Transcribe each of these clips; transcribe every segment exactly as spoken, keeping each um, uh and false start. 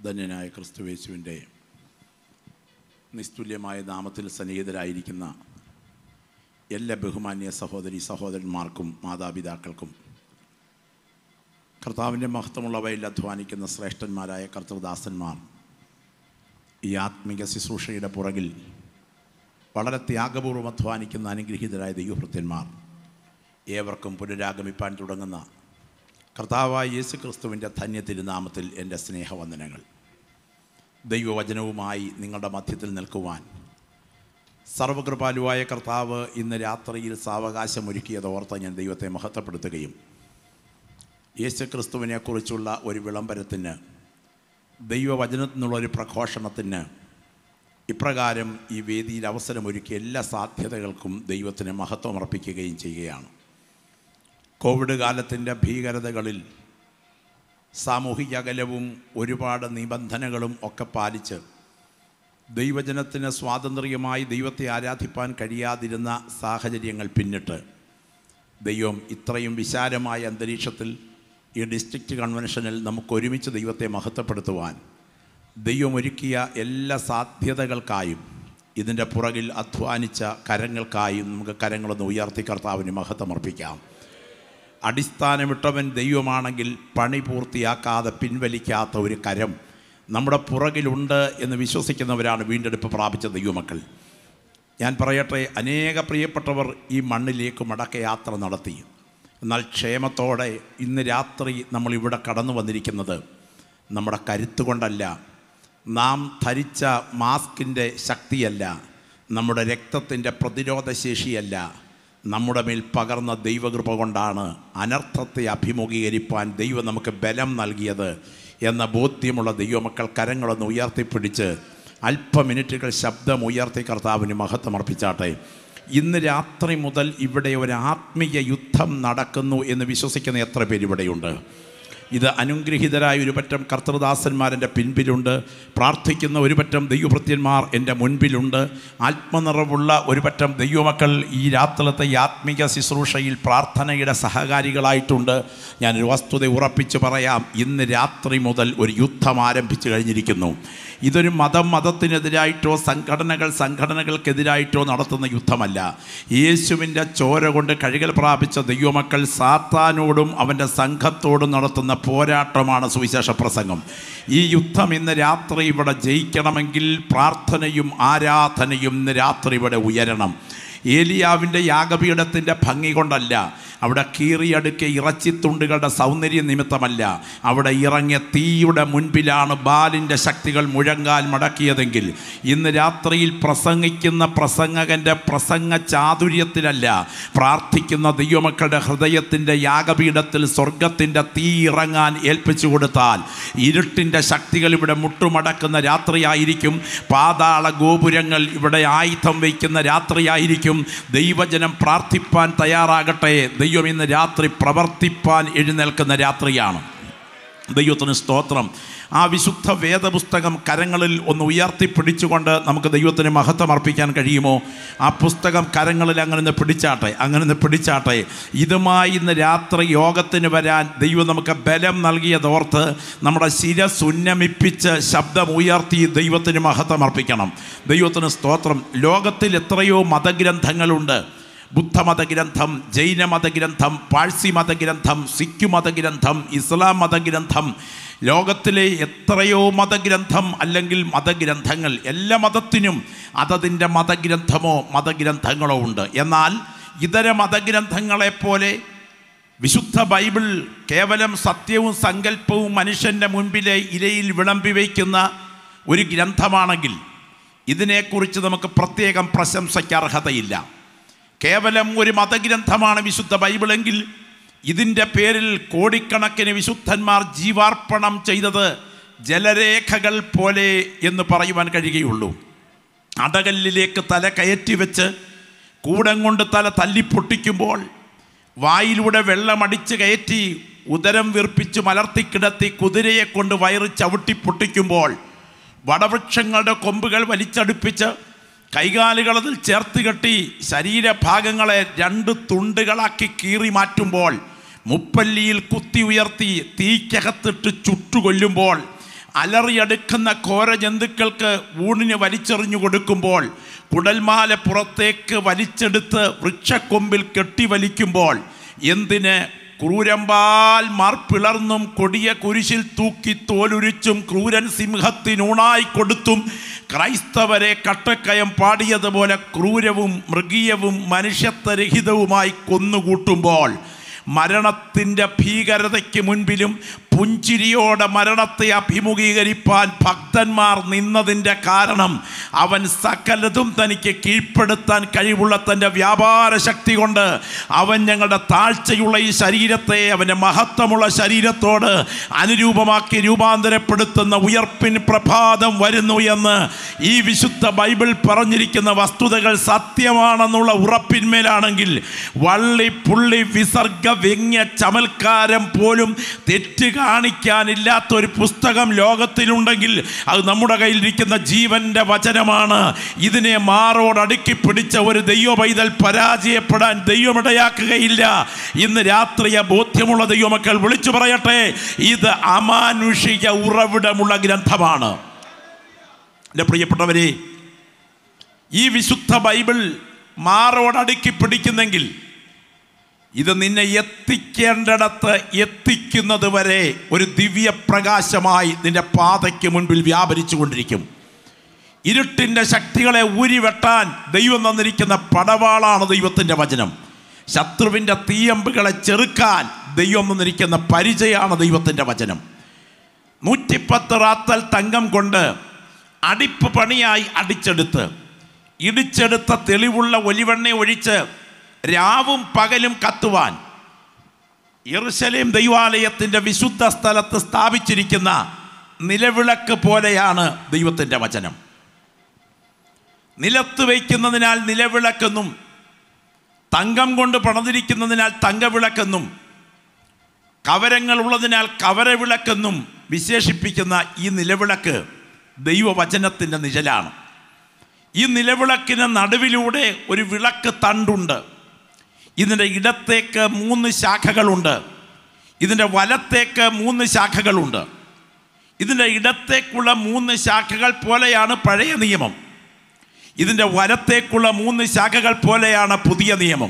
ധന്യനായ ക്രിസ്തുയേശുവിൻ്റെ നിസ്തുല്യമായ നാമത്തിൽ സന്നിഹിതരായിരിക്കുന്ന എല്ലാ ബഹുമാന്യ സഹോദരി സഹോദരന്മാർക്കും മാതാപിതാക്കൾക്കും കർത്താവിൻ്റെ മഹത്വമുള്ളവയിൽ അധ്വാനിക്കുന്ന ശ്രേഷ്ഠന്മാരായ കർത്തൃദാസന്മാർ, ഈ ആത്മിക ശുശ്രൂഷയുടെ പുറകിൽ വളരെ ത്യാഗപൂർവ്വം അധ്വാനിക്കുന്ന അനുഗ്രഹീതരായ ദൈവഭൃത്യന്മാർ, ഏവർക്കും പുനരാഗമിപ്പാൻ തുടങ്ങുന്ന കർത്താവായ യേശു ക്രിസ്തുവിൻ്റെ ധന്യ തിരുനാമത്തിൽ എൻ്റെ സ്നേഹവന്ദനങ്ങൾ. ദൈവവചനവുമായി നിങ്ങളുടെ മധ്യത്തിൽ നിൽക്കുവാൻ സർവകൃപാലുവായ കർത്താവ് ഇന്ന് രാത്രിയിൽ സാവകാശമൊരുക്കിയതോർത്ത് ഞാൻ ദൈവത്തെ മഹത്വപ്പെടുത്തുകയും യേശു ക്രിസ്തുവിനെക്കുറിച്ചുള്ള ഒരു വിളംബരത്തിന്, ദൈവവചനത്തിൽ നിന്നുള്ളൊരു പ്രഘോഷണത്തിന് ഇപ്രകാരം ഈ വേദിയിൽ അവസരമൊരുക്കിയ എല്ലാ സാധ്യതകൾക്കും ദൈവത്തിന് മഹത്വമർപ്പിക്കുകയും ചെയ്യുകയാണ്. കോവിഡ് കാലത്തിൻ്റെ ഭീകരതകളിൽ സാമൂഹിക അകലവും ഒരുപാട് നിബന്ധനകളും ഒക്കെ പാലിച്ച് ദൈവജനത്തിന് സ്വാതന്ത്ര്യമായി ദൈവത്തെ ആരാധിപ്പാൻ കഴിയാതിരുന്ന സാഹചര്യങ്ങൾ പിന്നിട്ട് ദൈവം ഇത്രയും വിശാലമായ അന്തരീക്ഷത്തിൽ ഈ ഡിസ്ട്രിക്റ്റ് കൺവെൻഷനിൽ നമുക്ക് ഒരുമിച്ച് ദൈവത്തെ മഹത്വപ്പെടുത്തുവാൻ ദൈവം ഒരുക്കിയ എല്ലാ സാധ്യതകൾക്കായും ഇതിൻ്റെ പുറകിൽ അധ്വാനിച്ച കരങ്ങൾക്കായും നമുക്ക് കരങ്ങളൊന്ന് ഉയർത്തി കർത്താവിന് മഹത്വമർപ്പിക്കാം. അടിസ്ഥാനമിട്ടവൻ ദൈവമാണെങ്കിൽ പണി പൂർത്തിയാക്കാതെ പിൻവലിക്കാത്ത ഒരു കരം നമ്മുടെ പുറകിലുണ്ട് എന്ന് വിശ്വസിക്കുന്നവരാണ് വീണ്ടെടുപ്പ് പ്രാപിച്ച ദൈവമക്കൾ. ഞാൻ പറയട്ടെ, അനേക പ്രിയപ്പെട്ടവർ ഈ മണ്ണിലേക്ക് മടക്കയാത്ര നടത്തി. എന്നാൽ ക്ഷേമത്തോടെ ഇന്ന് രാത്രി നമ്മളിവിടെ കടന്നു വന്നിരിക്കുന്നത് നമ്മുടെ കരുത്തുകൊണ്ടല്ല, നാം ധരിച്ച മാസ്കിൻ്റെ ശക്തിയല്ല, നമ്മുടെ രക്തത്തിൻ്റെ പ്രതിരോധശേഷിയല്ല, നമ്മുടെ മേൽ പകർന്ന ദൈവകൃപ കൊണ്ടാണ് അനർത്ഥത്തെ അഭിമുഖീകരിപ്പാൻ ദൈവം നമുക്ക് ബലം നൽകിയത് എന്ന ബോധ്യമുള്ള ദൈവമക്കൾ കരങ്ങളൊന്ന് ഉയർത്തിപ്പിടിച്ച് അല്പ മിനിറ്റുകൾ ശബ്ദം ഉയർത്തി കർത്താവിന് മഹത്വമർപ്പിച്ചാട്ടെ. ഇന്ന് രാത്രി മുതൽ ഇവിടെ ഒരു ആത്മീയ യുദ്ധം നടക്കുന്നു എന്ന് വിശ്വസിക്കുന്ന എത്ര പേര് ഇവിടെയുണ്ട്? ഇത് അനുഗ്രഹീതരായ ഒരു പറ്റം കർത്തൃദാസന്മാരെൻ്റെ പിൻപിലുണ്ട്. പ്രാർത്ഥിക്കുന്ന ഒരു പറ്റം ദൈവഭൃത്യന്മാർ എൻ്റെ മുൻപിലുണ്ട്. ആത്മനിറവുള്ള ഒരു പറ്റം ദൈവമക്കൾ ഈ രാത്രിയിലത്തെ ആത്മീക ശുശ്രൂഷയിൽ പ്രാർത്ഥനയുടെ സഹകാരികളായിട്ടുണ്ട്. ഞാനൊരു വസ്തുത ഉറപ്പിച്ച് പറയാം, ഇന്ന് രാത്രി മുതൽ ഒരു യുദ്ധം ആരംഭിച്ചു കഴിഞ്ഞിരിക്കുന്നു. ഇതൊരു മതം മതത്തിനെതിരായിട്ടോ സംഘടനകൾ സംഘടനകൾക്കെതിരായിട്ടോ നടത്തുന്ന യുദ്ധമല്ല. യേശുവിൻ്റെ ചോര കൊണ്ട് കഴുകൽ പ്രാപിച്ച ദൈവമക്കൾ സാത്താനോടും അവൻ്റെ സംഘത്തോടും നടത്തുന്ന പോരാട്ടമാണ് സുവിശേഷ പ്രസംഗം. ഈ യുദ്ധം ഇന്ന് രാത്രി ഇവിടെ ജയിക്കണമെങ്കിൽ പ്രാർത്ഥനയും ആരാധനയും ഇന്ന് രാത്രി ഇവിടെ ഉയരണം. ഏലിയാവിൻ്റെ യാഗപീഠത്തിൻ്റെ ഭംഗി കൊണ്ടല്ല, അവിടെ കീറിയടുക്കിയ ഇറച്ചിത്തുണ്ടുകളുടെ സൗന്ദര്യ നിമിത്തമല്ല, അവിടെ ഇറങ്ങിയ തീയുടെ മുൻപിലാണ് ബാലിൻ്റെ ശക്തികൾ മുഴങ്കാൽ മടക്കിയതെങ്കിൽ ഇന്ന് രാത്രിയിൽ പ്രസംഗിക്കുന്ന പ്രസംഗകൻ്റെ പ്രസംഗ ചാതുര്യത്തിലല്ല, പ്രാർത്ഥിക്കുന്ന ദൈവമക്കളുടെ ഹൃദയത്തിൻ്റെ യാഗപീഠത്തിൽ സ്വർഗത്തിൻ്റെ തീ ഇറങ്ങാൻ ഏൽപ്പിച്ചു കൊടുത്താൽ ഇരുട്ടിൻ്റെ ശക്തികൾ ഇവിടെ മുട്ടുമടക്കുന്ന രാത്രിയായിരിക്കും. പാതാള ഗോപുരങ്ങൾ ഇവിടെ ആയുധം വയ്ക്കുന്ന രാത്രിയായിരിക്കും. ദൈവജനം പ്രാർത്ഥിപ്പാൻ തയ്യാറാകട്ടെ. ദൈവം ഇന്ന് രാത്രി പ്രവർത്തിപ്പാൻ എഴുന്നേൽക്കുന്ന രാത്രിയാണ്. ദൈവത്തിന് സ്തോത്രം. ആ വിശുദ്ധ വേദപുസ്തകം കരങ്ങളിൽ ഒന്ന് ഉയർത്തിപ്പിടിച്ചുകൊണ്ട് നമുക്ക് ദൈവത്തിന് മഹത്വം അർപ്പിക്കാൻ കഴിയുമോ? ആ പുസ്തകം കരങ്ങളിൽ അങ്ങനെ ഒന്ന് പിടിച്ചാട്ടെ, അങ്ങനെ ഒന്ന് പിടിച്ചാട്ടെ. ഇതുമായി ഇന്ന് രാത്രി യോഗത്തിന് വരാൻ ദൈവം നമുക്ക് ബലം നൽകിയതോർത്ത് നമ്മുടെ ശിരസ് ഉന്നമിപ്പിച്ച് ശബ്ദം ഉയർത്തി ദൈവത്തിന് മഹത്വം അർപ്പിക്കണം. ദൈവത്തിന് സ്തോത്രം. ലോകത്തിൽ എത്രയോ മതഗ്രന്ഥങ്ങളുണ്ട്. ബുദ്ധമതഗ്രന്ഥം, ജൈന മതഗ്രന്ഥം, പാഴ്സി മതഗ്രന്ഥം, സിഖ് മതഗ്രന്ഥം, ഇസ്ലാം മതഗ്രന്ഥം, ലോകത്തിലെ എത്രയോ മതഗ്രന്ഥം അല്ലെങ്കിൽ മതഗ്രന്ഥങ്ങൾ. എല്ലാ മതത്തിനും അതതിൻ്റെ മതഗ്രന്ഥമോ മതഗ്രന്ഥങ്ങളോ ഉണ്ട്. എന്നാൽ ഇതര മതഗ്രന്ഥങ്ങളെപ്പോലെ വിശുദ്ധ ബൈബിൾ കേവലം സത്യവും സങ്കല്പവും മനുഷ്യൻ്റെ മുൻപിലെ ഇലയിൽ വിളമ്പി വയ്ക്കുന്ന ഒരു ഗ്രന്ഥമാണെങ്കിൽ ഇതിനെക്കുറിച്ച് നമുക്ക് പ്രത്യേകം പ്രശംസയ്ക്ക് അർഹതയില്ല. കേവലം ഒരു മതഗ്രന്ഥമാണ് വിശുദ്ധ ബൈബിളെങ്കിൽ ഇതിൻ്റെ പേരിൽ കോടിക്കണക്കിന് വിശുദ്ധന്മാർ ജീവാർപ്പണം ചെയ്തത് ജലരേഖകൾ പോലെ എന്ന് പറയുവാൻ കഴിയുകയുള്ളൂ. അടകല്ലിലേക്ക് തല കയറ്റി വെച്ച് കൂടം കൊണ്ട് തല തല്ലിപ്പൊട്ടിക്കുമ്പോൾ, വായിലൂടെ വെള്ളമടിച്ച് കയറ്റി ഉദരം വീർപ്പിച്ച് മലർത്തിക്കിടത്തി കുതിരയെ കൊണ്ട് വയറ് ചവിട്ടി പൊട്ടിക്കുമ്പോൾ, വടവൃക്ഷങ്ങളുടെ കൊമ്പുകൾ വലിച്ചടുപ്പിച്ച് കൈകാലുകൾ അതിൽ ചേർത്ത് കെട്ടി ശരീരഭാഗങ്ങളെ രണ്ട് തുണ്ടുകളാക്കി കീറി മാറ്റുമ്പോൾ, മുപ്പല്ലിയിൽ കുത്തി ഉയർത്തി തീക്കകത്തിട്ട് ചുട്ടുകൊല്ലുമ്പോൾ, അലറിയെടുക്കുന്ന ഘോര ജന്തുക്കൾക്ക് ഊണിന് വലിച്ചെറിഞ്ഞു കൊടുക്കുമ്പോൾ, കുടൽമാല പുറത്തേക്ക് വലിച്ചെടുത്ത് വൃക്ഷക്കൊമ്പിൽ കെട്ടിവലിക്കുമ്പോൾ, എന്തിന് ക്രൂരമ്പാൽ മാർപ്പിളർന്നും കൊടിയ കുരിശിൽ തൂക്കി തോലുരിച്ചും ക്രൂരൻ സിംഹത്തിനൂണായി കൊടുത്തും ക്രൈസ്തവരെ കട്ടക്കയം പാടിയതുപോലെ ക്രൂരവും മൃഗീയവും മനുഷ്യത്വരഹിതവുമായി കൊന്നുകൂട്ടുമ്പോൾ, മരണത്തിൻ്റെ ഭീകരതയ്ക്ക് മുൻപിലും പുഞ്ചിരിയോടെ മരണത്തെ അഭിമുഖീകരിപ്പാൻ ഭക്തന്മാർ നിന്നതിൻ്റെ കാരണം അവൻ സകലതും തനിക്ക് കീഴ്പ്പെടുത്താൻ കഴിവുള്ള തൻ്റെ വ്യാപാര ശക്തി കൊണ്ട് അവൻ ഞങ്ങളുടെ താഴ്ചയുള്ള ഈ ശരീരത്തെ അവൻ്റെ മഹത്വമുള്ള ശരീരത്തോട് അനുരൂപമാക്കി രൂപാന്തരപ്പെടുത്തുന്ന ഉയർപ്പിൻ പ്രഭാതം വരുന്നു എന്ന് ഈ വിശുദ്ധ ബൈബിൾ പറഞ്ഞിരിക്കുന്ന വസ്തുതകൾ സത്യമാണെന്നുള്ള ഉറപ്പിന്മേലാണെങ്കിൽ വള്ളി പുള്ളി വിസർഗ വ്യംഗ്യ ചമൽക്കാരം പോലും തെറ്റ് കാണിക്കാനില്ലാത്ത ഒരു പുസ്തകം ലോകത്തിലുണ്ടെങ്കിൽ അത് നമ്മുടെ കയ്യിലിരിക്കുന്ന ജീവന്റെ വചനമാണ്. ഇതിനെ മാറോടടുക്കി പിടിച്ച ഒരു ദൈവ പൈതൽ പരാജയപ്പെടാൻ ദൈവമിടയാക്കുകയില്ല. ഇന്ന് രാത്രിയെ ബോധ്യമുള്ള ദൈവമക്കൾ വിളിച്ചു പറയട്ടെ, ഇത് അമാനുഷിക ഉറവിടമുള്ള ഗ്രന്ഥമാണ്. എൻ്റെ പ്രിയപ്പെട്ടവരെ, ഈ വിശുദ്ധ ബൈബിൾ മാറോടടുക്കി പിടിക്കുന്നെങ്കിൽ ഇത് നിന്നെ എത്തിക്കേണ്ടിടത്ത് എത്തിക്കുന്നത് വരെ ഒരു ദിവ്യപ്രകാശമായി നിന്റെ പാതയ്ക്ക് മുൻപിൽ വ്യാപരിച്ചു കൊണ്ടിരിക്കും. ഇരുട്ടിൻ്റെ ശക്തികളെ ഊരിവെട്ടാൻ ദൈവം തന്നിരിക്കുന്ന പടവാളാണ് ദൈവത്തിൻ്റെ വചനം. ശത്രുവിൻ്റെ തീയമ്പുകളെ ചെറുക്കാൻ ദൈവം തന്നിരിക്കുന്ന പരിചയമാണ് ദൈവത്തിൻ്റെ വചനം. നൂറ്റിപ്പത്ത് റാത്തൽ തങ്കം കൊണ്ട് അടിപ്പ് പണിയായി അടിച്ചെടുത്ത് ഇടിച്ചെടുത്ത തെളിവുള്ള ഒലിവെണ്ണ ഒഴിച്ച് രാവും പകലും കത്തുവാൻ യെരൂശലേം ദൈവാലയത്തിൻ്റെ വിശുദ്ധ സ്ഥലത്ത് സ്ഥാപിച്ചിരിക്കുന്ന നിലവിളക്ക് പോലെയാണ് ദൈവത്തിൻ്റെ വചനം. നിലത്ത് വയ്ക്കുന്നതിനാൽ നിലവിളക്കെന്നും തങ്കം കൊണ്ട് പണിതിരിക്കുന്നതിനാൽ തങ്കവിളക്കെന്നും കവരങ്ങൾ ഉള്ളതിനാൽ കവരവിളക്കെന്നും വിശേഷിപ്പിക്കുന്ന ഈ നിലവിളക്ക് ദൈവവചനത്തിൻ്റെ നിഴലാണ്. ഈ നിലവിളക്കിന് നടുവിലൂടെ ഒരു വിളക്ക് തണ്ടുണ്ട്. ഇതിൻ്റെ ഇടത്തേക്ക് മൂന്ന് ശാഖകളുണ്ട്. ഇതിൻ്റെ വലത്തേക്ക് മൂന്ന് ശാഖകളുണ്ട്. ഇതിൻ്റെ ഇടത്തേക്കുള്ള മൂന്ന് ശാഖകൾ പോലെയാണ് പഴയ നിയമം. ഇതിൻ്റെ വലത്തേക്കുള്ള മൂന്ന് ശാഖകൾ പോലെയാണ് പുതിയ നിയമം.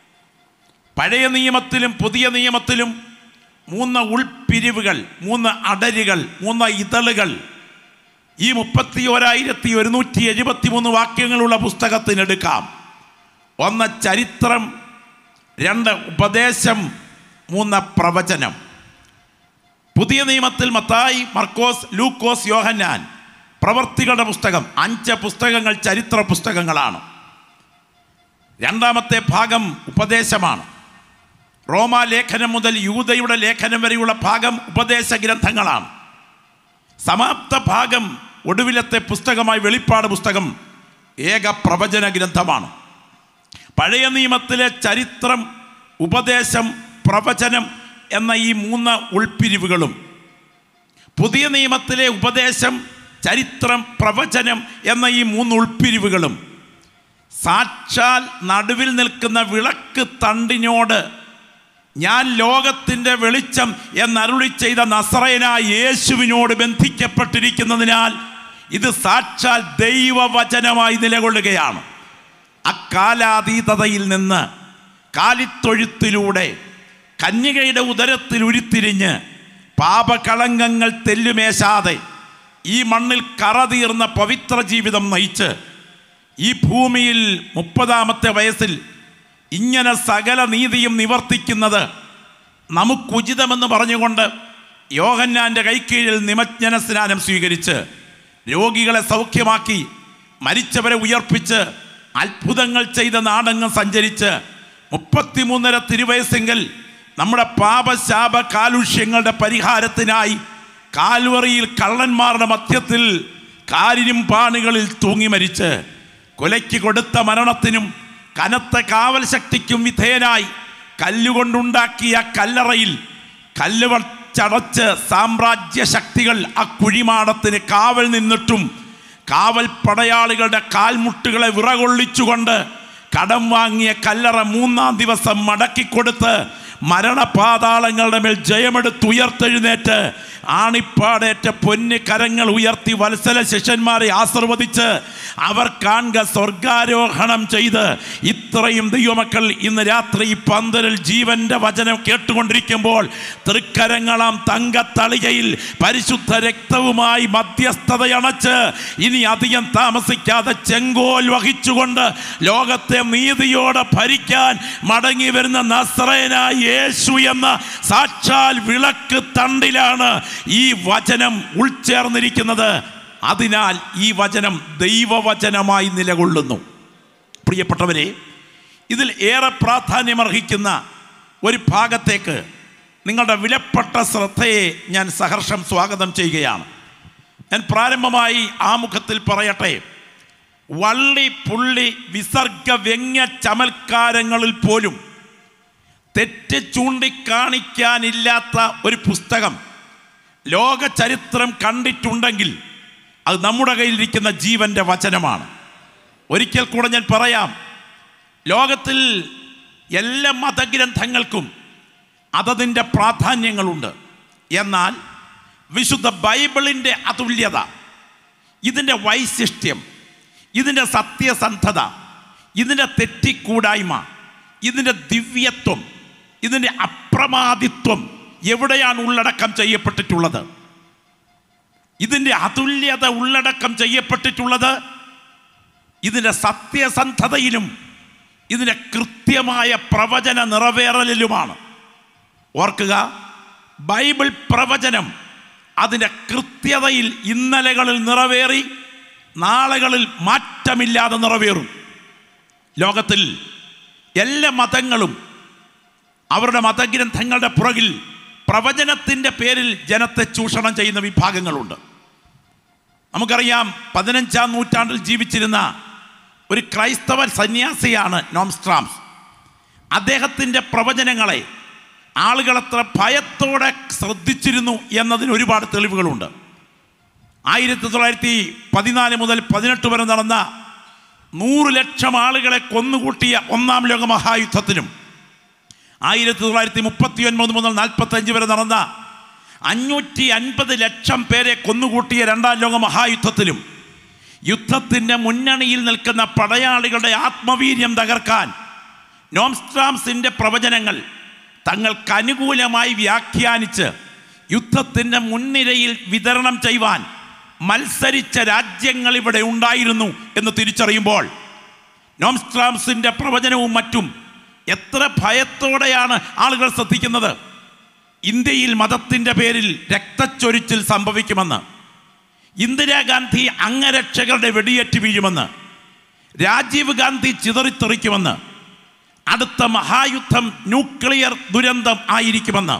പഴയ നിയമത്തിലും പുതിയ നിയമത്തിലും മൂന്ന് ഉൾപ്പിരിവുകൾ, മൂന്ന് അടരുകൾ, മൂന്ന് ഇതളുകൾ. ഈ മുപ്പത്തി ഓരായിരത്തി ഒരുന്നൂറ്റി എഴുപത്തി മൂന്ന് വാക്യങ്ങളുള്ള പുസ്തകത്തിനെടുക്കാം. ഒന്ന് ചരിത്രം, രണ്ട് ഉപദേശം, മൂന്ന് പ്രവചനം. പുതിയ നിയമത്തിൽ മത്തായി, മർക്കോസ്, ലൂക്കോസ്, യോഹന്നാൻ, പ്രവർത്തികളുടെ പുസ്തകം. അഞ്ച് പുസ്തകങ്ങൾ ചരിത്ര പുസ്തകങ്ങളാണ്. രണ്ടാമത്തെ ഭാഗം ഉപദേശമാണ്. റോമാലേഖനം മുതൽ യൂദയുടെ ലേഖനം വരെയുള്ള ഭാഗം ഉപദേശ ഗ്രന്ഥങ്ങളാണ്. സമാപ്ത ഭാഗം, ഒടുവിലത്തെ പുസ്തകമായി വെളിപ്പാട് പുസ്തകം, ഏക പ്രവചന ഗ്രന്ഥമാണ്. പഴയ നിയമത്തിലെ ചരിത്രം, ഉപദേശം, പ്രവചനം എന്ന ഈ മൂന്ന് ഉൾപ്പിരിവുകളും പുതിയ നിയമത്തിലെ ഉപദേശം, ചരിത്രം, പ്രവചനം എന്ന ഈ മൂന്ന് ഉൾപ്പിരിവുകളും സാക്ഷാൽ നടുവിൽ നിൽക്കുന്ന വിളക്ക് തണ്ടിനോട് ഞാൻ ലോകത്തിൻ്റെ വെളിച്ചം എന്നരുളി ചെയ്ത നസറയനായ യേശുവിനോട് ബന്ധിക്കപ്പെട്ടിരിക്കുന്നതിനാൽ ഇത് സാക്ഷാൽ ദൈവവചനമായി നിലകൊള്ളുകയാണ്. അക്കാലാതീതതയിൽ നിന്ന് കാലിത്തൊഴുത്തിലൂടെ കന്യകയുടെ ഉദരത്തിൽ ഉരുത്തിരിഞ്ഞ് പാപകളങ്കങ്ങൾ തെല്ലുമേശാതെ ഈ മണ്ണിൽ കറതീർന്ന പവിത്ര ജീവിതം നയിച്ച് ഈ ഭൂമിയിൽ മുപ്പതാമത്തെ വയസ്സിൽ ഇങ്ങനെ സകല നീതിയും നിവർത്തിക്കുന്നത് നമുക്കുചിതമെന്ന് പറഞ്ഞുകൊണ്ട് യോഹന്നാൻ്റെ കൈക്കീഴിൽ നിമജ്ജന സ്നാനം സ്വീകരിച്ച് രോഗികളെ സൗഖ്യമാക്കി മരിച്ചവരെ ഉയർപ്പിച്ച് അത്ഭുതങ്ങൾ ചെയ്ത നാടങ്ങ് സഞ്ചരിച്ച് മുപ്പത്തിമൂന്നര തിരുവയസ്സെങ്കിൽ നമ്മുടെ പാപശാപ കാലുഷ്യങ്ങളുടെ പരിഹാരത്തിനായി കാൽവറിയിൽ കള്ളന്മാരുടെ മധ്യത്തിൽ കാരിരും പാണികളിൽ തൂങ്ങി മരിച്ച് കൊലയ്ക്ക് കൊടുത്ത മരണത്തിനും കനത്ത കാവൽ ശക്തിക്കും വിധേയനായി കല്ലുകൊണ്ടുണ്ടാക്കിയ കല്ലറയിൽ കല്ലുകൾ ചടച്ച് സാമ്രാജ്യ ശക്തികൾ ആ കുഴിമാടത്തിന് കാവൽ നിന്നിട്ടും കാവൽ പടയാളികളുടെ കാൽമുട്ടുകളെ വിറകൊള്ളിച്ചുകൊണ്ട് കടം വാങ്ങിയ കല്ലറ മൂന്നാം ദിവസം മടക്കിക്കൊടുത്ത് മരണപാതാളങ്ങളുടെ മേൽ ജയമെടുത്തുയർത്തെഴുന്നേറ്റ് ആണിപ്പാടേറ്റ പൊന്ന് കരങ്ങൾ ഉയർത്തി വത്സല ശിഷ്യന്മാരെ ആശീർവദിച്ച് അവർ കാണുക സ്വർഗാരോഹണം ചെയ്ത് ഇത്രയും ദൈവമക്കൾ ഇന്ന് രാത്രി പന്തലിൽ ജീവന്റെ വചനം കേട്ടുകൊണ്ടിരിക്കുമ്പോൾ തൃക്കരങ്ങളാം തങ്കത്തളികയിൽ പരിശുദ്ധ രക്തവുമായി മധ്യസ്ഥതയണച്ച് ഇനി അധികം താമസിക്കാതെ ചെങ്കോൽ വഹിച്ചുകൊണ്ട് ലോകത്തെ നീതിയോടെ ഭരിക്കാൻ മടങ്ങി വരുന്ന നസ്രയനായ യേശു എന്ന സാക്ഷാൽ വിളക്ക് തണ്ടിലാണ് ഈ വചനം ഉൾച്ചേർന്നിരിക്കുന്നത്. അതിനാൽ ഈ വചനം ദൈവവചനമായി നിലകൊള്ളുന്നു. പ്രിയപ്പെട്ടവരെ, ഇതിൽ ഏറെ പ്രാധാന്യമർഹിക്കുന്ന ഒരു ഭാഗത്തേക്ക് നിങ്ങളുടെ വിലപ്പെട്ട ശ്രദ്ധയെ ഞാൻ സഹർഷം സ്വാഗതം ചെയ്യുകയാണ്. ഞാൻ പ്രാരംഭമായി ആമുഖത്തിൽ പറയട്ടെ, വള്ളി പുള്ളി വിസർഗ വ്യംഗ്യ ചമൽക്കാരങ്ങളിൽ പോലും തെറ്റ് ചൂണ്ടിക്കാണിക്കാനില്ലാത്ത ഒരു പുസ്തകം ലോക ചരിത്രം കണ്ടിട്ടുണ്ടെങ്കിൽ അത് നമ്മുടെ കയ്യിലിരിക്കുന്ന ജീവൻ്റെ വചനമാണ്. ഒരിക്കൽ കൂടെ ഞാൻ പറയാം, ലോകത്തിൽ എല്ലാ മതഗ്രന്ഥങ്ങൾക്കും അതതിൻ്റെ പ്രാധാന്യങ്ങളുണ്ട്. എന്നാൽ വിശുദ്ധ ബൈബിളിൻ്റെ അതുല്യത, ഇതിൻ്റെ വൈശിഷ്ട്യം, ഇതിൻ്റെ സത്യസന്ധത, ഇതിൻ്റെ തെറ്റിക്കൂടായ്മ, ഇതിൻ്റെ ദിവ്യത്വം, ഇതിൻ്റെ അപ്രമാദിത്വം എവിടെയാണ് ഉള്ളടക്കം ചെയ്യപ്പെട്ടിട്ടുള്ളത്? ഇതിൻ്റെ അതുല്യത ഉള്ളടക്കം ചെയ്യപ്പെട്ടിട്ടുള്ളത് ഇതിൻ്റെ സത്യസന്ധതയിലും ഇതിൻ്റെ കൃത്യമായ പ്രവചന നിറവേറലിലുമാണ്. ഓർക്കുക, ബൈബിൾ പ്രവചനം അതിൻ്റെ കൃത്യതയിൽ ഇന്നലകളിൽ നിറവേറി നാളുകളിൽ മാറ്റമില്ലാതെ നിറവേറും. ലോകത്തിൽ എല്ലാ മതങ്ങളും അവരുടെ മതഗ്രന്ഥങ്ങളുടെ പുറകിൽ പ്രവചനത്തിൻ്റെ പേരിൽ ജനത്തെ ചൂഷണം ചെയ്യുന്ന വിഭാഗങ്ങളുണ്ട്. നമുക്കറിയാം, പതിനഞ്ചാം നൂറ്റാണ്ടിൽ ജീവിച്ചിരുന്ന ഒരു ക്രൈസ്തവ സന്യാസിയാണ് നോംസ്ട്രാംസ്. അദ്ദേഹത്തിൻ്റെ പ്രവചനങ്ങളെ ആളുകളത്ര ഭയത്തോടെ ശ്രദ്ധിച്ചിരുന്നു എന്നതിന് ഒരുപാട് തെളിവുകളുണ്ട്. ആയിരത്തി തൊള്ളായിരത്തി പതിനാല് മുതൽ പതിനെട്ട് വരെ നടന്ന നൂറ് ലക്ഷം ആളുകളെ കൊന്നുകൂട്ടിയ ഒന്നാം ലോക മഹായുദ്ധത്തിനും ആയിരത്തി തൊള്ളായിരത്തി മുപ്പത്തി ഒൻപത് മുതൽ നാൽപ്പത്തഞ്ച് വരെ നടന്ന അഞ്ഞൂറ്റി അൻപത് ലക്ഷം പേരെ കൊന്നുകൂട്ടിയ രണ്ടാം ലോക മഹായുദ്ധത്തിലും യുദ്ധത്തിൻ്റെ മുന്നണിയിൽ നിൽക്കുന്ന പടയാളികളുടെ ആത്മവീര്യം തകർക്കാൻ നോംസ്ട്രാംസിൻ്റെ പ്രവചനങ്ങൾ തങ്ങൾക്ക് അനുകൂലമായി വ്യാഖ്യാനിച്ച് യുദ്ധത്തിൻ്റെ മുൻനിരയിൽ വിതരണം ചെയ്യുവാൻ മത്സരിച്ച രാജ്യങ്ങൾ ഇവിടെ ഉണ്ടായിരുന്നു എന്ന് തിരിച്ചറിയുമ്പോൾ നോംസ്ട്രാംസിൻ്റെ പ്രവചനവും മറ്റും എത്ര ഭയത്തോടെയാണ് ആളുകൾ ശ്രദ്ധിക്കുന്നത്. ഇന്ത്യയിൽ മതത്തിൻ്റെ പേരിൽ രക്തച്ചൊരിച്ചിൽ സംഭവിക്കുമെന്ന്, ഇന്ദിരാഗാന്ധി അംഗരക്ഷകരുടെ വെടിയേറ്റ് വീഴുമെന്ന്, രാജീവ് ഗാന്ധി ചിതറിത്തെറിക്കുമെന്ന്, അടുത്ത മഹായുദ്ധം ന്യൂക്ലിയർ ദുരന്തം ആയിരിക്കുമെന്ന്,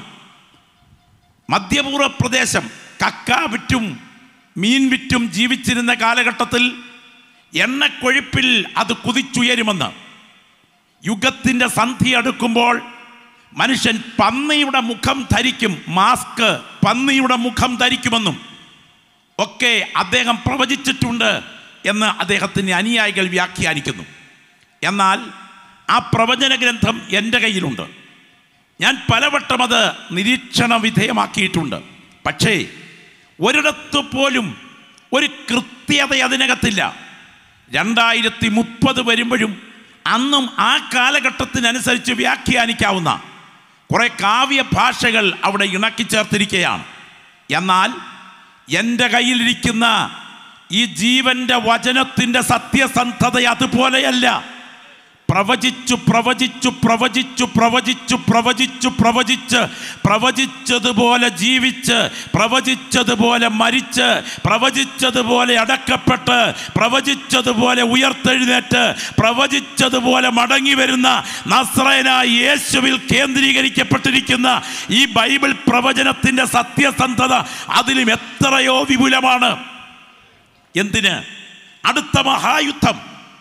മധ്യപൂർവ്വ പ്രദേശം കക്ക വിറ്റും മീൻ വിറ്റും ജീവിച്ചിരുന്ന കാലഘട്ടത്തിൽ എണ്ണക്കൊഴുപ്പിൽ അത് കുതിച്ചുയരുമെന്ന്, യുഗത്തിൻ്റെ സന്ധി അടുക്കുമ്പോൾ മനുഷ്യൻ പന്നിയുടെ മുഖം ധരിക്കും, മാസ്ക് പന്നിയുടെ മുഖം ധരിക്കുമെന്നും ഒക്കെ അദ്ദേഹം പ്രവചിച്ചിട്ടുണ്ട് എന്ന് അദ്ദേഹത്തിൻ്റെ അനുയായികൾ വ്യാഖ്യാനിക്കുന്നു. എന്നാൽ ആ പ്രവചന ഗ്രന്ഥം എൻ്റെ കയ്യിലുണ്ട്. ഞാൻ പലവട്ടം അത് നിരീക്ഷണ വിധേയമാക്കിയിട്ടുണ്ട്. പക്ഷേ ഒരിടത്തു പോലും ഒരു കൃത്യത അതിനകത്തില്ല. രണ്ടായിരത്തി മുപ്പത് വരുമ്പോഴും അന്നും ആ കാലഘട്ടത്തിനനുസരിച്ച് വ്യാഖ്യാനിക്കാവുന്ന കുറേ കാവ്യ ഭാഷകൾ അവിടെ ഇണക്കിച്ചേർത്തിരിക്കുകയാണ്. എന്നാൽ എൻ്റെ കയ്യിലിരിക്കുന്ന ഈ ജീവൻ്റെ വചനത്തിൻ്റെ സത്യസന്ധത അതുപോലെയല്ല. പ്രവചിച്ചു പ്രവചിച്ചു പ്രവചിച്ചു പ്രവചിച്ചു പ്രവചിച്ചു പ്രവചിച്ച് പ്രവചിച്ചതുപോലെ ജീവിച്ച് പ്രവചിച്ചതുപോലെ മരിച്ച് പ്രവചിച്ചതുപോലെ അടക്കപ്പെട്ട് പ്രവചിച്ചതുപോലെ ഉയർത്തെഴുന്നേറ്റ് പ്രവചിച്ചതുപോലെ മടങ്ങി വരുന്ന നസ്രയനായ യേശുവിൽ കേന്ദ്രീകരിക്കപ്പെട്ടിരിക്കുന്ന ഈ ബൈബിൾ പ്രവചനത്തിൻ്റെ സത്യസന്ധത അതിലും എത്രയോ വിപുലമാണ്. എന്തിന്? അടുത്ത മഹായുദ്ധം,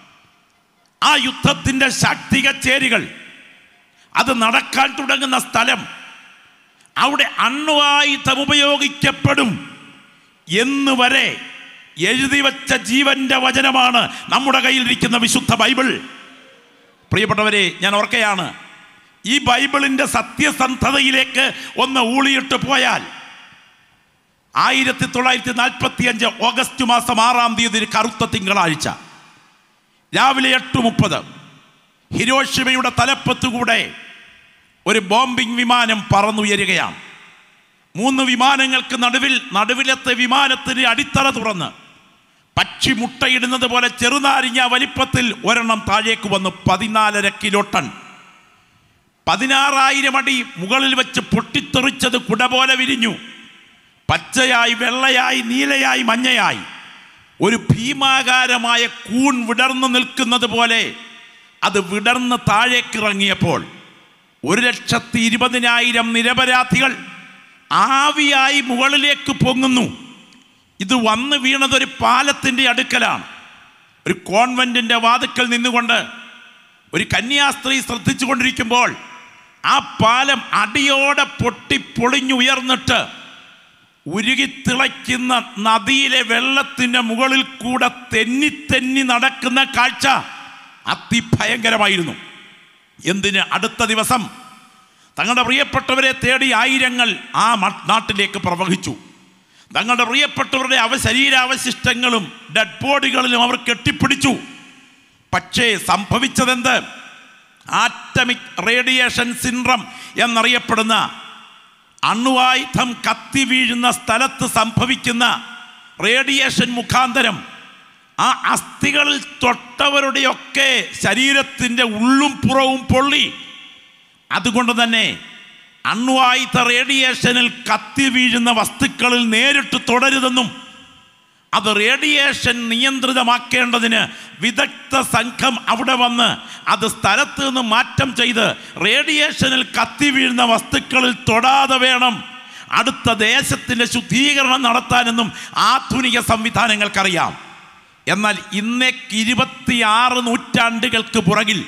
ആ യുദ്ധത്തിൻ്റെ ശാക്തിക ചേരികൾ, അത് നടക്കാൻ തുടങ്ങുന്ന സ്ഥലം, അവിടെ അണ്വായുധം ഉപയോഗിക്കപ്പെടും എന്ന് വരെ എഴുതി വച്ച ജീവന്റെ വചനമാണ് നമ്മുടെ കയ്യിലിരിക്കുന്ന വിശുദ്ധ ബൈബിൾ. പ്രിയപ്പെട്ടവരെ, ഞാൻ ഓർക്കുകയാണ്, ഈ ബൈബിളിൻ്റെ സത്യസന്ധതയിലേക്ക് ഒന്ന് ഊളിയിട്ട് പോയാൽ ആയിരത്തി തൊള്ളായിരത്തി നാൽപ്പത്തി അഞ്ച് ഓഗസ്റ്റ് മാസം ആറാം തീയതി ഒരു കറുത്ത തിങ്കളാഴ്ച രാവിലെ എട്ട് മുപ്പത് ഹിരോഷിമയുടെ തലപ്പത്തുകൂടെ ഒരു ബോംബിംഗ് വിമാനം പറന്നുയരുകയാണ്. മൂന്ന് വിമാനങ്ങൾക്ക് നടുവിൽ നടുവിലത്തെ വിമാനത്തിന് അടിത്തറ തുറന്ന് പക്ഷി മുട്ടയിടുന്നത് പോലെ ചെറുനാരിഞ്ഞ വലിപ്പത്തിൽ ഒരെണ്ണം താഴേക്ക് വന്നു. പതിനാലര കിലോ ടൺ, പതിനാറായിരം അടി മുകളിൽ വെച്ച് പൊട്ടിത്തെറിച്ചത് കുട പോലെ വിരിഞ്ഞു. പച്ചയായി, വെള്ളയായി, നീലയായി, മഞ്ഞയായി ഒരു ഭീമാകാരമായ കൂൺ വിടർന്നു നിൽക്കുന്നത് പോലെ അത് വിടർന്ന് താഴേക്കിറങ്ങിയപ്പോൾ ഒരു ലക്ഷത്തി ഇരുപതിനായിരം നിരപരാധികൾ ആവിയായി മുകളിലേക്ക് പൊങ്ങുന്നു. ഇത് വന്ന് വീണതൊരു പാലത്തിൻ്റെ അടുക്കലാണ്. ഒരു കോൺവെന്റിൻ്റെ വാതിക്കൽ നിന്നുകൊണ്ട് ഒരു കന്യാസ്ത്രീ ശ്രദ്ധിച്ചു കൊണ്ടിരിക്കുമ്പോൾ ആ പാലം അടിയോടെ പൊട്ടിപ്പൊളിഞ്ഞുയർന്നിട്ട് ഉരുകിത്തിളയ്ക്കുന്ന നദിയിലെ വെള്ളത്തിൻ്റെ മുകളിൽ കൂടെ തെന്നി തെന്നി നടക്കുന്ന കാഴ്ച അതിഭയങ്കരമായിരുന്നു. എന്തിന്? അടുത്ത ദിവസം തങ്ങളുടെ പ്രിയപ്പെട്ടവരെ തേടി ആയിരങ്ങൾ ആ നാട്ടിലേക്ക് പ്രവഹിച്ചു. തങ്ങളുടെ പ്രിയപ്പെട്ടവരുടെ അവ ശരീരാവശിഷ്ടങ്ങളും ഡെഡ് ബോഡികളിലും അവർ കെട്ടിപ്പിടിച്ചു. പക്ഷേ സംഭവിച്ചതെന്ത്? ആറ്റമിക് റേഡിയേഷൻ സിൻഡ്രം എന്നറിയപ്പെടുന്ന അണുവായുധം കത്തി വീഴുന്ന സ്ഥലത്ത് സംഭവിക്കുന്ന റേഡിയേഷൻ മുഖാന്തരം ആ അസ്ഥികളിൽ തൊട്ടവരുടെയൊക്കെ ശരീരത്തിൻ്റെ ഉള്ളും പുറവും പൊള്ളി. അതുകൊണ്ട് തന്നെ അണ്വായുധ റേഡിയേഷനിൽ കത്തി വീഴുന്ന വസ്തുക്കളിൽ നേരിട്ട് തുടരുതെന്നും അത് റേഡിയേഷൻ നിയന്ത്രിതമാക്കേണ്ടതിന് വിദഗ്ധ സംഘം അവിടെ വന്ന് അത് സ്ഥലത്ത് നിന്ന് മാറ്റം ചെയ്ത് റേഡിയേഷനിൽ കത്തി വീഴുന്ന വസ്തുക്കളിൽ തൊടാതെ വേണം അടുത്ത ദേശത്തിൻ്റെ ശുദ്ധീകരണം നടത്താനെന്നും ആധുനിക സംവിധാനങ്ങൾക്കറിയാം. എന്നാൽ ഇന്നേക്ക് ഇരുപത്തിയാറ് നൂറ്റാണ്ടുകൾക്ക് പുറകിൽ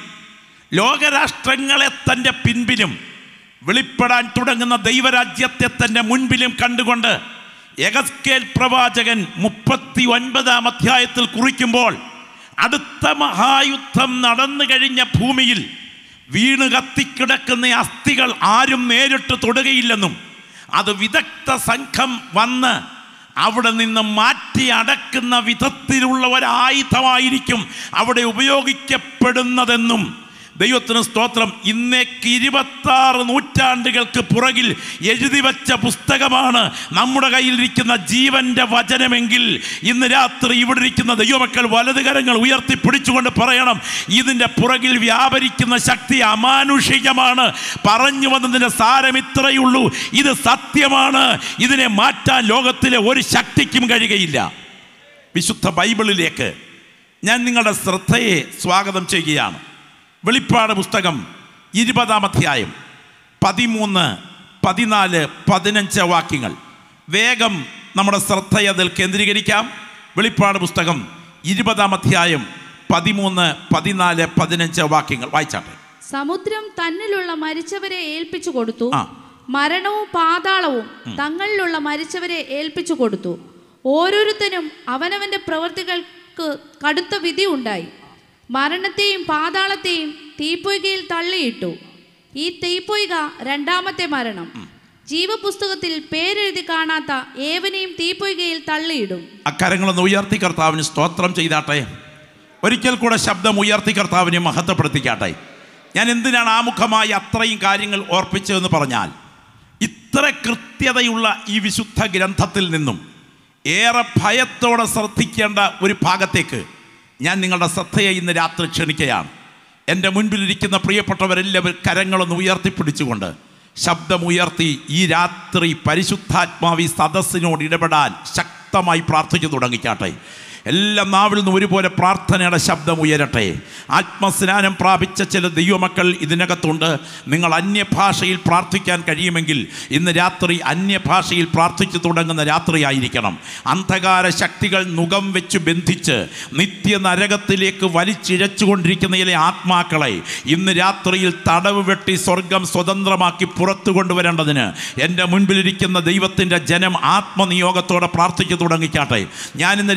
ലോകരാഷ്ട്രങ്ങളെ തൻ്റെ പിൻപിലും വെളിപ്പെടാൻ തുടങ്ങുന്ന ദൈവരാജ്യത്തെ തൻ്റെ മുൻപിലും കണ്ടുകൊണ്ട് യെഹെസ്കേൽ പ്രവാചകൻ മുപ്പത്തി ഒൻപതാം അധ്യായത്തിൽ കുറിക്കുമ്പോൾ അടുത്ത മഹായുദ്ധം നടന്നു കഴിഞ്ഞ ഭൂമിയിൽ വീണ് കത്തിക്കിടക്കുന്ന അസ്ഥികൾ ആരും നേരിട്ട് തൊടുകയില്ലെന്നും അത് വിദഗ്ധ സംഘം വന്ന് അവിടെ നിന്ന് മാറ്റി അടക്കുന്ന വിധത്തിലുള്ള ഒരായുധമായിരിക്കും അവിടെ ഉപയോഗിക്കപ്പെടുന്നതെന്നും ദൈവത്തിന് സ്തോത്രം. ഇന്നേക്ക് ഇരുപത്താറ് നൂറ്റാണ്ടുകൾക്ക് പുറകിൽ എഴുതി വച്ച പുസ്തകമാണ് നമ്മുടെ കയ്യിലിരിക്കുന്ന ജീവന്റെ വചനമെങ്കിൽ ഇന്ന് രാത്രി ഇവിടെ ഇരിക്കുന്ന ദൈവമക്കൾ വലതുകരങ്ങൾ ഉയർത്തിപ്പിടിച്ചുകൊണ്ട് പറയണം, ഇതിൻ്റെ പുറകിൽ വ്യാപരിക്കുന്ന ശക്തി അമാനുഷികമാണ്. പറഞ്ഞു വന്നതിൻ്റെ സാരം ഇത്രയുള്ളൂ, ഇത് സത്യമാണ്. ഇതിനെ മാറ്റാൻ ലോകത്തിലെ ഒരു ശക്തിക്കും കഴിയുകയില്ല. വിശുദ്ധ ബൈബിളിലേക്ക് ഞാൻ നിങ്ങളുടെ ശ്രദ്ധയെ സ്വാഗതം ചെയ്യുകയാണ്. വെളിപ്പാട് പുസ്തകം ഇരുപതാം അധ്യായം പതിമൂന്ന് പതിനാല് പതിനഞ്ച് വാക്യങ്ങൾ. വേഗം നമ്മുടെ ശ്രദ്ധയെ അതിൽ കേന്ദ്രീകരിക്കാം. വെളിപ്പാട് പുസ്തകം ഇരുപതാം അധ്യായം പതിമൂന്ന് പതിനാല് പതിനഞ്ച് വാക്യങ്ങൾ വായിച്ചാട്ടെ. സമുദ്രം തന്നിലുള്ള മരിച്ചവരെ ഏൽപ്പിച്ചു കൊടുത്തു, മരണവും പാതാളവും തങ്ങളിലുള്ള മരിച്ചവരെ ഏൽപ്പിച്ചു കൊടുത്തു. ഓരോരുത്തരും അവനവന്റെ പ്രവൃത്തികൾക്ക് കടുത്ത വിധി ഉണ്ടായി. മരണത്തെയും പാതാളത്തെയും തീപ്പൊയ്കയിൽ തള്ളിയിട്ടു. ഈ തീപ്പൊയ്ക രണ്ടാമത്തെ മരണം. ജീവപുസ്തകത്തിൽ പേരെഴുതി കാണാത്ത ഏവനെയും തീപ്പൊയ്കയിൽ തള്ളിയിടും. അക്കരങ്ങളൊന്ന് ഉയർത്തി കർത്താവിന് സ്തോത്രം ചെയ്താട്ടെ. ഒരിക്കൽ കൂടെ ശബ്ദം ഉയർത്തി കർത്താവിനെ മഹത്വപ്പെടുത്തിക്കാട്ടെ. ഞാൻ എന്തിനാണ് ആമുഖമായി അത്രയും കാര്യങ്ങൾ ഓർപ്പിച്ചതെന്ന് പറഞ്ഞാൽ, ഇത്ര കൃത്യതയുള്ള ഈ വിശുദ്ധ ഗ്രന്ഥത്തിൽ നിന്നും ഏറെ ഭയത്തോടെ ശ്രദ്ധിക്കേണ്ട ഒരു ഭാഗത്തേക്ക് ഞാൻ നിങ്ങളുടെ ശ്രദ്ധയെ ഇന്ന് രാത്രി ക്ഷണിക്കുകയാണ്. എൻ്റെ മുൻപിലിരിക്കുന്ന പ്രിയപ്പെട്ടവരെല്ലാവരും കരങ്ങളൊന്ന് ഉയർത്തിപ്പിടിച്ചുകൊണ്ട് ശബ്ദമുയർത്തി ഈ രാത്രി പരിശുദ്ധാത്മാവി സദസ്സിനോട് ഇടപെടാൻ ശക്തമായി പ്രാർത്ഥിച്ചു തുടങ്ങിക്കാട്ടെ. എല്ലാ നാവിൽ നിന്നും ഒരുപോലെ പ്രാർത്ഥനയുടെ ശബ്ദം ഉയരട്ടെ. ആത്മസ്നാനം പ്രാപിച്ച ചില ദൈവമക്കൾ ഇതിനകത്തുണ്ട്. നിങ്ങൾ അന്യഭാഷയിൽ പ്രാർത്ഥിക്കാൻ കഴിയുമെങ്കിൽ ഇന്ന് രാത്രി അന്യഭാഷയിൽ പ്രാർത്ഥിച്ചു തുടങ്ങുന്ന രാത്രിയായിരിക്കണം. അന്ധകാര ശക്തികൾ മുഖം വെച്ച് ബന്ധിച്ച് നിത്യ നരകത്തിലേക്ക് വലിച്ചിഴച്ചുകൊണ്ടിരിക്കുന്ന ചില ആത്മാക്കളെ ഇന്ന് രാത്രിയിൽ തടവ് വെട്ടി സ്വർഗം സ്വതന്ത്രമാക്കി പുറത്തു കൊണ്ടുവരേണ്ടതിന് എൻ്റെ മുൻപിലിരിക്കുന്ന ദൈവത്തിൻ്റെ ജനം ആത്മനിയോഗത്തോടെ പ്രാർത്ഥിച്ചു തുടങ്ങിക്കാട്ടെ. ഞാനിന്ന് രാത്രി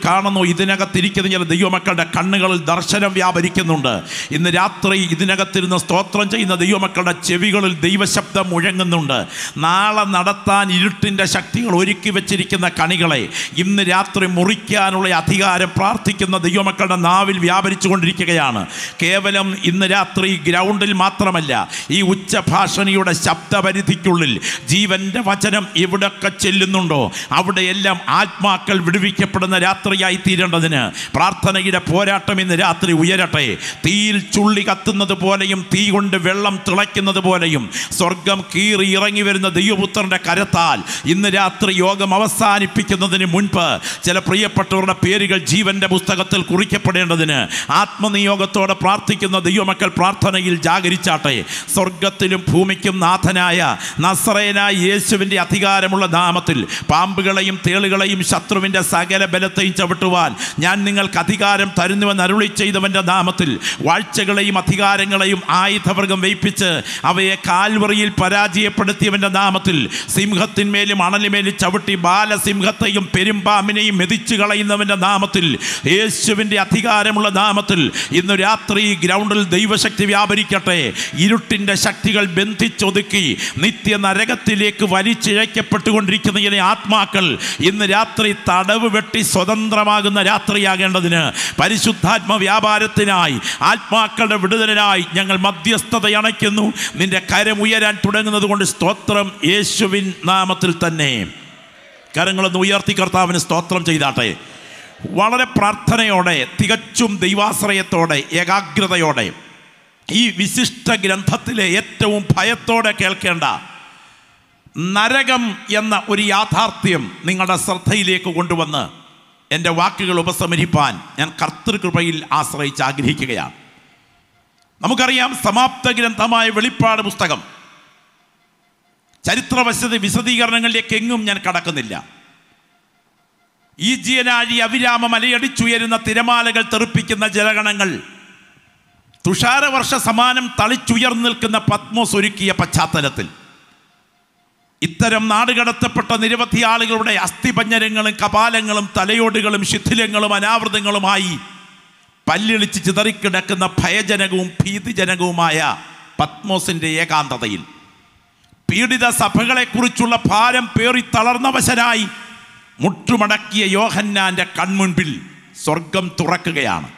കാണുന്നു. ഇതിനകത്തിരിക്കുന്ന ചില ദൈവമക്കളുടെ കണ്ണുകളിൽ ദർശനം വ്യാപരിക്കുന്നുണ്ട്. ഇന്ന് രാത്രി ഇതിനകത്തിരുന്ന് സ്തോത്രം ചെയ്യുന്ന ദൈവമക്കളുടെ ചെവികളിൽ ദൈവശബ്ദം മുഴങ്ങുന്നുണ്ട്. നാളെ നടത്താൻ ഇരുട്ടിൻ്റെ ശക്തികൾ ഒരുക്കി വെച്ചിരിക്കുന്ന കണികളെ ഇന്ന് രാത്രി മുറിക്കാനുള്ള അധികാരം പ്രാർത്ഥിക്കുന്ന ദൈവമക്കളുടെ നാവിൽ വ്യാപരിച്ചു കൊണ്ടിരിക്കുകയാണ്. കേവലം ഇന്ന് രാത്രി ഗ്രൗണ്ടിൽ മാത്രമല്ല, ഈ ഉച്ചഭാഷണിയുടെ ശബ്ദപരിധിക്കുള്ളിൽ ജീവൻ്റെ വചനം എവിടെയൊക്കെ ചെല്ലുന്നുണ്ടോ അവിടെയെല്ലാം ആത്മാക്കൾ വിടുവിക്കപ്പെടുന്ന രാത്രിയായി തീരേണ്ടതിന് പ്രാർത്ഥനയുടെ പോരാട്ടം ഇന്ന് രാത്രി ഉയരട്ടെ. തീയിൽ ചുള്ളി കത്തുന്നത് പോലെയും തീ കൊണ്ട് വെള്ളം തിളയ്ക്കുന്നത് പോലെയും സ്വർഗം കീറി ഇറങ്ങി വരുന്ന ദൈവപുത്രൻ്റെ കരത്താൽ ഇന്ന് രാത്രി യോഗം അവസാനിപ്പിക്കുന്നതിന് മുൻപ് ചില പ്രിയപ്പെട്ടവരുടെ പേരുകൾ ജീവൻ്റെ പുസ്തകത്തിൽ കുറിക്കപ്പെടേണ്ടതിന് ആത്മനിയോഗത്തോടെ പ്രാർത്ഥിക്കുന്ന ദൈവമക്കൾ പ്രാർത്ഥനയിൽ ജാഗരിച്ചാട്ടെ. സ്വർഗത്തിലും ഭൂമിക്കും നാഥനായ നസറേനായ യേശുവിൻ്റെ അധികാരമുള്ള നാമത്തിൽ പാമ്പുകളെയും തേളുകളെയും ശത്രുവിൻ്റെ സകല ബലത്തെയും ചവിട്ടുവാൻ ഞാൻ നിങ്ങൾക്ക് അധികാരം തരുന്നുവെന്ന് അരുളി ചെയ്തവൻ്റെ നാമത്തിൽ വാഴ്ചകളെയും അധികാരങ്ങളെയും ആയുധവർഗം വയ്പ്പിച്ച് അവയെ കാൽവറിയിൽ പരാജയപ്പെടുത്തിയവൻ്റെ നാമത്തിൽ സിംഹത്തിന്മേലും അണലിമേലും ചവിട്ടി ബാലസിംഹത്തെയും പെരുമ്പാമ്പിനെയും മെതിച്ചു കളയുന്നവൻ്റെ നാമത്തിൽ യേശുവിൻ്റെ അധികാരമുള്ള നാമത്തിൽ ഇന്ന് രാത്രി ഗ്രൗണ്ടിൽ ദൈവശക്തി വ്യാപരിക്കട്ടെ. ഇരുട്ടിൻ്റെ ശക്തികൾ ബന്ധിച്ചൊതുക്കി നിത്യ നരകത്തിലേക്ക് വലിച്ചിഴക്കപ്പെട്ടുകൊണ്ടിരിക്കുന്ന ഈ ആത്മാക്കൾ ഇന്ന് രാത്രി തടവ് വെട്ടി സ്വതന്ത്രമാകുന്ന രാത്രിയാകേണ്ടതിന് പരിശുദ്ധാത്മ വ്യാപാരത്തിനായി ആത്മാക്കളുടെ വിടുതലിനായി ഞങ്ങൾ മധ്യസ്ഥത അണയ്ക്കുന്നു. നിന്റെ കരം ഉയരാൻ തുടങ്ങുന്നത് കൊണ്ട് സ്തോത്രം. യേശുവിൻ നാമത്തിൽ തന്നെ കരങ്ങളൊന്ന് ഉയർത്തി കർത്താവിന് സ്തോത്രം ചെയ്താട്ടെ. വളരെ പ്രാർത്ഥനയോടെ, തികച്ചും ദൈവാശ്രയത്തോടെ, ഏകാഗ്രതയോടെ ഈ വിശിഷ്ട ഗ്രന്ഥത്തിലെ ഏറ്റവും ഭയത്തോടെ കേൾക്കേണ്ട നരകം എന്ന ഒരു യാഥാർത്ഥ്യം നിങ്ങളുടെ ശ്രദ്ധയിലേക്ക് കൊണ്ടുവന്ന് എൻ്റെ വാക്കുകൾ ഉപസംഹരിപ്പാൻ ഞാൻ കർത്തൃകൃപയിൽ ആശ്രയിച്ച് ആഗ്രഹിക്കുകയാണ്. നമുക്കറിയാം, സമാപ്ത ഗ്രന്ഥമായ വെളിപ്പാട് പുസ്തകം ചരിത്രവശത വിശദീകരണങ്ങളിലേക്ക് എങ്ങും ഞാൻ കടക്കുന്നില്ല. ഈ ജീവനാഴി അവിരാമ മലയടിച്ചുയരുന്ന തിരമാലകൾ തെറിപ്പിക്കുന്ന ജലഗണങ്ങൾ, തുഷാരവർഷ സമാനം തളിച്ചുയർന്നു നിൽക്കുന്ന പത്മോസ് ഒരുക്കിയ പശ്ചാത്തലത്തിൽ ഇത്തരം നാടുകടത്തപ്പെട്ട നിരവധി ആളുകളുടെ അസ്ഥിപഞ്ജരങ്ങളും കപാലങ്ങളും തലയോടുകളും ശിഥിലങ്ങളും അനാവൃതങ്ങളുമായി പല്ലിളിച്ച് ചിതറിക്കിടക്കുന്ന ഭയജനകവും ഭീതിജനകവുമായ പത്മോസിൻ്റെ ഏകാന്തതയിൽ പീഡിത സഭകളെക്കുറിച്ചുള്ള ഭാരം പേറി തളർന്നവശനായി മുട്ടുമടക്കിയ യോഹന്നാൻ്റെ കൺമുൻപിൽ സ്വർഗം തുറക്കുകയാണ്.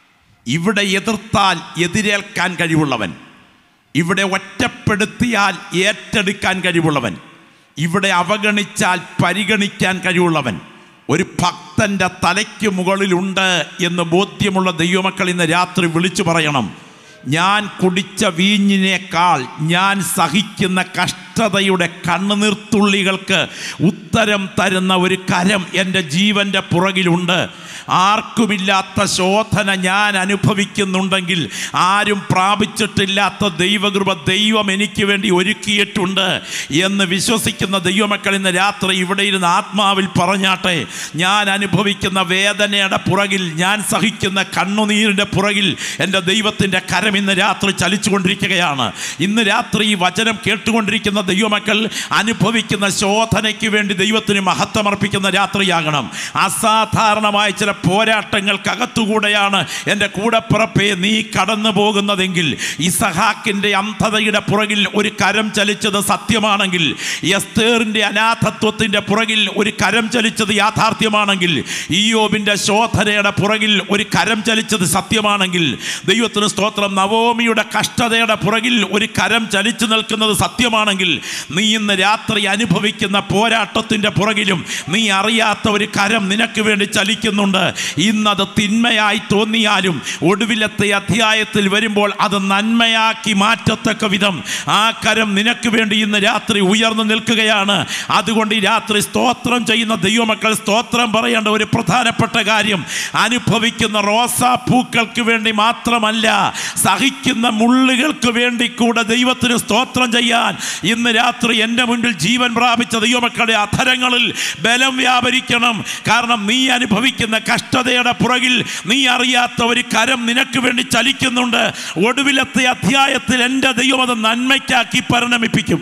ഇവിടെ എതിർത്താൽ എതിരേൽക്കാൻ കഴിവുള്ളവൻ, ഇവിടെ ഒറ്റപ്പെടുത്തിയാൽ ഏറ്റെടുക്കാൻ കഴിവുള്ളവൻ, ഇവിടെ അവഗണിച്ചാൽ പരിഗണിക്കാൻ കഴിവുള്ളവൻ ഒരു ഭക്തൻ്റെ തലയ്ക്ക് മുകളിലുണ്ട് എന്ന് ബോധ്യമുള്ള ദൈവമക്കൾ ഇന്ന് രാത്രി വിളിച്ചു പറയണം. ഞാൻ കുടിച്ച വീഞ്ഞിനേക്കാൾ ഞാൻ സഹിക്കുന്ന കഷ്ടതയുടെ കണ്ണുനീർത്തുള്ളികൾക്ക് ഉത്തരം തരുന്ന ഒരു കരം എൻ്റെ ജീവൻ്റെ പുറകിലുണ്ട്. ആർക്കുമില്ലാത്ത ശോധന ഞാൻ അനുഭവിക്കുന്നുണ്ടെങ്കിൽ ആരും പ്രാപിച്ചിട്ടില്ലാത്ത ദൈവകൃപ ദൈവം എനിക്ക് വേണ്ടി ഒരുക്കിയിട്ടുണ്ട് എന്ന് വിശ്വസിക്കുന്ന ദൈവമക്കൾ ഇന്ന് രാത്രി ഇവിടെ ഇരുന്ന് ആത്മാവിൽ പറഞ്ഞാട്ടെ. ഞാൻ അനുഭവിക്കുന്ന വേദനയുടെ പുറകിൽ, ഞാൻ സഹിക്കുന്ന കണ്ണുനീരിൻ്റെ പുറകിൽ എൻ്റെ ദൈവത്തിൻ്റെ കരം ഇന്ന് രാത്രി ചലിച്ചുകൊണ്ടിരിക്കുകയാണ്. ഇന്ന് രാത്രി ഈ വചനം കേട്ടുകൊണ്ടിരിക്കുന്ന ദൈവമക്കൾ അനുഭവിക്കുന്ന ശോധനയ്ക്ക് വേണ്ടി ദൈവത്തിന് മഹത്വമർപ്പിക്കുന്ന രാത്രിയാകണം. അസാധാരണമായ ചില പോരാട്ടങ്ങൾക്കകത്തുകൂടെയാണ് എൻ്റെ കൂടപ്പിറപ്പേ നീ കടന്നു പോകുന്നതെങ്കിൽ, ഇസഹാക്കിൻ്റെ അന്ധതയുടെ പുറകിൽ ഒരു കരം ചലിച്ചത് സത്യമാണെങ്കിൽ, എസ്തേറിൻ്റെ അനാഥത്വത്തിൻ്റെ പുറകിൽ ഒരു കരം ചലിച്ചത് യാഥാർത്ഥ്യമാണെങ്കിൽ, ഇയ്യോബിൻ്റെ ശോധനയുടെ പുറകിൽ ഒരു കരം ചലിച്ചത് സത്യമാണെങ്കിൽ, ദൈവത്തിന് സ്തോത്രം, നവോമിയുടെ കഷ്ടതയുടെ പുറകിൽ ഒരു കരം ചലിച്ചു നിൽക്കുന്നത് സത്യമാണെങ്കിൽ, നീ ഇന്ന് രാത്രി അനുഭവിക്കുന്ന പോരാട്ടത്തിൻ്റെ പുറകിലും നീ അറിയാത്ത ഒരു കരം നിനക്ക് വേണ്ടി ചലിക്കുന്നുണ്ട്. ഇന്നത് തിന്മയായി തോന്നിയാലും ഒടുവിലത്തെ അധ്യായത്തിൽ വരുമ്പോൾ അത് നന്മയാക്കി മാറ്റത്തക്ക വിധം ആ കരം നിനക്ക് വേണ്ടി ഇന്ന് രാത്രി ഉയർന്നു നിൽക്കുകയാണ്. അതുകൊണ്ട് ഈ രാത്രി സ്തോത്രം ചെയ്യുന്ന ദൈവമക്കൾ സ്തോത്രം പറയേണ്ട ഒരു പ്രധാനപ്പെട്ട കാര്യം, അനുഭവിക്കുന്ന റോസാപ്പൂക്കൾക്ക് വേണ്ടി മാത്രമല്ല, സഹിക്കുന്ന മുള്ളുകൾക്ക് വേണ്ടി കൂടെ ദൈവത്തിന് സ്തോത്രം ചെയ്യാൻ ഇന്ന് രാത്രി എൻ്റെ മുൻപിൽ ജീവൻ പ്രാപിച്ച ദൈവമക്കളുടെ അധരങ്ങളിൽ ബലം വ്യാപരിക്കണം. കാരണം നീ അനുഭവിക്കുന്ന കഷ്ടതയുടെ പുറകിൽ നീ അറിയാത്ത ഒരു കരം നിനക്ക് വേണ്ടി ചലിക്കുന്നുണ്ട്. ഒടുവിലത്തെ അധ്യായത്തിൽ എൻ്റെ ദൈവം അത് നന്മയ്ക്കാക്കി പരിണമിപ്പിക്കും.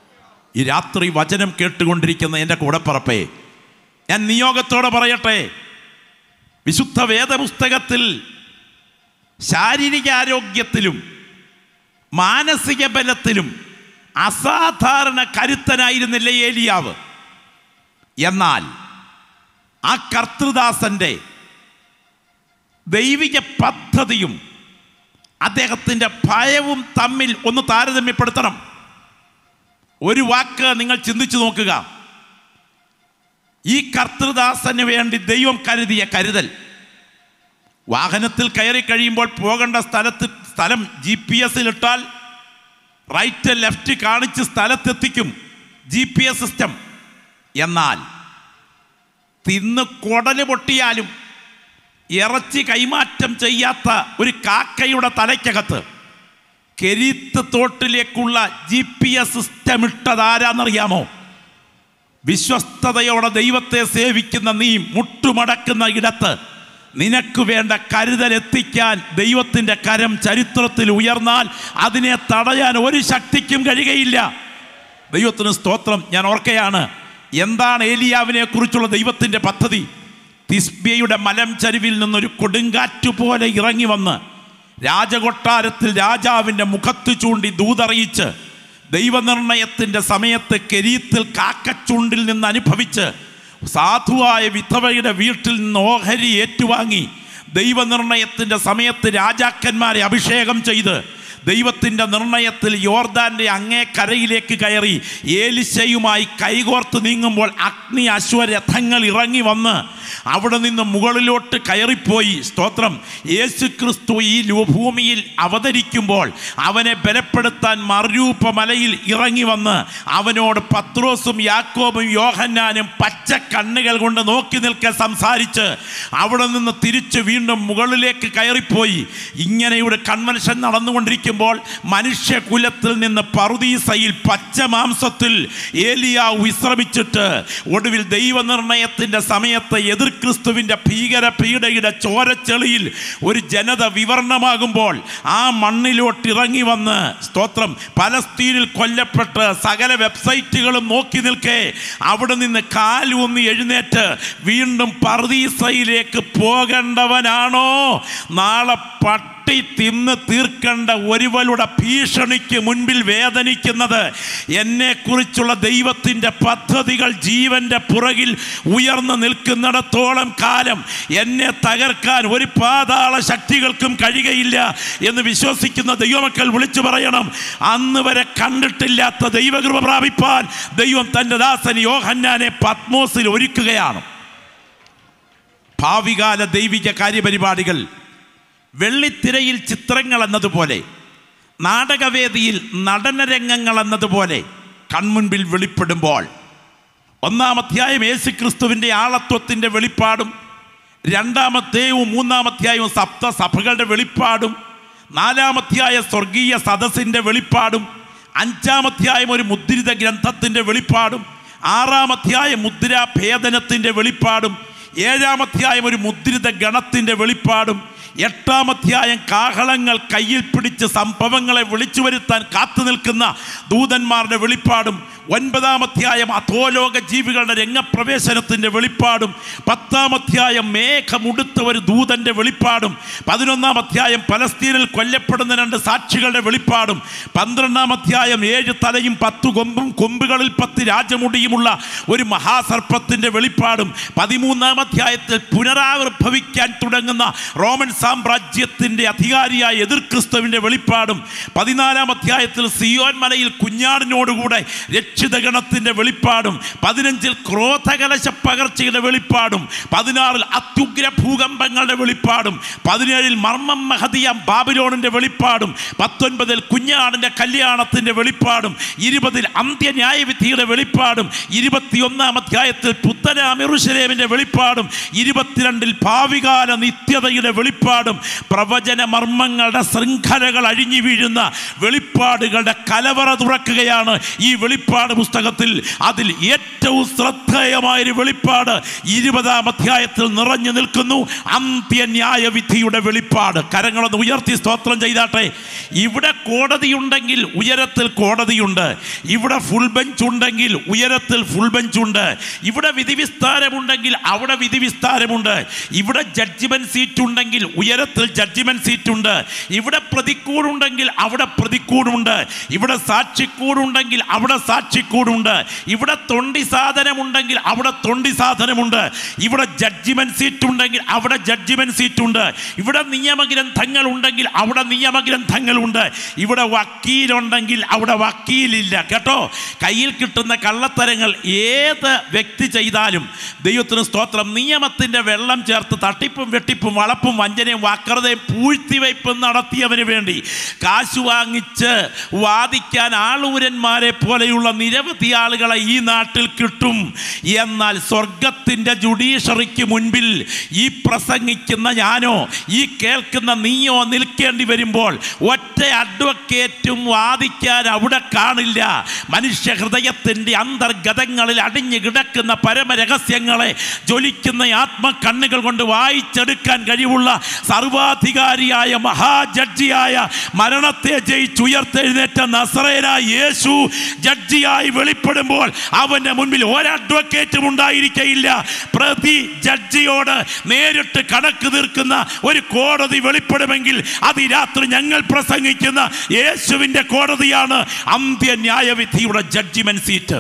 ഈ രാത്രി വചനം കേട്ടുകൊണ്ടിരിക്കുന്ന എൻ്റെ കൂടപ്പിറപ്പേ, ഞാൻ നിയോഗത്തോടെ പറയട്ടെ, വിശുദ്ധ വേദപുസ്തകത്തിൽ ശാരീരികാരോഗ്യത്തിലും മാനസിക ബലത്തിലും അസാധാരണ കരുത്തനായിരുന്നില്ല ഏലിയാവ്. എന്നാൽ ആ കർത്തൃദാസന്റെ ദൈവിക പദ്ധതിയും അദ്ദേഹത്തിൻ്റെ ഭയവും തമ്മിൽ ഒന്ന് താരതമ്യപ്പെടുത്തണം. ഒരു വാക്ക് നിങ്ങൾ ചിന്തിച്ചു നോക്കുക. ഈ കർത്തൃദാസന് വേണ്ടി ദൈവം കരുതിയ കരുതൽ. വാഹനത്തിൽ കയറി കഴിയുമ്പോൾ പോകേണ്ട സ്ഥലത്ത് സ്ഥലം ജി പി എസിലിട്ടാൽ റൈറ്റ് ലെഫ്റ്റ് കാണിച്ച് സ്ഥലത്തെത്തിക്കും ജി പി എസ് സിസ്റ്റം. എന്നാൽ തിന്ന് കുടല് പൊട്ടിയാലും ഇറച്ചി കൈമാറ്റം ചെയ്യാത്ത ഒരു കാക്കയുടെ തലയ്ക്കകത്ത് കെരീത്ത് തോട്ടിലേക്കുള്ള ജി പി എസ് സിസ്റ്റം ഇട്ടതാരാന്നറിയാമോ? വിശ്വസ്തയോടെ ദൈവത്തെ സേവിക്കുന്ന നീ മുട്ടുമടക്കുന്ന ഇടത്ത് നിനക്ക് വേണ്ട കരുതൽ എത്തിക്കാൻ ദൈവത്തിൻ്റെ കരം ചരിത്രത്തിൽ ഉയർന്നാൽ അതിനെ തടയാൻ ഒരു ശക്തിക്കും കഴിയുകയില്ല. ദൈവത്തിന് സ്തോത്രം. ഞാൻ ഓർക്കുകയാണ്, എന്താണ് ഏലിയാവിനെ കുറിച്ചുള്ള ദൈവത്തിൻ്റെ പദ്ധതി? തിസ്ബിയയുടെ മലം ചരിവിൽ നിന്നൊരു കൊടുങ്കാറ്റ് പോലെ ഇറങ്ങി വന്ന് രാജകൊട്ടാരത്തിൽ രാജാവിൻ്റെ മുഖത്ത് ചൂണ്ടി ദൂതറിയിച്ച് ദൈവനിർണയത്തിൻ്റെ സമയത്ത് കെരീത്തിൽ കാക്കച്ചൂണ്ടിൽ നിന്ന് അനുഭവിച്ച് സാധുവായ വിധവയുടെ വീട്ടിൽ നിന്ന് ഓഹരി ഏറ്റുവാങ്ങി ദൈവനിർണയത്തിൻ്റെ സമയത്ത് രാജാക്കന്മാരെ അഭിഷേകം ചെയ്ത് ദൈവത്തിൻ്റെ നിർണയത്തിൽ യോർദാൻ്റെ അങ്ങേ കരയിലേക്ക് കയറി ഏലിശയുമായി കൈകോർത്ത് നീങ്ങുമ്പോൾ അഗ്നി അശ്വരഥങ്ങൾ ഇറങ്ങി വന്ന് അവിടെ നിന്ന് മുകളിലോട്ട് കയറിപ്പോയി. സ്തോത്രം. യേശു ക്രിസ്തു ഈ ഭൂമിയിൽ അവതരിക്കുമ്പോൾ അവനെ ബലപ്പെടുത്താൻ മറുരൂപ മലയിൽ ഇറങ്ങി വന്ന് അവനോട് പത്രോസും യാക്കോബും യോഹന്നാനും പച്ച കണ്ണുകൾ കൊണ്ട് നോക്കി നിൽക്കെ സംസാരിച്ച് അവിടെ നിന്ന് തിരിച്ച് വീണ്ടും മുകളിലേക്ക് കയറിപ്പോയി. ഇങ്ങനെയൊരു കൺവെൻഷൻ നടന്നുകൊണ്ടിരിക്കുമ്പോൾ മനുഷ്യകുലത്തിൽ നിന്ന് പറുദീസയിൽ പച്ച മാംസത്തിൽ ഏലിയാവ് വിശ്രമിച്ചിട്ട് ഒടുവിൽ ദൈവനിർണയത്തിൻ്റെ സമയത്ത് എതിർ ക്രിസ്തുവിൻ്റെ ഭീകര പീഡയുടെ ചോരച്ചെളിയിൽ ഒരു ജനത വിവരണമാകുമ്പോൾ ആ മണ്ണിലോട്ട് ഇറങ്ങി വന്ന്, സ്തോത്രം, പലസ്തീനിൽ കൊല്ലപ്പെട്ട് സകല വെബ്സൈറ്റുകളും നോക്കി നിൽക്കെ അവിടെ നിന്ന് കാലൂന്നി എഴുന്നേറ്റ് വീണ്ടും പറുദീസയിലേക്ക് പോകേണ്ടവനാണോ? നാളെ പട്ടി തിന്ന് തീർക്കേണ്ട ഒരുവളുടെ ഭീഷണിക്ക് മുൻപിൽ വേദനിക്കുന്നത് എന്നെക്കുറിച്ചുള്ള ദൈവത്തിൻ്റെ പദ്ധതികൾ ജീവൻ്റെ പുറകിൽ ഉയർന്നു നിൽക്കുന്നിടത്തോളം കാലം എന്നെ തകർക്കാൻ ഒരു പാതാള ശക്തികൾക്കും കഴിയുകയില്ല എന്ന് വിശ്വസിക്കുന്ന ദൈവമക്കൾ വിളിച്ചു പറയണം. അന്ന് വരെ കണ്ടിട്ടില്ലാത്ത ദൈവകൃപ പ്രാപിപ്പാൻ ദൈവം തൻ്റെ ദാസൻ യോഹന്നാനെ പത്മോസിൽ ഒരുക്കുകയാണ്. ഭാവികാല ദൈവിക കാര്യപരിപാടികൾ വെള്ളിത്തിരയിൽ ചിത്രങ്ങൾ എന്നതുപോലെ നാടകവേദിയിൽ നടനരംഗങ്ങൾ എന്നതുപോലെ കൺമുൻപിൽ വെളിപ്പെടുമ്പോൾ ഒന്നാം അധ്യായം യേശു ക്രിസ്തുവിൻ്റെ ആളത്വത്തിൻ്റെ വെളിപ്പാടും, രണ്ടാമത്തെയും മൂന്നാമധ്യായവും സപ്തസഭകളുടെ വെളിപ്പാടും, നാലാമധ്യായ സ്വർഗീയ സദസ്സിൻ്റെ വെളിപ്പാടും, അഞ്ചാമധ്യായം ഒരു മുദ്രിത ഗ്രന്ഥത്തിൻ്റെ വെളിപ്പാടും, ആറാമധ്യായം മുദ്രാഭേദനത്തിൻ്റെ വെളിപ്പാടും, ഏഴാമധ്യായം ഒരു മുദ്രിത ഗണത്തിൻ്റെ വെളിപ്പാടും, എട്ടാമധ്യായം കാഹളങ്ങൾ കയ്യിൽ പിടിച്ച് സംഭവങ്ങളെ വിളിച്ചു വരുത്താൻ കാത്തു നിൽക്കുന്ന ദൂതന്മാരുടെ വെളിപ്പാടും, ഒൻപതാമധ്യായം അധോലോക ജീവികളുടെ രംഗപ്രവേശനത്തിൻ്റെ വെളിപ്പാടും, പത്താമധ്യായം മേഘമുടുത്ത ഒരു ദൂതൻ്റെ വെളിപ്പാടും, പതിനൊന്നാമധ്യായം പലസ്തീനിൽ കൊല്ലപ്പെടുന്ന രണ്ട് സാക്ഷികളുടെ വെളിപ്പാടും, പന്ത്രണ്ടാമധ്യായം ഏഴ് തലയും പത്തു കൊമ്പും കൊമ്പുകളിൽ പത്ത് രാജമുടിയുമുള്ള ഒരു മഹാസർപ്പത്തിൻ്റെ വെളിപ്പാടും, പതിമൂന്നാമധ്യായത്തിൽ പുനരാവിർഭവിക്കാൻ തുടങ്ങുന്ന റോമൻ സാമ്രാജ്യത്തിൻ്റെ അധികാരിയായ എതിർ ക്രിസ്തുവിൻ്റെ വെളിപ്പാടും, പതിനാലാം അധ്യായത്തിൽ സിയോൻ മലയിൽ കുഞ്ഞാടിനോടുകൂടെ രക്ഷിതഗണത്തിൻ്റെ വെളിപ്പാടും, പതിനഞ്ചിൽ ക്രോധകലശ പകർച്ചയുടെ വെളിപ്പാടും, പതിനാറിൽ അത്യുഗ്ര ഭൂകമ്പങ്ങളുടെ വെളിപ്പാടും, പതിനേഴിൽ മർമ്മം മഹതിയാം ബാബിലോണിൻ്റെ വെളിപ്പാടും, പത്തൊൻപതിൽ കുഞ്ഞാടിൻ്റെ കല്യാണത്തിൻ്റെ വെളിപ്പാടും, ഇരുപതിൽ അന്ത്യന്യായവിധിയുടെ വെളിപ്പാടും, ഇരുപത്തിയൊന്നാം അധ്യായത്തിൽ പുത്തനാം യെരൂശലേമിൻ്റെ വെളിപ്പാടും, ഇരുപത്തിരണ്ടിൽ ഭാവികാല നിത്യതയുടെ വെളിപ്പാടും, പ്രവചന മർമ്മങ്ങളുടെ ശൃംഖലകൾ അഴിഞ്ഞു വീഴുന്ന വെളിപ്പാടുകളുടെ കലവറ തുറക്കുകയാണ് ഈ വെളിപ്പാട് പുസ്തകത്തിൽ. അതിൽ ഏറ്റവും ശ്രദ്ധേയമായൊരു വെളിപ്പാട് ഇരുപതാം അധ്യായത്തിൽ നിറഞ്ഞു നിൽക്കുന്നു. അന്ത്യന്യായ ന്യായവിധിയുടെ വെളിപ്പാട്. കരങ്ങളൊന്ന് ഉയർത്തി സ്തോത്രം ചെയ്താട്ടെ. ഇവിടെ കോടതിയുണ്ടെങ്കിൽ ഉയരത്തിൽ കോടതിയുണ്ട്. ഇവിടെ ഫുൾ ബെഞ്ച് ഉണ്ടെങ്കിൽ ഉയരത്തിൽ ഫുൾ ബെഞ്ച് ഉണ്ട്. ഇവിടെ വിധി വിസ്താരമുണ്ടെങ്കിൽ അവിടെ വിധി വിസ്താരമുണ്ട്. ഇവിടെ ജഡ്ജിമെന്റ് സീറ്റ് ഉണ്ടെങ്കിൽ ഉയരത്തിൽ ജഡ്ജിമെന്റ് സീറ്റ് ഉണ്ട്. ഇവിടെ പ്രതിക്കൂടുണ്ടെങ്കിൽ അവിടെ പ്രതിക്കൂടുണ്ട്. ഇവിടെ സാക്ഷിക്കൂടുണ്ടെങ്കിൽ അവിടെ സാക്ഷിക്കൂടുണ്ട്. ഇവിടെ തൊണ്ടി സാധനമുണ്ടെങ്കിൽ അവിടെ തൊണ്ടി സാധനമുണ്ട്. ഇവിടെ ജഡ്ജിമെന്റ് സീറ്റ് ഉണ്ടെങ്കിൽ അവിടെ ജഡ്ജിമെന്റ് സീറ്റ് ഉണ്ട്. ഇവിടെ നിയമഗ്രന്ഥങ്ങൾ ഉണ്ടെങ്കിൽ അവിടെ നിയമഗ്രന്ഥങ്ങളുണ്ട്. ഇവിടെ വക്കീലുണ്ടെങ്കിൽ അവിടെ വക്കീലില്ല. കേട്ടോ, കയ്യിൽ കിട്ടുന്ന കള്ളത്തരങ്ങൾ ഏത് വ്യക്തി ചെയ്താലും ദൈവത്തിന് സ്തോത്രം, നിയമത്തിൻ്റെ വെള്ളം ചേർത്ത് തട്ടിപ്പും വെട്ടിപ്പും വളപ്പും വഞ്ചനയും വക്രതയും പൂഴ്ത്തിവയ്പും നടത്തിയവന് വേണ്ടി കാശ് വാങ്ങിച്ച് വാദിക്കാൻ ആളൂരന്മാരെ പോലെയുള്ള നിരവധി ആളുകളെ ഈ നാട്ടിൽ കിട്ടും. എന്നാൽ സ്വർഗത്തിൻ്റെ ജുഡീഷ്യറിക്ക് മുൻപിൽ ഈ പ്രസംഗിക്കുന്ന ഞാനോ ഈ കേൾക്കുന്ന നീയോ നിൽക്കേണ്ടി വരുമ്പോൾ ഒറ്റ അഡ്വക്കേറ്റും വാദിക്കാൻ അവിടെ കാണില്ല. മനുഷ്യ ഹൃദയത്തിൻ്റെ അന്തർഗതങ്ങളിൽ അടിഞ്ഞു കിടക്കുന്ന പരമരഹസ്യങ്ങളെ ജ്വലിക്കുന്ന ആത്മകണ്ണുകൾ കൊണ്ട് വായിച്ചെടുക്കാൻ കഴിവുള്ള സർവാധികാരിയായ മഹാജഡ്ജിയായ മരണത്തെ ജയിച്ചുയർത്തെഴുന്നേറ്റ നസറേയനായ യേശു ജഡ്ജിയായി വെളിപ്പെടുമ്പോൾ അവൻ്റെ മുൻപിൽ ഒരു അഡ്വക്കേറ്റും ഉണ്ടായിരിക്കയില്ല. പ്രതി ജഡ്ജിയോട് നേരിട്ട് കണക്ക് തീർക്കുന്ന ഒരു കോടതി വെളിപ്പെടുമെങ്കിൽ അത് ഈ രാത്രി ഞങ്ങൾ പ്രസംഗിക്കുന്ന യേശുവിൻ്റെ കോടതിയാണ്. അന്ത്യ ന്യായവിധിയുടെ ജഡ്ജിമെന്റ് സീറ്റ്.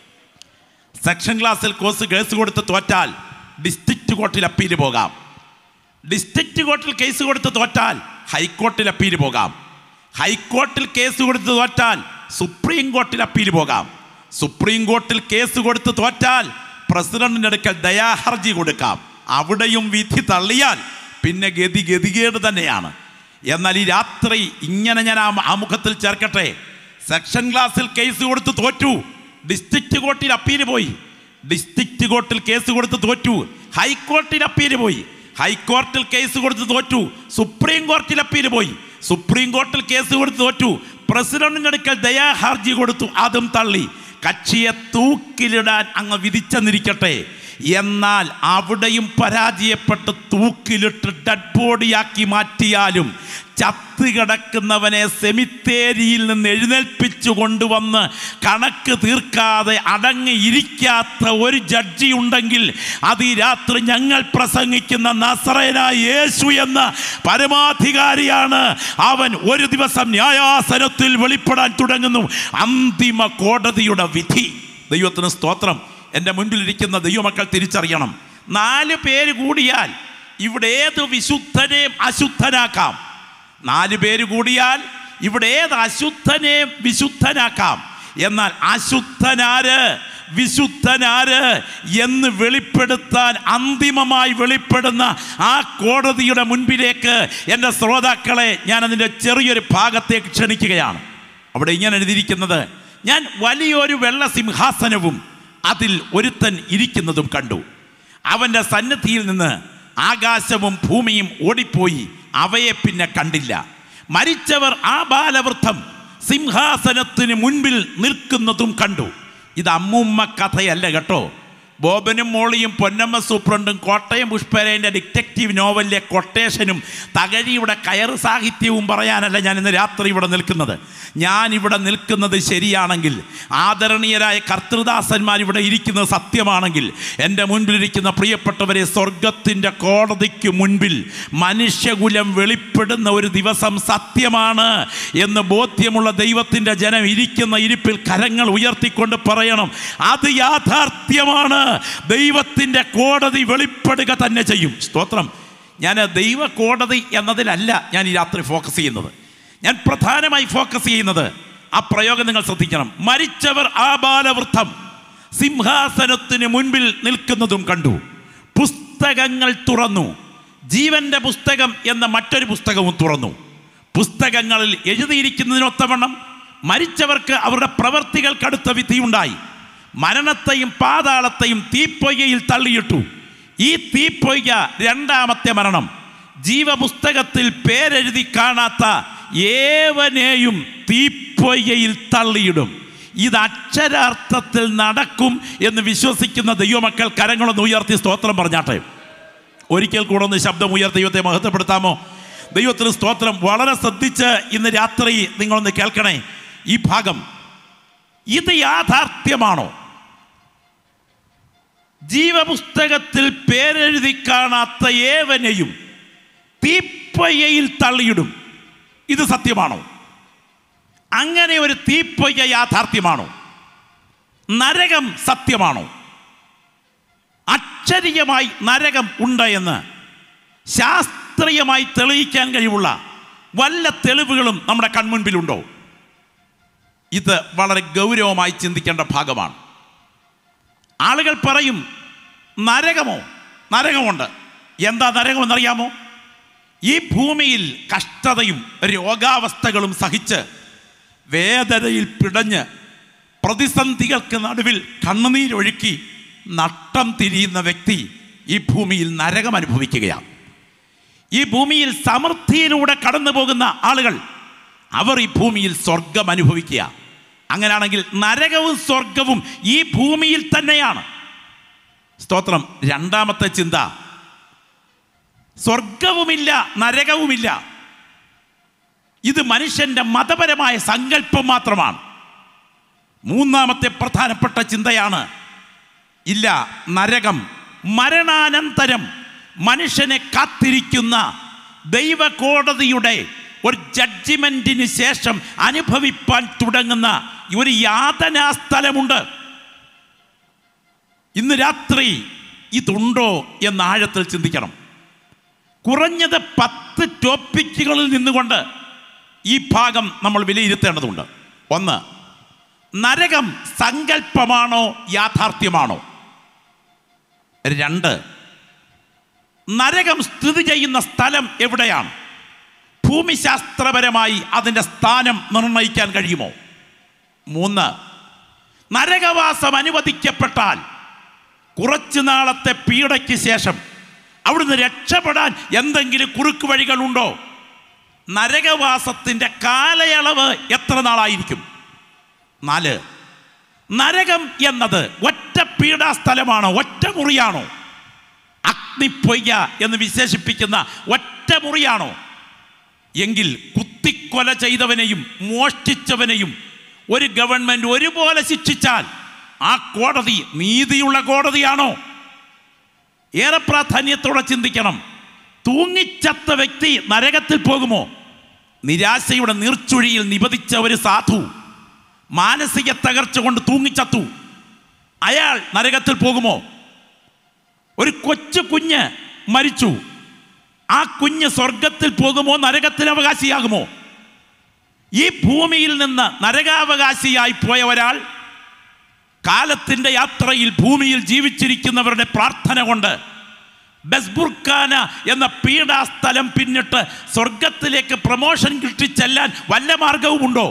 സെക്ഷൻ ക്ലാസ്സിൽ കോഴ്സ് കേസ് കൊടുത്ത് തോറ്റാൽ ഡിസ്ട്രിക്റ്റ് കോർട്ടിൽ അപ്പീൽ പോകാം. ഡിസ്ട്രിക്റ്റ് കോർട്ടിൽ കേസ് കൊടുത്ത് തോറ്റാൽ ഹൈക്കോർട്ടിൽ അപ്പീൽ പോകാം. ഹൈക്കോർട്ടിൽ കേസ് കൊടുത്ത് തോറ്റാൽ സുപ്രീം കോർട്ടിൽ അപ്പീൽ പോകാം. സുപ്രീം കോർട്ടിൽ കേസ് കൊടുത്ത് തോറ്റാൽ പ്രസിഡന്റിൻ്റെ അടുക്കൽ ദയാഹർജി കൊടുക്കാം. അവിടെയും വിധി തള്ളിയാൽ പിന്നെ ഗതി ഗതികേട് തന്നെയാണ്. എന്നാൽ ഈ രാത്രി ഇങ്ങനെ ഞാൻ ആ ആമുഖത്തിൽ ചേർക്കട്ടെ. സെക്ഷൻ ക്ലാസ്സിൽ കേസ് കൊടുത്ത് തോറ്റു, ഡിസ്ട്രിക്റ്റ് കോർട്ടിൽ അപ്പീൽ പോയി. ഡിസ്ട്രിക്റ്റ് കോർട്ടിൽ കേസ് കൊടുത്ത് തോറ്റു, ഹൈക്കോർട്ടിൽ അപ്പീൽ പോയി. ഹൈക്കോർട്ടിൽ കേസ് കൊടുത്ത് തോറ്റു, സുപ്രീം കോർട്ടിൽ അപ്പീൽ പോയി. സുപ്രീം കോർട്ടിൽ കേസ് കൊടുത്ത് തോറ്റു, പ്രസിഡന്റിൻ്റെ അടുക്കൽ ദയാഹർജി കൊടുത്തു, അതും തള്ളി. കക്ഷിയെ തൂക്കിലിടാൻ അങ്ങ് വിധിച്ചെന്നിരിക്കട്ടെ. എന്നാൽ അവിടെയും പരാജയപ്പെട്ട് തൂക്കിലിട്ട് ഡെഡ് ബോഡിയാക്കി മാറ്റിയാലും ചത്ത് കിടക്കുന്നവനെ സെമിത്തേരിയിൽ നിന്ന് എഴുന്നേൽപ്പിച്ചു കൊണ്ടുവന്ന് കണക്ക് തീർക്കാതെ അടങ്ങിയിരിക്കാത്ത ഒരു ജഡ്ജി ഉണ്ടെങ്കിൽ അത് ഈ രാത്രി ഞങ്ങൾ പ്രസംഗിക്കുന്ന നസറേയനായ യേശു എന്ന പരമാധികാരിയാണ്. അവൻ ഒരു ദിവസം ന്യായാസനത്തിൽ വെളിപ്പെടാൻ തുടങ്ങുന്നു. അന്തിമ കോടതിയുടെ വിധി. ദൈവത്തിന് സ്തോത്രം. എൻ്റെ മുൻപിലിരിക്കുന്ന ദൈവമക്കൾ തിരിച്ചറിയണം, നാല് പേര് കൂടിയാൽ ഇവിടെ ഏത് വിശുദ്ധനെയും അശുദ്ധനാക്കാം. നാല് പേര് കൂടിയാൽ ഇവിടെ ഏത് അശുദ്ധനെയും വിശുദ്ധനാക്കാം. എന്നാൽ അശുദ്ധനാര് വിശുദ്ധനാര് എന്ന് വെളിപ്പെടുത്താൻ അന്തിമമായി വെളിപ്പെടുന്ന ആ കോടതിയുടെ മുൻപിലേക്ക് എൻ്റെ ശ്രോതാക്കളെ ഞാൻ അതിൻ്റെ ചെറിയൊരു ഭാഗത്തേക്ക് ക്ഷണിക്കുകയാണ്. അവിടെ ഇങ്ങനെ എഴുതിയിരിക്കുന്നത്, ഞാൻ വലിയൊരു വെള്ള സിംഹാസനവും അതിൽ ഒരുത്തൻ ഇരിക്കുന്നതും കണ്ടു. അവൻ്റെ സന്നിധിയിൽ നിന്ന് ആകാശവും ഭൂമിയും ഓടിപ്പോയി, അവയെ പിന്നെ കണ്ടില്ല. മരിച്ചവർ ആ ബാലവൃദ്ധം സിംഹാസനത്തിന് മുൻപിൽ നിൽക്കുന്നതും കണ്ടു. ഇത് അമ്മൂമ്മ കഥയല്ല കേട്ടോ. ബോബനും മോളിയും പൊന്നമ്മ സൂപ്രണ്ടും കോട്ടയം പുഷ്പരേൻ്റെ ഡിറ്റക്റ്റീവ് നോവലിലെ കൊട്ടേഷനും തകഴിയുടെ കയറ് സാഹിത്യവും പറയാനല്ല ഞാൻ ഇന്ന് രാത്രി ഇവിടെ നിൽക്കുന്നത്. ഞാനിവിടെ നിൽക്കുന്നത് ശരിയാണെങ്കിൽ, ആദരണീയരായ കർത്തൃദാസന്മാർ ഇവിടെ ഇരിക്കുന്നത് സത്യമാണെങ്കിൽ, എൻ്റെ മുൻപിലിരിക്കുന്ന പ്രിയപ്പെട്ടവരെ, സ്വർഗത്തിൻ്റെ കോടതിക്ക് മുൻപിൽ മനുഷ്യകുലം വെളിപ്പെടുന്ന ഒരു ദിവസം സത്യമാണ് എന്ന് ബോധ്യമുള്ള ദൈവത്തിൻ്റെ ജനം ഇരിക്കുന്ന ഇരിപ്പിൽ കരങ്ങൾ ഉയർത്തിക്കൊണ്ട് പറയണം, അത് യാഥാർത്ഥ്യമാണ്. ദൈവത്തിൻ്റെ കോടതി വെളിപ്പെടുക തന്നെ ചെയ്യും. സ്തോത്രം. ഞാൻ ദൈവ കോടതി എന്നതിലല്ല ഞാൻ ഈ രാത്രി ഫോക്കസ് ചെയ്യുന്നത്. ഞാൻ പ്രധാനമായി ഫോക്കസ് ചെയ്യുന്നത്, ആ പ്രയോഗം നിങ്ങൾ ശ്രദ്ധിക്കണം, മരിച്ചവർ ആ ബാലവൃദ്ധം സിംഹാസനത്തിന് മുൻപിൽ നിൽക്കുന്നതും കണ്ടു. പുസ്തകങ്ങൾ തുറന്നു. ജീവന്റെ പുസ്തകം എന്ന മറ്റൊരു പുസ്തകവും തുറന്നു. പുസ്തകങ്ങളിൽ എഴുതിയിരിക്കുന്നതിനൊത്തവണ്ണം മരിച്ചവർക്ക് അവരുടെ പ്രവർത്തികൾക്കടുത്ത വിധിയുണ്ടായി. മരണത്തെയും പാതാളത്തെയും തീപ്പൊയ്കയിൽ തള്ളിയിട്ടു. ഈ തീപ്പൊയ്ക രണ്ടാമത്തെ മരണം. ജീവപുസ്തകത്തിൽ പേരെഴുതി കാണാത്ത ഏവനെയും തീപ്പൊയ്കയിൽ തള്ളിയിടും. ഇത് അക്ഷരാർത്ഥത്തിൽ നടക്കും എന്ന് വിശ്വസിക്കുന്ന ദൈവമക്കൾ കരങ്ങളൊന്ന് ഉയർത്തി സ്തോത്രം പറഞ്ഞാട്ടെ. ഒരിക്കൽ കൂടെ ഒന്ന് ശബ്ദമുയർത്തി ദൈവത്തെ മഹത്വപ്പെടുത്താമോ? ദൈവത്തിന് സ്തോത്രം. വളരെ ശ്രദ്ധിച്ച് ഇന്ന് രാത്രി നിങ്ങളൊന്ന് കേൾക്കണേ ഈ ഭാഗം. ഇത് യാഥാർത്ഥ്യമാണോ? ജീവപുസ്തകത്തിൽ പേരെഴുതി കാണാത്ത ഏവനെയും തീപ്പൊയ്യയിൽ തള്ളിയിടും. ഇത് സത്യമാണോ? അങ്ങനെ ഒരു തീപ്പൊയ്യ യാഥാർത്ഥ്യമാണോ? നരകം സത്യമാണോ? അക്ഷരീയമായി നരകം ഉണ്ട് എന്ന് ശാസ്ത്രീയമായി തെളിയിക്കാൻ കഴിവുള്ള വല്ല തെളിവുകളും നമ്മുടെ കൺമുൻപിലുണ്ടോ? ഇത് വളരെ ഗൗരവമായി ചിന്തിക്കേണ്ട ഭാഗമാണ്. ആളുകൾ പറയും നരകമോ? നരകമുണ്ട്. എന്താ നരകമെന്നറിയാമോ? ഈ ഭൂമിയിൽ കഷ്ടതയും രോഗാവസ്ഥകളും സഹിച്ച് വേദനയിൽ പിടഞ്ഞ് പ്രതിസന്ധികൾക്ക് നടുവിൽ കണ്ണുനീരൊഴുക്കി നട്ടം തിരിയുന്ന വ്യക്തി ഈ ഭൂമിയിൽ നരകം അനുഭവിക്കുകയാണ്. ഈ ഭൂമിയിൽ സമൃദ്ധിയിലൂടെ കടന്നു പോകുന്ന ആളുകൾ അവർ ഈ ഭൂമിയിൽ സ്വർഗം അനുഭവിക്കുക. അങ്ങനെയാണെങ്കിൽ നരകവും സ്വർഗവും ഈ ഭൂമിയിൽ തന്നെയാണ്. സ്തോത്രം. രണ്ടാമത്തെ ചിന്ത, സ്വർഗവുമില്ല നരകവുമില്ല. ഇത് മനുഷ്യന്റെ മതപരമായ സങ്കല്പം മാത്രമാണ്. മൂന്നാമത്തെ പ്രധാനപ്പെട്ട ചിന്തയാണ്, ഇല്ല, നരകം മരണാനന്തരം മനുഷ്യനെ കാത്തിരിക്കുന്ന ദൈവകോടതിയുടെ ഒരു ജഡ്ജിമെന്റിന് ശേഷം അനുഭവിപ്പാൻ തുടങ്ങുന്ന ഒരു യാതനാ സ്ഥലമുണ്ട്. ഇന്ന് രാത്രി ഇതുണ്ടോ എന്ന് ആഴത്തിൽ ചിന്തിക്കണം. കുറഞ്ഞത് പത്ത് ടോപ്പിക്കുകളിൽ നിന്നുകൊണ്ട് ഈ ഭാഗം നമ്മൾ വിലയിരുത്തേണ്ടതുണ്ട്. ഒന്ന്, നരകം സങ്കല്പമാണോ യാഥാർത്ഥ്യമാണോ? രണ്ട്, നരകം സ്ഥിതി ചെയ്യുന്ന സ്ഥലം എവിടെയാണ്? ഭൂമിശാസ്ത്രപരമായി അതിൻ്റെ സ്ഥാനം നിർണ്ണയിക്കാൻ കഴിയുമോ? മൂന്ന്, നരകവാസം അനുവദിക്കപ്പെട്ടാൽ കുറച്ചു നാളത്തെ പീഡയ്ക്ക് ശേഷം അവിടുന്ന് രക്ഷപ്പെടാൻ എന്തെങ്കിലും കുറുക്ക് വഴികളുണ്ടോ? നരകവാസത്തിൻ്റെ കാലയളവ് എത്ര നാളായിരിക്കും? നാല്, നരകം എന്നത് ഒറ്റ പീഡാസ്ഥലമാണോ? ഒറ്റ മുറിയാണോ? അഗ്നിപ്പൊയ്യ എന്ന് വിശേഷിപ്പിക്കുന്ന ഒറ്റ മുറിയാണോ? എങ്കിൽ കുത്തിക്കൊല ചെയ്തവനെയും മോഷ്ടിച്ചവനെയും ഒരു ഗവൺമെന്റ് ഒരുപോലെ ശിക്ഷിച്ചാൽ ആ കോടതി നീതിയുള്ള കോടതിയാണോ? ഏറെ പ്രാധാന്യത്തോടെ ചിന്തിക്കണം. തൂങ്ങിച്ചത്ത വ്യക്തി നരകത്തിൽ പോകുമോ? നിരാശയുടെ നീർച്ചുഴിയിൽ നിപതിച്ച ഒരു സാധു മാനസിക തകർച്ച കൊണ്ട് തൂങ്ങിച്ചത്തു, അയാൾ നരകത്തിൽ പോകുമോ? ഒരു കൊച്ചു കുഞ്ഞ് മരിച്ചു, ആ കുഞ്ഞ് സ്വർഗത്തിൽ പോകുമോ? നരകത്തിന് അവകാശിയാകുമോ? ഈ ഭൂമിയിൽ നിന്ന് നരകാവകാശിയായി പോയ ഒരാൾ കാലത്തിൻ്റെ യാത്രയിൽ ഭൂമിയിൽ ജീവിച്ചിരിക്കുന്നവരുടെ പ്രാർത്ഥന കൊണ്ട് ബസ്ബുർഖാന എന്ന പീഡാസ്ഥലം പിന്നിട്ട് സ്വർഗത്തിലേക്ക് പ്രമോഷൻ കിട്ടി ചെല്ലാൻ വല്ല മാർഗവുമുണ്ടോ?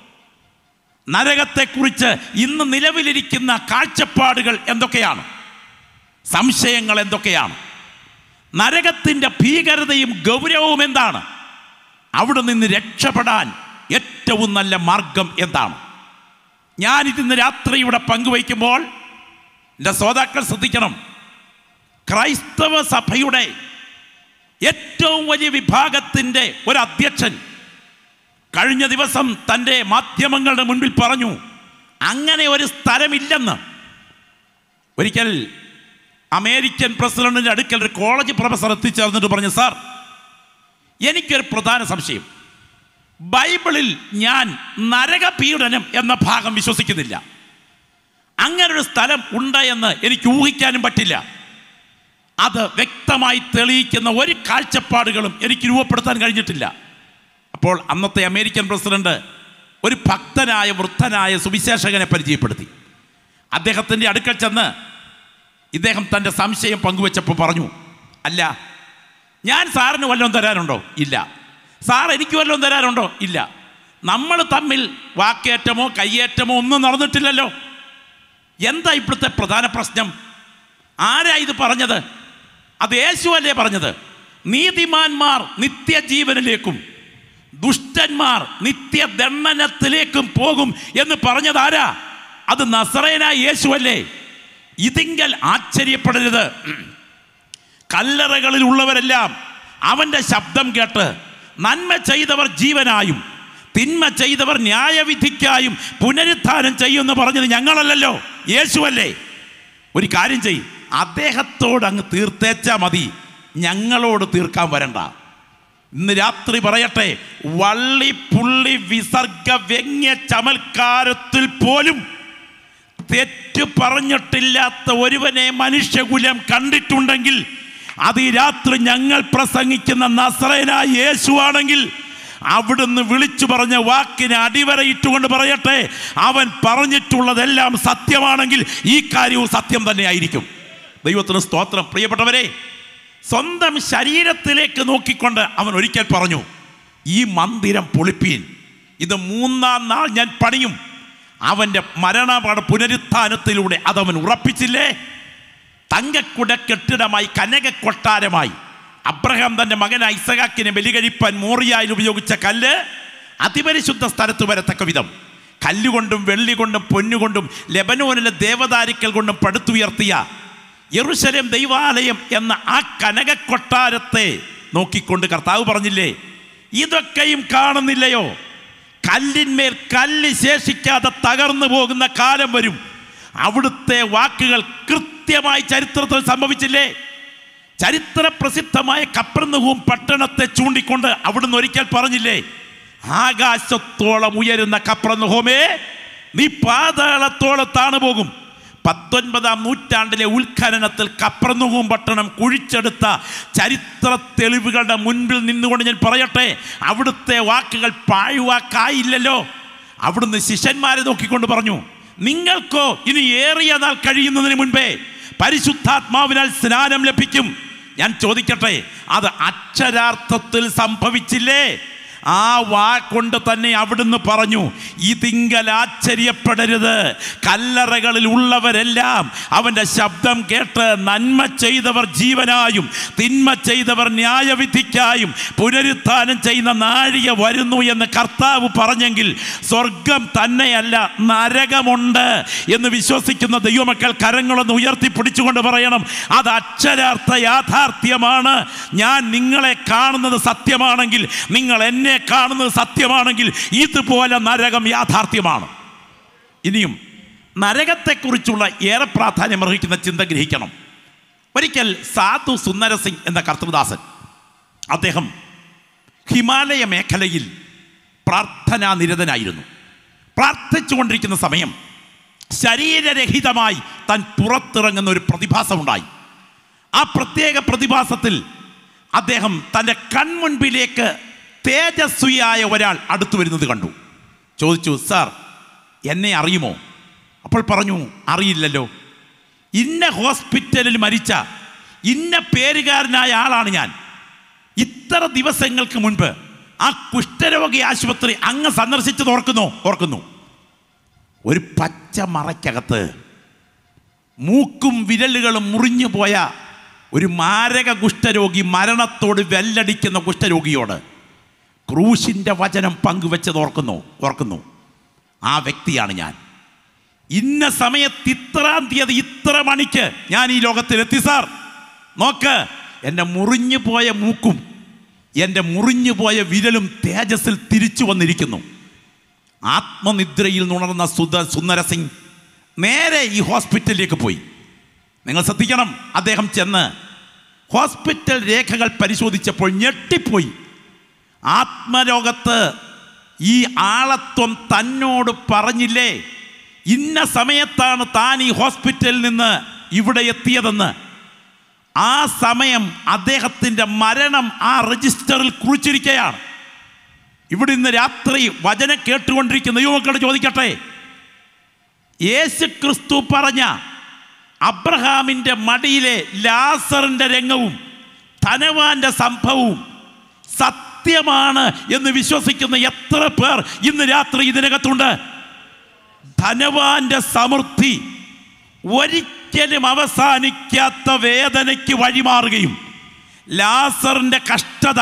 നരകത്തെക്കുറിച്ച് ഇന്ന് നിലവിലിരിക്കുന്ന കാഴ്ചപ്പാടുകൾ എന്തൊക്കെയാണ്? സംശയങ്ങൾ എന്തൊക്കെയാണ്? നരകത്തിൻ്റെ ഭീകരതയും ഗൗരവവും എന്താണ്? അവിടെ നിന്ന് രക്ഷപ്പെടാൻ ഏറ്റവും നല്ല മാർഗം എന്താണ്? ഞാനിതിന്ന് രാത്രി ഇവിടെ പങ്കുവയ്ക്കുമ്പോൾ എൻ്റെ ശ്രോതാക്കൾ ശ്രദ്ധിക്കണം. ക്രൈസ്തവ സഭയുടെ ഏറ്റവും വലിയ വിഭാഗത്തിൻ്റെ ഒരു അധ്യക്ഷൻ കഴിഞ്ഞ ദിവസം തൻ്റെ മാധ്യമങ്ങളുടെ മുൻപിൽ പറഞ്ഞു, അങ്ങനെ ഒരു സ്ഥലമില്ലെന്ന്. ഒരിക്കൽ അമേരിക്കൻ പ്രസിഡന്റിൻ്റെ അടുക്കൽ ഒരു കോളേജ് പ്രൊഫസർ എത്തിച്ചേർന്നിട്ട് പറഞ്ഞു, സാർ, എനിക്കൊരു പ്രധാന സംശയം. ബൈബിളിൽ ഞാൻ നരകപീഡനം എന്ന ഭാഗം വിശ്വസിക്കുന്നില്ല. അങ്ങനൊരു സ്ഥലം ഉണ്ട് എന്ന് എനിക്ക് ഊഹിക്കാനും പറ്റില്ല. അത് വ്യക്തമായി തെളിയിക്കുന്ന ഒരു കാഴ്ചപ്പാടുകളും എനിക്ക് രൂപപ്പെടുത്താൻ കഴിഞ്ഞിട്ടില്ല. അപ്പോൾ അന്നത്തെ അമേരിക്കൻ പ്രസിഡന്റ് ഒരു ഭക്തനായ വൃദ്ധനായ സുവിശേഷകനെ പരിചയപ്പെടുത്തി. അദ്ദേഹത്തിൻ്റെ അടുക്കൽ ചെന്ന് ഇദ്ദേഹം തൻ്റെ സംശയം പങ്കുവെച്ചപ്പോൾ പറഞ്ഞു, അല്ല, ഞാൻ സാറിന് വല്ലതും തരാനുണ്ടോ? ഇല്ല. സാർ എനിക്ക് വല്ലതും തരാനുണ്ടോ? ഇല്ല. നമ്മൾ തമ്മിൽ വാക്കേറ്റമോ കയ്യേറ്റമോ ഒന്നും നടന്നിട്ടില്ലല്ലോ. എന്താ ഇപ്പോഴത്തെ പ്രധാന പ്രശ്നം? ആരാ ഇത് പറഞ്ഞത്? അത് യേശു അല്ലേ പറഞ്ഞത്? നീതിമാന്മാർ നിത്യജീവനിലേക്കും ദുഷ്ടന്മാർ നിത്യദണ്ഡനത്തിലേക്കും പോകും എന്ന് പറഞ്ഞത് ആരാ? അത് നസറേനായ യേശു അല്ലേ? ഇതിങ്കൽ ആശ്ചര്യപ്പെടരുത്. കല്ലറകളിൽ ഉള്ളവരെല്ലാം അവൻ്റെ ശബ്ദം കേട്ട് നന്മ ചെയ്തവർ ജീവനായും തിന്മ ചെയ്തവർ ന്യായവിധിക്കായും പുനരുത്ഥാനം ചെയ്യുമെന്ന് പറഞ്ഞത് ഞങ്ങളല്ലല്ലോ, യേശുവല്ലേ. ഒരു കാര്യം ചെയ്യും, അദ്ദേഹത്തോട് അങ്ങ് തീർത്തേച്ചാ മതി, ഞങ്ങളോട് തീർക്കാൻ വരണ്ട. ഇന്ന് രാത്രി പറയട്ടെ, വള്ളി പുള്ളി വിസർഗ വ്യംഗ്യ ചമൽക്കാരത്തിൽ പോലും തെറ്റ് പറഞ്ഞിട്ടില്ലാത്ത ഒരുവനെ മനുഷ്യകുലം കണ്ടിട്ടുണ്ടെങ്കിൽ അത് ഈ രാത്രി ഞങ്ങൾ പ്രസംഗിക്കുന്ന നസറേനായ യേശുവാണെങ്കിൽ അവിടുന്ന് വിളിച്ചു പറഞ്ഞ വാക്കിനെ അടിവരയിട്ടുകൊണ്ട് പറയട്ടെ, അവൻ പറഞ്ഞിട്ടുള്ളതെല്ലാം സത്യമാണെങ്കിൽ ഈ കാര്യവും സത്യം തന്നെ ആയിരിക്കും. ദൈവത്തിന് സ്തോത്രം. പ്രിയപ്പെട്ടവരെ, സ്വന്തം ശരീരത്തിലേക്ക് നോക്കിക്കൊണ്ട് അവൻ ഒരിക്കൽ പറഞ്ഞു, ഈ മന്ദിരം പൊളിപ്പീൻ, ഇത് മൂന്നാം നാൾ ഞാൻ പണിയും. അവൻ്റെ മരണപാട് പുനരുത്ഥാനത്തിലൂടെ അതവൻ ഉറപ്പിച്ചില്ലേ. തങ്കക്കുട കെട്ടിടമായി കനക കൊട്ടാരമായി അബ്രഹാം തൻ്റെ മകനായ ഇസഹാക്കിനെ ബലികഴിപ്പാൻ മോറിയായിൽ ഉപയോഗിച്ച കല്ല് അതിപരിശുദ്ധ സ്ഥലത്ത് വരത്തക്ക വിധം കല്ലുകൊണ്ടും വെള്ളി കൊണ്ടും പൊന്നുകൊണ്ടും ലെബനോനിലെ ദേവദാരുക്കൾ കൊണ്ടും പടുത്തുയർത്തിയ യെരൂശലേം ദൈവാലയം എന്ന ആ കനക കൊട്ടാരത്തെ നോക്കിക്കൊണ്ട് കർത്താവ് പറഞ്ഞില്ലേ, ഇതൊക്കെയും കാണുന്നില്ലയോ? കല്ലിന്മേൽ കല്ല് ശേഷിക്കാതെ തകർന്നു പോകുന്ന കാലം വരും. അവിടുത്തെ വാക്കുകൾ കൃത്യമായി ചരിത്രത്തിൽ സംഭവിച്ചില്ലേ? ചരിത്ര പ്രസിദ്ധമായ കപ്പർന്നഹൂം പട്ടണത്തെ ചൂണ്ടിക്കൊണ്ട് അവിടുന്ന് ഒരിക്കൽ പറഞ്ഞില്ലേ, ആകാശത്തോളം ഉയരുന്ന കപ്പർന്നഹൂമേ, നീ പാതാളത്തോളം താണുപോകും. പത്തൊൻപതാം നൂറ്റാണ്ടിലെ ഉത്ഖനനത്തിൽ കപ്പർന്നഹൂം പട്ടണം കുഴിച്ചെടുത്ത ചരിത്ര തെളിവുകളുടെ മുൻപിൽ നിന്നുകൊണ്ട് ഞാൻ പറയട്ടെ, അവിടുത്തെ വാക്കുകൾ പാഴ്വാക്കായില്ലല്ലോ. അവിടുന്ന് ശിഷ്യന്മാരെ നോക്കിക്കൊണ്ട് പറഞ്ഞു, നിങ്ങൾക്കോ ഇനി ഏറിയ നാൾ കഴിയുന്നതിന് മുൻപേ പരിശുദ്ധാത്മാവിനാൽ സ്നാനം ലഭിക്കും. ഞാൻ ചോദിക്കട്ടെ, അത് അക്ഷരാർത്ഥത്തിൽ സംഭവിച്ചില്ലേ? ആ വാക്കൊണ്ട് തന്നെ അവിടുന്ന് പറഞ്ഞു, ഇതിങ്കൽ ആശ്ചര്യപ്പെടരുത്, കല്ലറകളിൽ ഉള്ളവരെല്ലാം അവൻ്റെ ശബ്ദം കേട്ട് നന്മ ചെയ്തവർ ജീവനായും തിന്മ ചെയ്തവർ ന്യായവിധിക്കായും പുനരുത്ഥാനം ചെയ്യുന്ന നാഴിക വരുന്നു എന്ന് കർത്താവ് പറഞ്ഞെങ്കിൽ സ്വർഗം തന്നെയല്ല നരകമുണ്ട് എന്ന് വിശ്വസിക്കുന്ന ദൈവമക്കൾ കരങ്ങളൊന്ന് ഉയർത്തിപ്പിടിച്ചുകൊണ്ട് പറയണം, അത് അക്ഷരാർത്ഥ യാഥാർത്ഥ്യമാണ്. ഞാൻ നിങ്ങളെ കാണുന്നത് സത്യമാണെങ്കിൽ, നിങ്ങൾ എന്നെ കാണുന്നത് സത്യമാണെങ്കിൽ, ഇതുപോലെ നരകം യാഥാർത്ഥ്യമാണ്. ഇനിയും നരകത്തെക്കുറിച്ചുള്ള ഏറെ പ്രാധാന്യം അർഹിക്കുന്ന ചിന്ത ഗ്രഹിക്കണം. ഒരിക്കൽ സാധു സുന്ദര സിംഗ് എന്ന കർത്തൃദാസൻ, അദ്ദേഹം ഹിമാലയ മേഖലയിൽ പ്രാർത്ഥനാ നിരതനായിരുന്നു. പ്രാർത്ഥിച്ചുകൊണ്ടിരിക്കുന്ന സമയം ശരീരരഹിതമായി താൻ പുറത്തിറങ്ങുന്ന ഒരു പ്രതിഭാസമുണ്ടായി. ആ പ്രത്യേക പ്രതിഭാസത്തിൽ അദ്ദേഹം തൻ്റെ കൺമുൻപിലേക്ക് തേജസ്വിയായ ഒരാൾ അടുത്തു വരുന്നത് കണ്ടു. ചോദിച്ചു, സാർ എന്നെ അറിയുമോ? അപ്പോൾ പറഞ്ഞു, അറിയില്ലല്ലോ. ഇന്ന ഹോസ്പിറ്റലിൽ മരിച്ച ഇന്ന പേരുകാരനായ ആളാണ് ഞാൻ. ഇത്ര ദിവസങ്ങൾക്ക് മുൻപ് ആ കുഷ്ഠരോഗി ആശുപത്രി അങ്ങ് സന്ദർശിച്ചത് ഓർക്കുന്നു ഓർക്കുന്നു ഒരു പച്ച മറയ്ക്കകത്ത് മൂക്കും വിരലുകളും മുറിഞ്ഞു പോയ ഒരു മാരക കുഷ്ഠരോഗി മരണത്തോട് വെല്ലടിക്കുന്ന കുഷ്ഠരോഗിയോട് ക്രൂശിൻ്റെ വചനം പങ്കുവെച്ചത് ഓർക്കുന്നു ഓർക്കുന്നു ആ വ്യക്തിയാണ് ഞാൻ. ഇന്ന സമയത്ത് ഇത്രാം തീയതി ഇത്ര മണിക്ക് ഞാൻ ഈ ലോകത്തിലെത്തി സാർ. നോക്ക്, എൻ്റെ മുറിഞ്ഞു പോയ മൂക്കും എൻ്റെ മുറിഞ്ഞു പോയ വിരലും തേജസ്സിൽ തിരിച്ചു വന്നിരിക്കുന്നു. ആത്മനിദ്രയിൽ നുണർന്ന സുധ സുന്ദര സിംഗ് നേരെ ഈ ഹോസ്പിറ്റലിലേക്ക് പോയി. നിങ്ങൾ ശ്രദ്ധിക്കണം, അദ്ദേഹം ചെന്ന് ഹോസ്പിറ്റൽ രേഖകൾ പരിശോധിച്ചപ്പോൾ ഞെട്ടിപ്പോയി. ആത്മലോകത്ത് ഈ ആളത്വം തന്നോട് പറഞ്ഞില്ലേ, ഇന്ന സമയത്താണ് താൻ ഈ ഹോസ്പിറ്റലിൽ നിന്ന് ഇവിടെ എത്തിയതെന്ന്. ആ സമയം അദ്ദേഹത്തിൻ്റെ മരണം ആ രജിസ്റ്ററിൽ കുറിച്ചിരിക്കുകയാണ്. ഇവിടെ ഇന്ന് രാത്രി വചനം കേട്ടുകൊണ്ടിരിക്കുന്ന യുവക്കളോട് ചോദിക്കട്ടെ, യേശു ക്രിസ്തു പറഞ്ഞ അബ്രഹാമിൻ്റെ മടിയിലെ ലാസറിൻ്റെ രംഗവും ധനവാന്റെ സംഭവവും സത്യമാണ് എന്ന് വിശ്വസിക്കുന്ന എത്ര പേർ ഇന്ന് രാത്രി ഇതിനകത്തുണ്ട്? ധനവാന്റെ സമൃദ്ധി ഒരിക്കലും അവസാനിക്കാത്ത വേദനയ്ക്ക് വഴിമാറുകയും ലാസറിൻ്റെ കഷ്ടത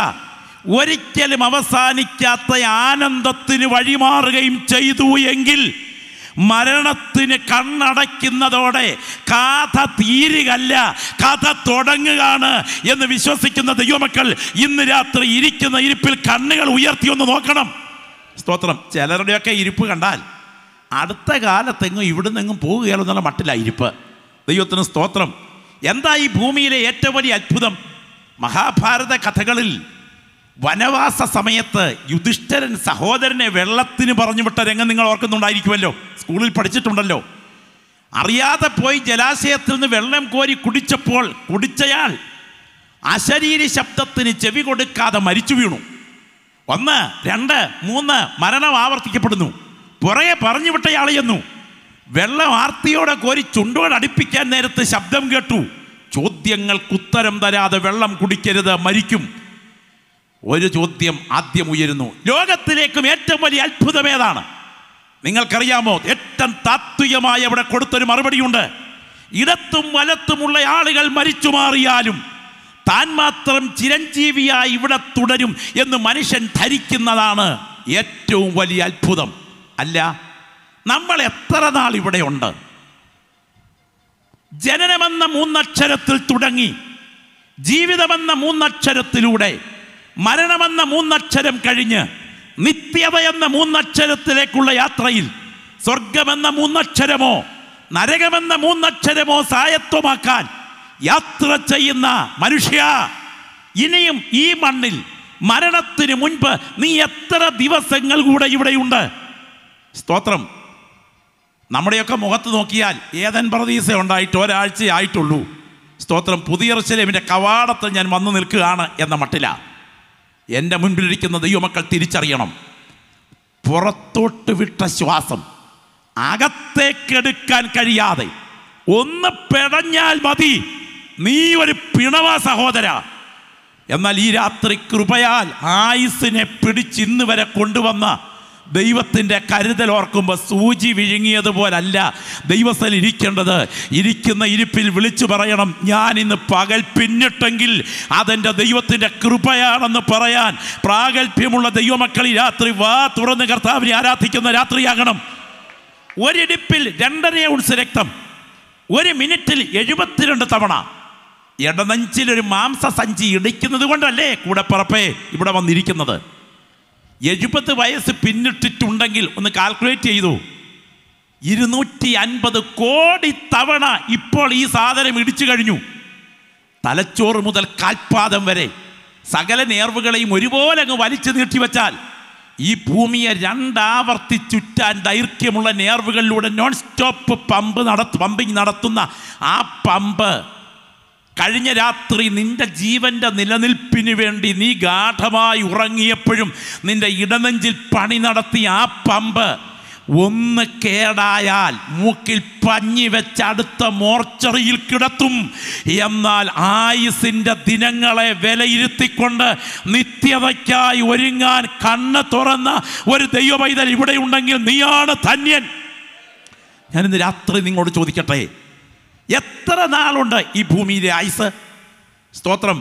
ഒരിക്കലും അവസാനിക്കാത്ത ആനന്ദത്തിന് വഴിമാറുകയും ചെയ്തു എങ്കിൽ മരണത്തിന് കണ്ണടയ്ക്കുന്നതോടെ കഥ തീരുകയല്ല, കഥ തുടങ്ങുകയാണ് എന്ന് വിശ്വസിക്കുന്ന ദൈവമക്കൾ ഇന്ന് രാത്രി ഇരിക്കുന്ന ഇരിപ്പിൽ കണ്ണുകൾ ഉയർത്തി ഒന്ന് നോക്കണം. സ്തോത്രം. ചിലരുടെയൊക്കെ ഇരിപ്പ് കണ്ടാൽ അടുത്ത കാലത്തെങ്ങും ഇവിടുന്നെങ്ങും പോകുകയല്ലോ എന്നുള്ള മട്ടിലാണ് ഇരിപ്പ്. ദൈവത്തിന് സ്തോത്രം. എന്താ ഈ ഭൂമിയിലെ ഏറ്റവും വലിയ അത്ഭുതം? മഹാഭാരത കഥകളിൽ വനവാസ സമയത്ത് യുധിഷ്ഠിരൻ സഹോദരനെ വെള്ളത്തിന് പറഞ്ഞു വിട്ട രംഗം നിങ്ങൾ ഓർക്കുന്നുണ്ടായിരിക്കുമല്ലോ, സ്കൂളിൽ പഠിച്ചിട്ടുണ്ടല്ലോ. അറിയാതെ പോയി ജലാശയത്തിൽ നിന്ന് വെള്ളം കോരി കുടിച്ചപ്പോൾ കുടിച്ചയാൾ അശരീരി ശബ്ദത്തിന് ചെവി കൊടുക്കാതെ മരിച്ചു വീണു. ഒന്ന്, രണ്ട്, മൂന്ന് മരണം ആവർത്തിക്കപ്പെടുന്നു. പുറകെ പറഞ്ഞു വിട്ടയാൾ ചെന്നു. വെള്ളം ആർത്തിയോടെ കോരി ചുണ്ടോട് അടുപ്പിക്കാൻ നേരത്ത് ശബ്ദം കേട്ടു, ചോദ്യങ്ങൾക്ക് ഉത്തരം തരാതെ വെള്ളം കുടിക്കരുത്, മരിക്കും. ഒരു ചോദ്യം ആദ്യം ഉയരുന്നു. ലോകത്തിലേക്കും ഏറ്റവും വലിയ അത്ഭുതം ഏതാണ് നിങ്ങൾക്കറിയാമോ? ഏറ്റവും താത്വികമായി അവിടെ കൊടുത്തൊരു മറുപടിയുണ്ട്. ഇടത്തും വലത്തുമുള്ള ആളുകൾ മരിച്ചു മാറിയാലും താൻ മാത്രം ചിരഞ്ജീവിയായി ഇവിടെ തുടരും എന്ന് മനുഷ്യൻ ധരിക്കുന്നതാണ് ഏറ്റവും വലിയ അത്ഭുതം. അല്ല, നമ്മൾ എത്ര നാൾ ഇവിടെ ഉണ്ട്? ജനനമെന്ന മൂന്നക്ഷരത്തിൽ തുടങ്ങി ജീവിതമെന്ന മൂന്നക്ഷരത്തിലൂടെ മരണമെന്ന മൂന്നക്ഷരം കഴിഞ്ഞ് നിത്യത എന്ന മൂന്നക്ഷരത്തിലേക്കുള്ള യാത്രയിൽ സ്വർഗമെന്ന മൂന്നക്ഷരമോ നരകമെന്ന മൂന്നക്ഷരമോ സായത്വമാക്കാൻ യാത്ര ചെയ്യുന്ന മനുഷ്യ, ഇനിയും ഈ മണ്ണിൽ മരണത്തിന് മുൻപ് നീ എത്ര ദിവസങ്ങൾ കൂടെ ഇവിടെയുണ്ട്? സ്തോത്രം. നമ്മുടെയൊക്കെ മുഖത്ത് നോക്കിയാൽ ഏതൻ പർദീസ ഉണ്ടായിട്ട് ഒരാഴ്ച ആയിട്ടുള്ളൂ. സ്തോത്രം. പുതിയ യെരൂശലേമിൻ്റെ കവാടത്തിൽ ഞാൻ വന്നു നിൽക്കുകയാണ് എന്ന മട്ടില. എൻ്റെ മുൻപിലിരിക്കുന്ന ദൈവമക്കൾ തിരിച്ചറിയണം, പുറത്തോട്ട് വിട്ട ശ്വാസം അകത്തേക്കെടുക്കാൻ കഴിയാതെ ഒന്ന് പിടഞ്ഞാൽ മതി, നീ ഒരു പിണവ സഹോദര. എന്നാൽ ഈ രാത്രി കൃപയാൽ ആയുസ്സിനെ പിടിച്ചിന്ന് വരെ കൊണ്ടുവന്ന ദൈവത്തിൻ്റെ കരുതൽ ഓർക്കുമ്പോൾ സൂചി വിഴുങ്ങിയതുപോലല്ല ദൈവസ്ഥൽ ഇരിക്കേണ്ടത്. ഇരിക്കുന്ന ഇരിപ്പിൽ വിളിച്ചു പറയണം, ഞാൻ ഇന്ന് പകൽ പിന്നിട്ടെങ്കിൽ അതെൻ്റെ ദൈവത്തിൻ്റെ കൃപയാണെന്ന് പറയാൻ പ്രാഗൽഭ്യമുള്ള ദൈവമക്കൾ ഈ രാത്രി വാ തുറന്ന് കർത്താവിനെ ആരാധിക്കുന്ന രാത്രിയാകണം. ഒരിടിപ്പിൽ രണ്ടര ഔൺസ് രക്തം, ഒരു മിനിറ്റിൽ എഴുപത്തിരണ്ട് തവണ. ഇടനെഞ്ചിലൊരു മാംസസഞ്ചി ഇടിക്കുന്നത് കൊണ്ടല്ലേ കൂടെപ്പറപ്പേ ഇവിടെ വന്നിരിക്കുന്നത്. എഴുപത് വയസ്സ് പിന്നിട്ടിട്ടുണ്ടെങ്കിൽ ഒന്ന് കാൽക്കുലേറ്റ് ചെയ്തു, ഇരുന്നൂറ്റി അൻപത് കോടി തവണ ഇപ്പോൾ ഈ സാധനം ഇടിച്ചു കഴിഞ്ഞു. തലച്ചോറ് മുതൽ കാൽപാദം വരെ സകല നേർവുകളെയും ഒരുപോലെ അങ്ങ് വലിച്ചു നീട്ടിവെച്ചാൽ ഈ ഭൂമിയെ രണ്ടാവർത്തി ചുറ്റാൻ ദൈർഘ്യമുള്ള നേർവുകളിലൂടെ നോൺ സ്റ്റോപ്പ് പമ്പ് നടത്തു പമ്പിങ് നടത്തുന്ന ആ പമ്പ് കഴിഞ്ഞ രാത്രി നിന്റെ ജീവൻ്റെ നിലനിൽപ്പിന് വേണ്ടി നീ ഗാഠമായി ഉറങ്ങിയപ്പോഴും നിന്റെ ഇടനെഞ്ചിൽ പണി നടത്തിയ ആ പമ്പ് ഒന്ന് കേടായാൽ മൂക്കിൽ പഞ്ഞി വെച്ച് അടുത്ത മോർച്ചറിയിൽ കിടത്തും. എന്നാൽ ആയുസിൻ്റെ ദിനങ്ങളെ വിലയിരുത്തിക്കൊണ്ട് നിത്യതയ്ക്കായി ഒരുങ്ങാൻ കണ്ണ് തുറന്ന ഒരു ദൈവപൈതൽ ഇവിടെ ഉണ്ടെങ്കിൽ നീയാണ് ധന്യൻ. ഞാനിന്ന് രാത്രി നിങ്ങളോട് ചോദിക്കട്ടെ, എത്ര നാളുണ്ട് ഈ ഭൂമിയിലെ ആയുസ്? സ്തോത്രം.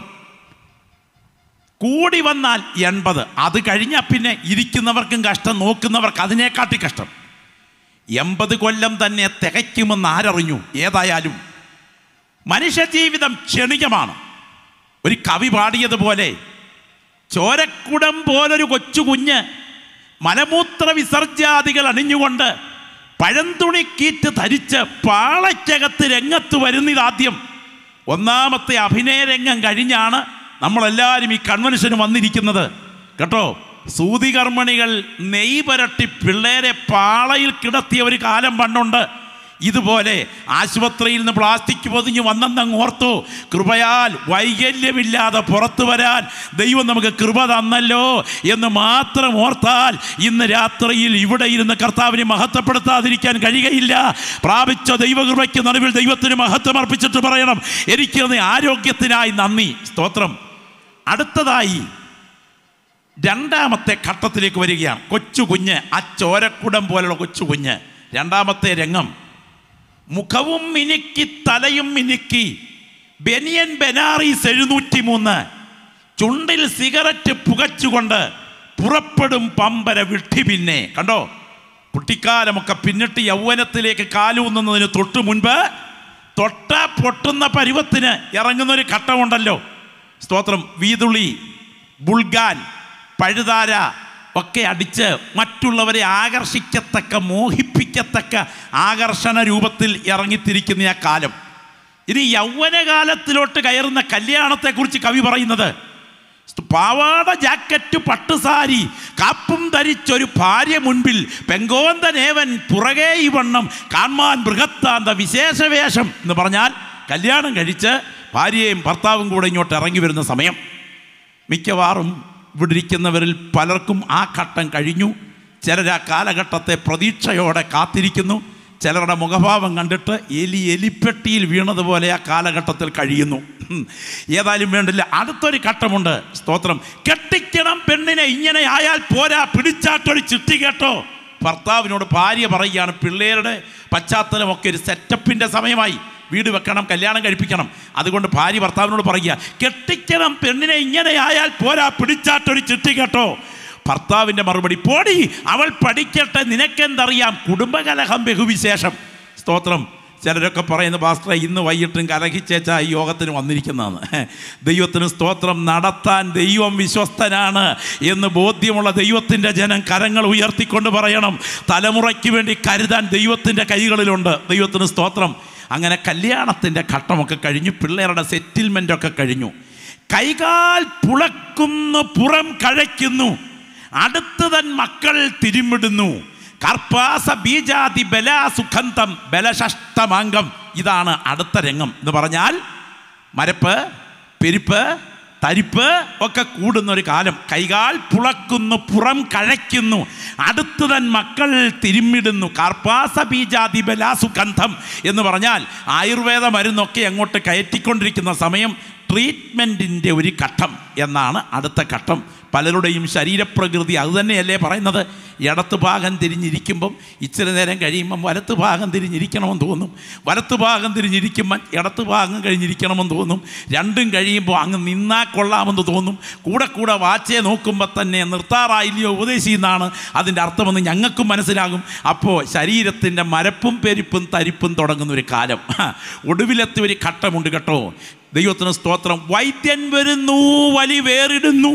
കൂടി വന്നാൽ എൺപത്. അത് കഴിഞ്ഞാൽ പിന്നെ ഇരിക്കുന്നവർക്കും കഷ്ടം, നോക്കുന്നവർക്ക് അതിനേക്കാട്ടി കഷ്ടം. എൺപത് കൊല്ലം തന്നെ തികയ്ക്കുമെന്ന് ആരറിഞ്ഞു? ഏതായാലും മനുഷ്യജീവിതം ക്ഷണികമാണ്. ഒരു കവി പാടിയതുപോലെ, ചോരക്കുടം പോലൊരു കൊച്ചു കുഞ്ഞ് മലമൂത്ര വിസർജ്യാദികൾ അണിഞ്ഞുകൊണ്ട് പഴന്തുണിക്കീറ്റ് ധരിച്ച് പാളയ്ക്കകത്ത് രംഗത്ത് വരുന്നതാദ്യം. ഒന്നാമത്തെ അഭിനയ രംഗം കഴിഞ്ഞാണ് നമ്മളെല്ലാവരും ഈ കൺവെൻഷന് വന്നിരിക്കുന്നത് കേട്ടോ. സൂതികർമ്മിണികൾ നെയ് പുരട്ടി പിള്ളേരെ പാളയിൽ കിടത്തിയ ഒരു കാലം പണ്ടുണ്ട്. ഇതുപോലെ ആശുപത്രിയിൽ നിന്ന് പ്ലാസ്റ്റിക് പൊതിഞ്ഞ് വന്നെന്നങ്ങ് ഓർത്തു. കൃപയാൽ വൈകല്യമില്ലാതെ പുറത്തു വരാൻ ദൈവം നമുക്ക് കൃപ തന്നല്ലോ എന്ന് മാത്രം ഓർത്താൽ ഇന്ന് രാത്രിയിൽ ഇവിടെ ഇരുന്ന് കർത്താവിനെ മഹത്വപ്പെടുത്താതിരിക്കാൻ കഴിയുകയില്ല. പ്രാപിച്ച ദൈവകൃപയ്ക്ക് നടുവിൽ ദൈവത്തിന് മഹത്വം അർപ്പിച്ചിട്ട് പറയണം, എനിക്ക് ആരോഗ്യത്തിനായി നന്ദി. സ്തോത്രം. അടുത്തതായി രണ്ടാമത്തെ ഘട്ടത്തിലേക്ക് വരികയാണ്. കൊച്ചു കുഞ്ഞ്, ആ ചോരക്കുടം പോലുള്ള കൊച്ചു കുഞ്ഞ്. രണ്ടാമത്തെ രംഗം, മുഖവും മിനുക്കി തലയും മിനുക്കി ബെനിയൻ ബെനാറീസ് എഴുന്നൂറ്റി മൂന്ന് ചുണ്ടിൽ സിഗരറ്റ് പുകച്ചുകൊണ്ട് പുറപ്പെടും പമ്പര വിട്ടി. പിന്നെ കണ്ടോ, കുട്ടിക്കാലമൊക്കെ പിന്നിട്ട് യൗവനത്തിലേക്ക് കാലൂന്നുന്നതിന് തൊട്ട് മുൻപ് തൊട്ട പൊട്ടുന്ന പരുവത്തിന് ഇറങ്ങുന്നൊരു ഘട്ടമുണ്ടല്ലോ. സ്തോത്രം. വീതുളി, ബുൾഗാൻ, പഴുതാര ഒക്കെ അടിച്ച് മറ്റുള്ളവരെ ആകർഷിക്കത്തക്ക, മോഹിപ്പിക്കത്തക്ക ആകർഷണ രൂപത്തിൽ ഇറങ്ങിത്തിരിക്കുന്ന ആ കാലം. ഇനി യൗവനകാലത്തിലോട്ട് കയറുന്ന കല്യാണത്തെക്കുറിച്ച് കവി പറയുന്നത്, പാവാട, ജാക്കറ്റ്, പട്ടുസാരി, കാപ്പും ധരിച്ചൊരു ഭാര്യ മുൻപിൽ പെങ്കോന്തനേവൻ പുറകെ ഈ വണ്ണം കാൺമാൻ ബൃഹത്താന്ത വിശേഷവേഷം എന്ന് പറഞ്ഞാൽ കല്യാണം കഴിച്ച് ഭാര്യയും ഭർത്താവും കൂടെ ഇങ്ങോട്ട് ഇറങ്ങി വരുന്ന സമയം. മിക്കവാറും ഇവിടെ ഇരിക്കുന്നവരിൽ പലർക്കും ആ ഘട്ടം കഴിഞ്ഞു. ചിലർ ആ കാലഘട്ടത്തെ പ്രതീക്ഷയോടെ കാത്തിരിക്കുന്നു. ചിലരുടെ മുഖഭാവം കണ്ടിട്ട് എലി എലിപ്പെട്ടിയിൽ വീണതുപോലെ ആ കാലഘട്ടത്തിൽ കഴിയുന്നു. ഏതായാലും വേണ്ടില്ല, അടുത്തൊരു ഘട്ടമുണ്ട്. സ്തോത്രം. കെട്ടിക്കണം പെണ്ണിനെ, ഇങ്ങനെ ആയാൽ പോരാ, പിടിച്ചാട്ടൊരു ചിട്ടി കേട്ടോ. ഭർത്താവിനോട് ഭാര്യ പറയുകയാണ്, പിള്ളേരുടെ പശ്ചാത്തലമൊക്കെ ഒരു സെറ്റപ്പിൻ്റെ സമയമായി, വീട് വെക്കണം, കല്യാണം കഴിപ്പിക്കണം. അതുകൊണ്ട് ഭാര്യ ഭർത്താവിനോട് പറയുക, കെട്ടിക്കണം പെണ്ണിനെ, ഇങ്ങനെ ആയാൽ പോരാ, പിടിച്ചാട്ടൊരു ചിട്ടി കേട്ടോ. ഭർത്താവിൻ്റെ മറുപടി, പോടി, അവൾ പഠിക്കട്ടെ, നിനക്കെന്തറിയാം, കുടുംബകലഹം ബഹുവിശേഷം. സ്തോത്രം. ചിലരൊക്കെ പറയുന്നു, പാസ്റ്ററെ ഇന്ന് വൈകിട്ടും കലഹിച്ചേച്ച ഈ യോഗത്തിന് വന്നിരിക്കുന്നതാണ്. ദൈവത്തിന് സ്തോത്രം. നടത്താൻ ദൈവം വിശ്വസ്തനാണ് എന്ന് ബോധ്യമുള്ള ദൈവത്തിൻ്റെ ജനം കരങ്ങൾ ഉയർത്തിക്കൊണ്ട് പറയണം, തലമുറയ്ക്ക് വേണ്ടി കരുതാൻ ദൈവത്തിൻ്റെ കൈകളിലുണ്ട്. ദൈവത്തിന് സ്തോത്രം. അങ്ങനെ കല്യാണത്തിൻ്റെ ഘട്ടമൊക്കെ കഴിഞ്ഞു, പിള്ളേരുടെ സെറ്റിൽമെൻ്റൊക്കെ കഴിഞ്ഞു. കൈകാൽ പുളക്കുന്നു, പുറം കഴയ്ക്കുന്നു, അടുത്ത് തൻ മക്കൾ തിരുമിടുന്നു, കർപ്പാസ ബീജാതി ബലാസുഖന്തം ബലഷഷ്ടമാംഗം. ഇതാണ് അടുത്ത രംഗം എന്ന് പറഞ്ഞാൽ മരപ്പ്, പെരുപ്പ്, തരിപ്പ് ഒക്കെ കൂടുന്നൊരു കാലം. കൈകാൽ പുളക്കുന്നു, പുറം കഴയ്ക്കുന്നു, അടുത്ത് തൻ മക്കൾ തിരുമിടുന്നു, കർപ്പാസ ബീജാതി ബലാസുഗന്ധം എന്ന് പറഞ്ഞാൽ ആയുർവേദ മരുന്നൊക്കെ അങ്ങോട്ട് കയറ്റിക്കൊണ്ടിരിക്കുന്ന സമയം, ട്രീറ്റ്മെൻറ്റിൻ്റെ ഒരു ഘട്ടം എന്നാണ് അടുത്ത ഘട്ടം. പലരുടെയും ശരീരപ്രകൃതി അതുതന്നെയല്ലേ പറയുന്നത്. ഇടത്ത് ഭാഗം തിരിഞ്ഞിരിക്കുമ്പം ഇച്ചിരി നേരം കഴിയുമ്പം വലത്ത് ഭാഗം തിരിഞ്ഞിരിക്കണമെന്ന് തോന്നും, വലത്ത് ഭാഗം തിരിഞ്ഞിരിക്കുമ്പം ഇടത്ത് ഭാഗം കഴിഞ്ഞിരിക്കണമെന്ന് തോന്നും, രണ്ടും കഴിയുമ്പോൾ അങ്ങ് നിന്നാൽ കൊള്ളാമെന്ന് തോന്നും. കൂടെ കൂടെ വാച്ചേ നോക്കുമ്പോൾ തന്നെ നിർത്താറായില്ലയോ ഉപദേശിയെന്നാണ് അതിൻ്റെ അർത്ഥമെന്ന് ഞങ്ങൾക്കും മനസ്സിലാകും. അപ്പോൾ ശരീരത്തിൻ്റെ മരപ്പും പെരുപ്പും തരിപ്പും തുടങ്ങുന്നൊരു കാലം. ഒടുവിലത്തെ ഒരു ഘട്ടമുണ്ട് കേട്ടോ. ദൈവത്തിന് സ്തോത്രം. വൈദ്യൻ വരുന്നു, വലി വേറിടുന്നു,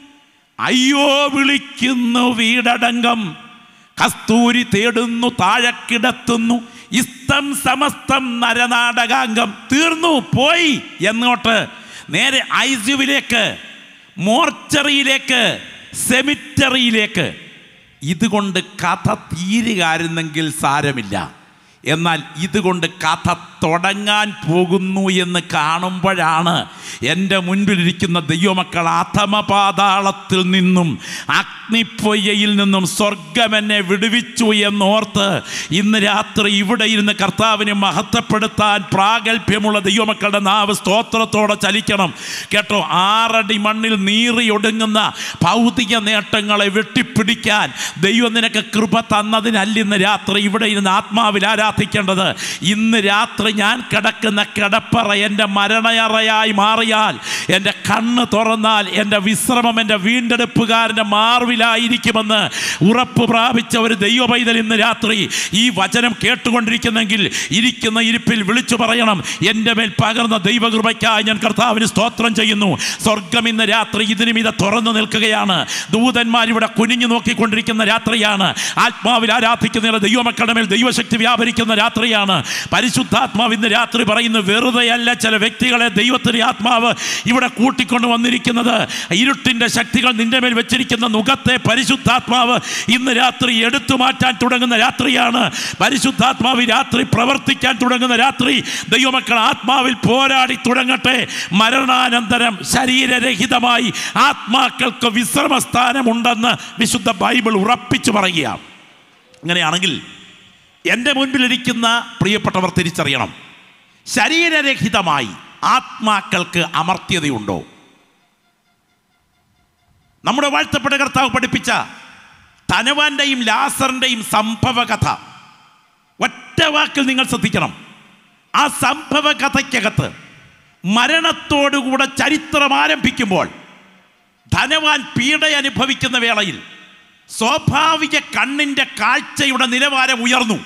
അയ്യോ വിളിക്കുന്നു വീടടങ്കം, കസ്തൂരി തേടുന്നു, താഴെ കിടത്തുന്നു, ഇസ്തം സമസ്തം നരനാടകാംഗം. തീർന്നു, പോയി. എന്നോട്ട് നേരെ ഐസിയുവിലേക്ക്, മോർച്ചറിയിലേക്ക്, സെമിറ്ററിയിലേക്ക്. ഇതുകൊണ്ട് കഥ തീരുകയായിരുന്നെങ്കിൽ സാരമില്ല. എന്നാൽ ഇതുകൊണ്ട് കഥ തുടങ്ങാൻ പോകുന്നു എന്ന് കാണുമ്പോഴാണ് എൻ്റെ മുൻപിലിരിക്കുന്ന ദൈവമക്കൾ അധമപാതാളത്തിൽ നിന്നും അഗ്നിപ്പൊയ്യയിൽ നിന്നും സ്വർഗം എന്നെ വിടുവിച്ചു എന്നോർത്ത് ഇന്ന് രാത്രി ഇവിടെ ഇരുന്ന് കർത്താവിനെ മഹത്വപ്പെടുത്താൻ പ്രാഗൽഭ്യമുള്ള ദൈവമക്കളുടെ നാവ് സ്തോത്രത്തോടെ ചലിക്കണം കേട്ടോ. ആറടി മണ്ണിൽ നീറിയൊടുങ്ങുന്ന ഭൗതിക നേട്ടങ്ങളെ വെട്ടിപ്പിടിക്കാൻ ദൈവം നിനക്ക് കൃപ തന്നതിനല്ല ഇന്ന് രാത്രി ഇവിടെ ഇരുന്ന് ആത്മാവിൽ ആരാധിക്കേണ്ടത്. ഇന്ന് രാത്രി ഞാൻ കിടക്കുന്ന കിടപ്പറ എൻ്റെ മരണയറയായി മാറിയാൽ, എൻ്റെ കണ്ണ് തുറന്നാൽ എൻ്റെ വിശ്രമം എൻ്റെ വീണ്ടെടുപ്പുകാരൻ്റെ മാർവിലായിരിക്കുമെന്ന് ഉറപ്പ് പ്രാപിച്ച ഒരു ദൈവ പൈതൽ ഇന്ന് രാത്രി ഈ വചനം കേട്ടുകൊണ്ടിരിക്കുന്നെങ്കിൽ ഇരിക്കുന്ന ഇരിപ്പിൽ വിളിച്ചു പറയണം, എൻ്റെ മേൽ പകർന്ന ദൈവകൃപയ്ക്കായി ഞാൻ കർത്താവിന് സ്തോത്രം ചെയ്യുന്നു. സ്വർഗം ഇന്ന് രാത്രി ഇതിനും ഇത് തുറന്നു നിൽക്കുകയാണ്. ദൂതന്മാരിവിടെ കുനിഞ്ഞു നോക്കിക്കൊണ്ടിരിക്കുന്ന രാത്രിയാണ്. ആത്മാവിൽ ആരാധിക്കുന്ന ദൈവമക്കളുടെ മേൽ ദൈവശക്തി വ്യാപരിക്കുന്ന രാത്രിയാണ്. പരിശുദ്ധാത്മാവ് ഇന്ന് രാത്രി പറയുന്നു, വെറുതെയല്ല ചില വ്യക്തികളെ ദൈവത്തിന്റെ ആത്മാവ് ഇവിടെ കൂട്ടിക്കൊണ്ട് വന്നിരിക്കുന്നത്. ഇരുട്ടിന്റെ ശക്തികൾ നിന്റെ മേൽ വെച്ചിരിക്കുന്ന നുഖത്തെ പരിശുദ്ധാത്മാവ് ഇന്ന് രാത്രി എടുത്തു മാറ്റാൻ തുടങ്ങുന്ന രാത്രിയാണ്. പരിശുദ്ധാത്മാവ് രാത്രി പ്രവർത്തിക്കാൻ തുടങ്ങുന്ന രാത്രി. ദൈവമക്കൾ ആത്മാവിൽ പോരാടി തുടങ്ങട്ടെ. മരണാനന്തരം ശരീരരഹിതമായി ആത്മാക്കൾക്ക് വിശ്രമസ്ഥാനമുണ്ടെന്ന് വിശുദ്ധ ബൈബിൾ ഉറപ്പിച്ചു പറയുക. അങ്ങനെയാണെങ്കിൽ എൻ്റെ മുൻപിലിരിക്കുന്ന പ്രിയപ്പെട്ടവർ തിരിച്ചറിയണം, ശരീരരഹിതമായി ആത്മാക്കൾക്ക് അമർത്യതയുണ്ടോ? നമ്മുടെ വാഴ്ത്തപ്പെട്ട കർത്താവ് പഠിപ്പിച്ച ധനവാന്റെയും ലാസറിൻ്റെയും സംഭവ കഥ ഒറ്റ വാക്കിൽ നിങ്ങൾ ശ്രദ്ധിക്കണം. ആ സംഭവ കഥയ്ക്കകത്ത് മരണത്തോടുകൂടെ ചരിത്രം ആരംഭിക്കുമ്പോൾ ധനവാൻ പീഡ അനുഭവിക്കുന്ന വേളയിൽ സ്വാഭാവിക കണ്ണിൻ്റെ കാഴ്ചയുടെ നിലവാരം ഉയർന്നു.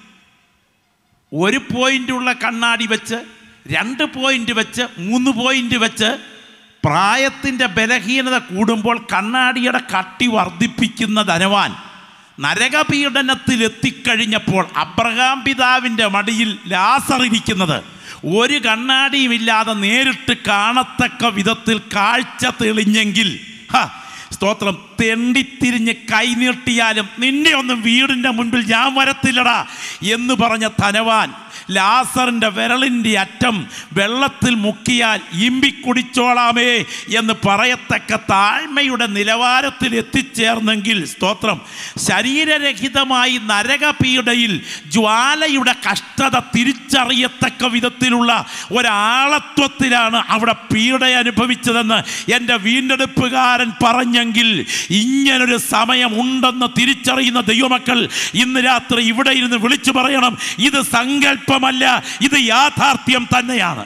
ഒരു പോയിൻ്റുള്ള കണ്ണാടി വെച്ച്, രണ്ട് പോയിൻ്റ് വെച്ച്, മൂന്ന് പോയിൻ്റ് വെച്ച് പ്രായത്തിൻ്റെ ബലഹീനത കൂടുമ്പോൾ കണ്ണാടിയുടെ കട്ടി വർദ്ധിപ്പിക്കുന്ന ധനവാൻ നരകപീഡനത്തിൽ എത്തിക്കഴിഞ്ഞപ്പോൾ അബ്രഹാം പിതാവിൻ്റെ മടിയിൽ ലാസർ ഇരിക്കുന്നത് ഒരു കണ്ണാടിയുമില്ലാതെ നേരിട്ട് കാണത്തക്ക വിധത്തിൽ കാഴ്ച തെളിഞ്ഞെങ്കിൽ, സ്തോത്രം, തെണ്ടിത്തിരിഞ്ഞ് കൈനീട്ടിയാലും നിന്നെ ഒന്നും വീടിൻ്റെ മുൻപിൽ ഞാൻ വരത്തില്ലടാ എന്ന് പറഞ്ഞ ധനവാൻ ലാസറിൻ്റെ വിരലിൻ്റെ അറ്റം വെള്ളത്തിൽ മുക്കിയാൽ ഇമ്പിക്കുടിച്ചോളാമേ എന്ന് പറയത്തക്ക താഴ്മയുടെ നിലവാരത്തിൽ എത്തിച്ചേർന്നെങ്കിൽ, സ്തോത്രം, ശരീരരഹിതമായി നരകപീഡയിൽ ജ്വാലയുടെ കഷ്ടത തിരിച്ചറിയത്തക്ക വിധത്തിലുള്ള ഒരാളത്വത്തിലാണ് അവിടെ പീഡ അനുഭവിച്ചതെന്ന് എൻ്റെ വീണ്ടെടുപ്പുകാരൻ പറഞ്ഞെങ്കിൽ, ഇങ്ങനൊരു സമയം ഉണ്ടെന്ന് തിരിച്ചറിയുന്ന ദൈവമക്കൾ ഇന്ന് രാത്രി ഇവിടെ ഇരുന്ന് വിളിച്ചു പറയണം, ഇത് സങ്കല്പമല്ല, ഇത് യാഥാർത്ഥ്യം തന്നെയാണ്.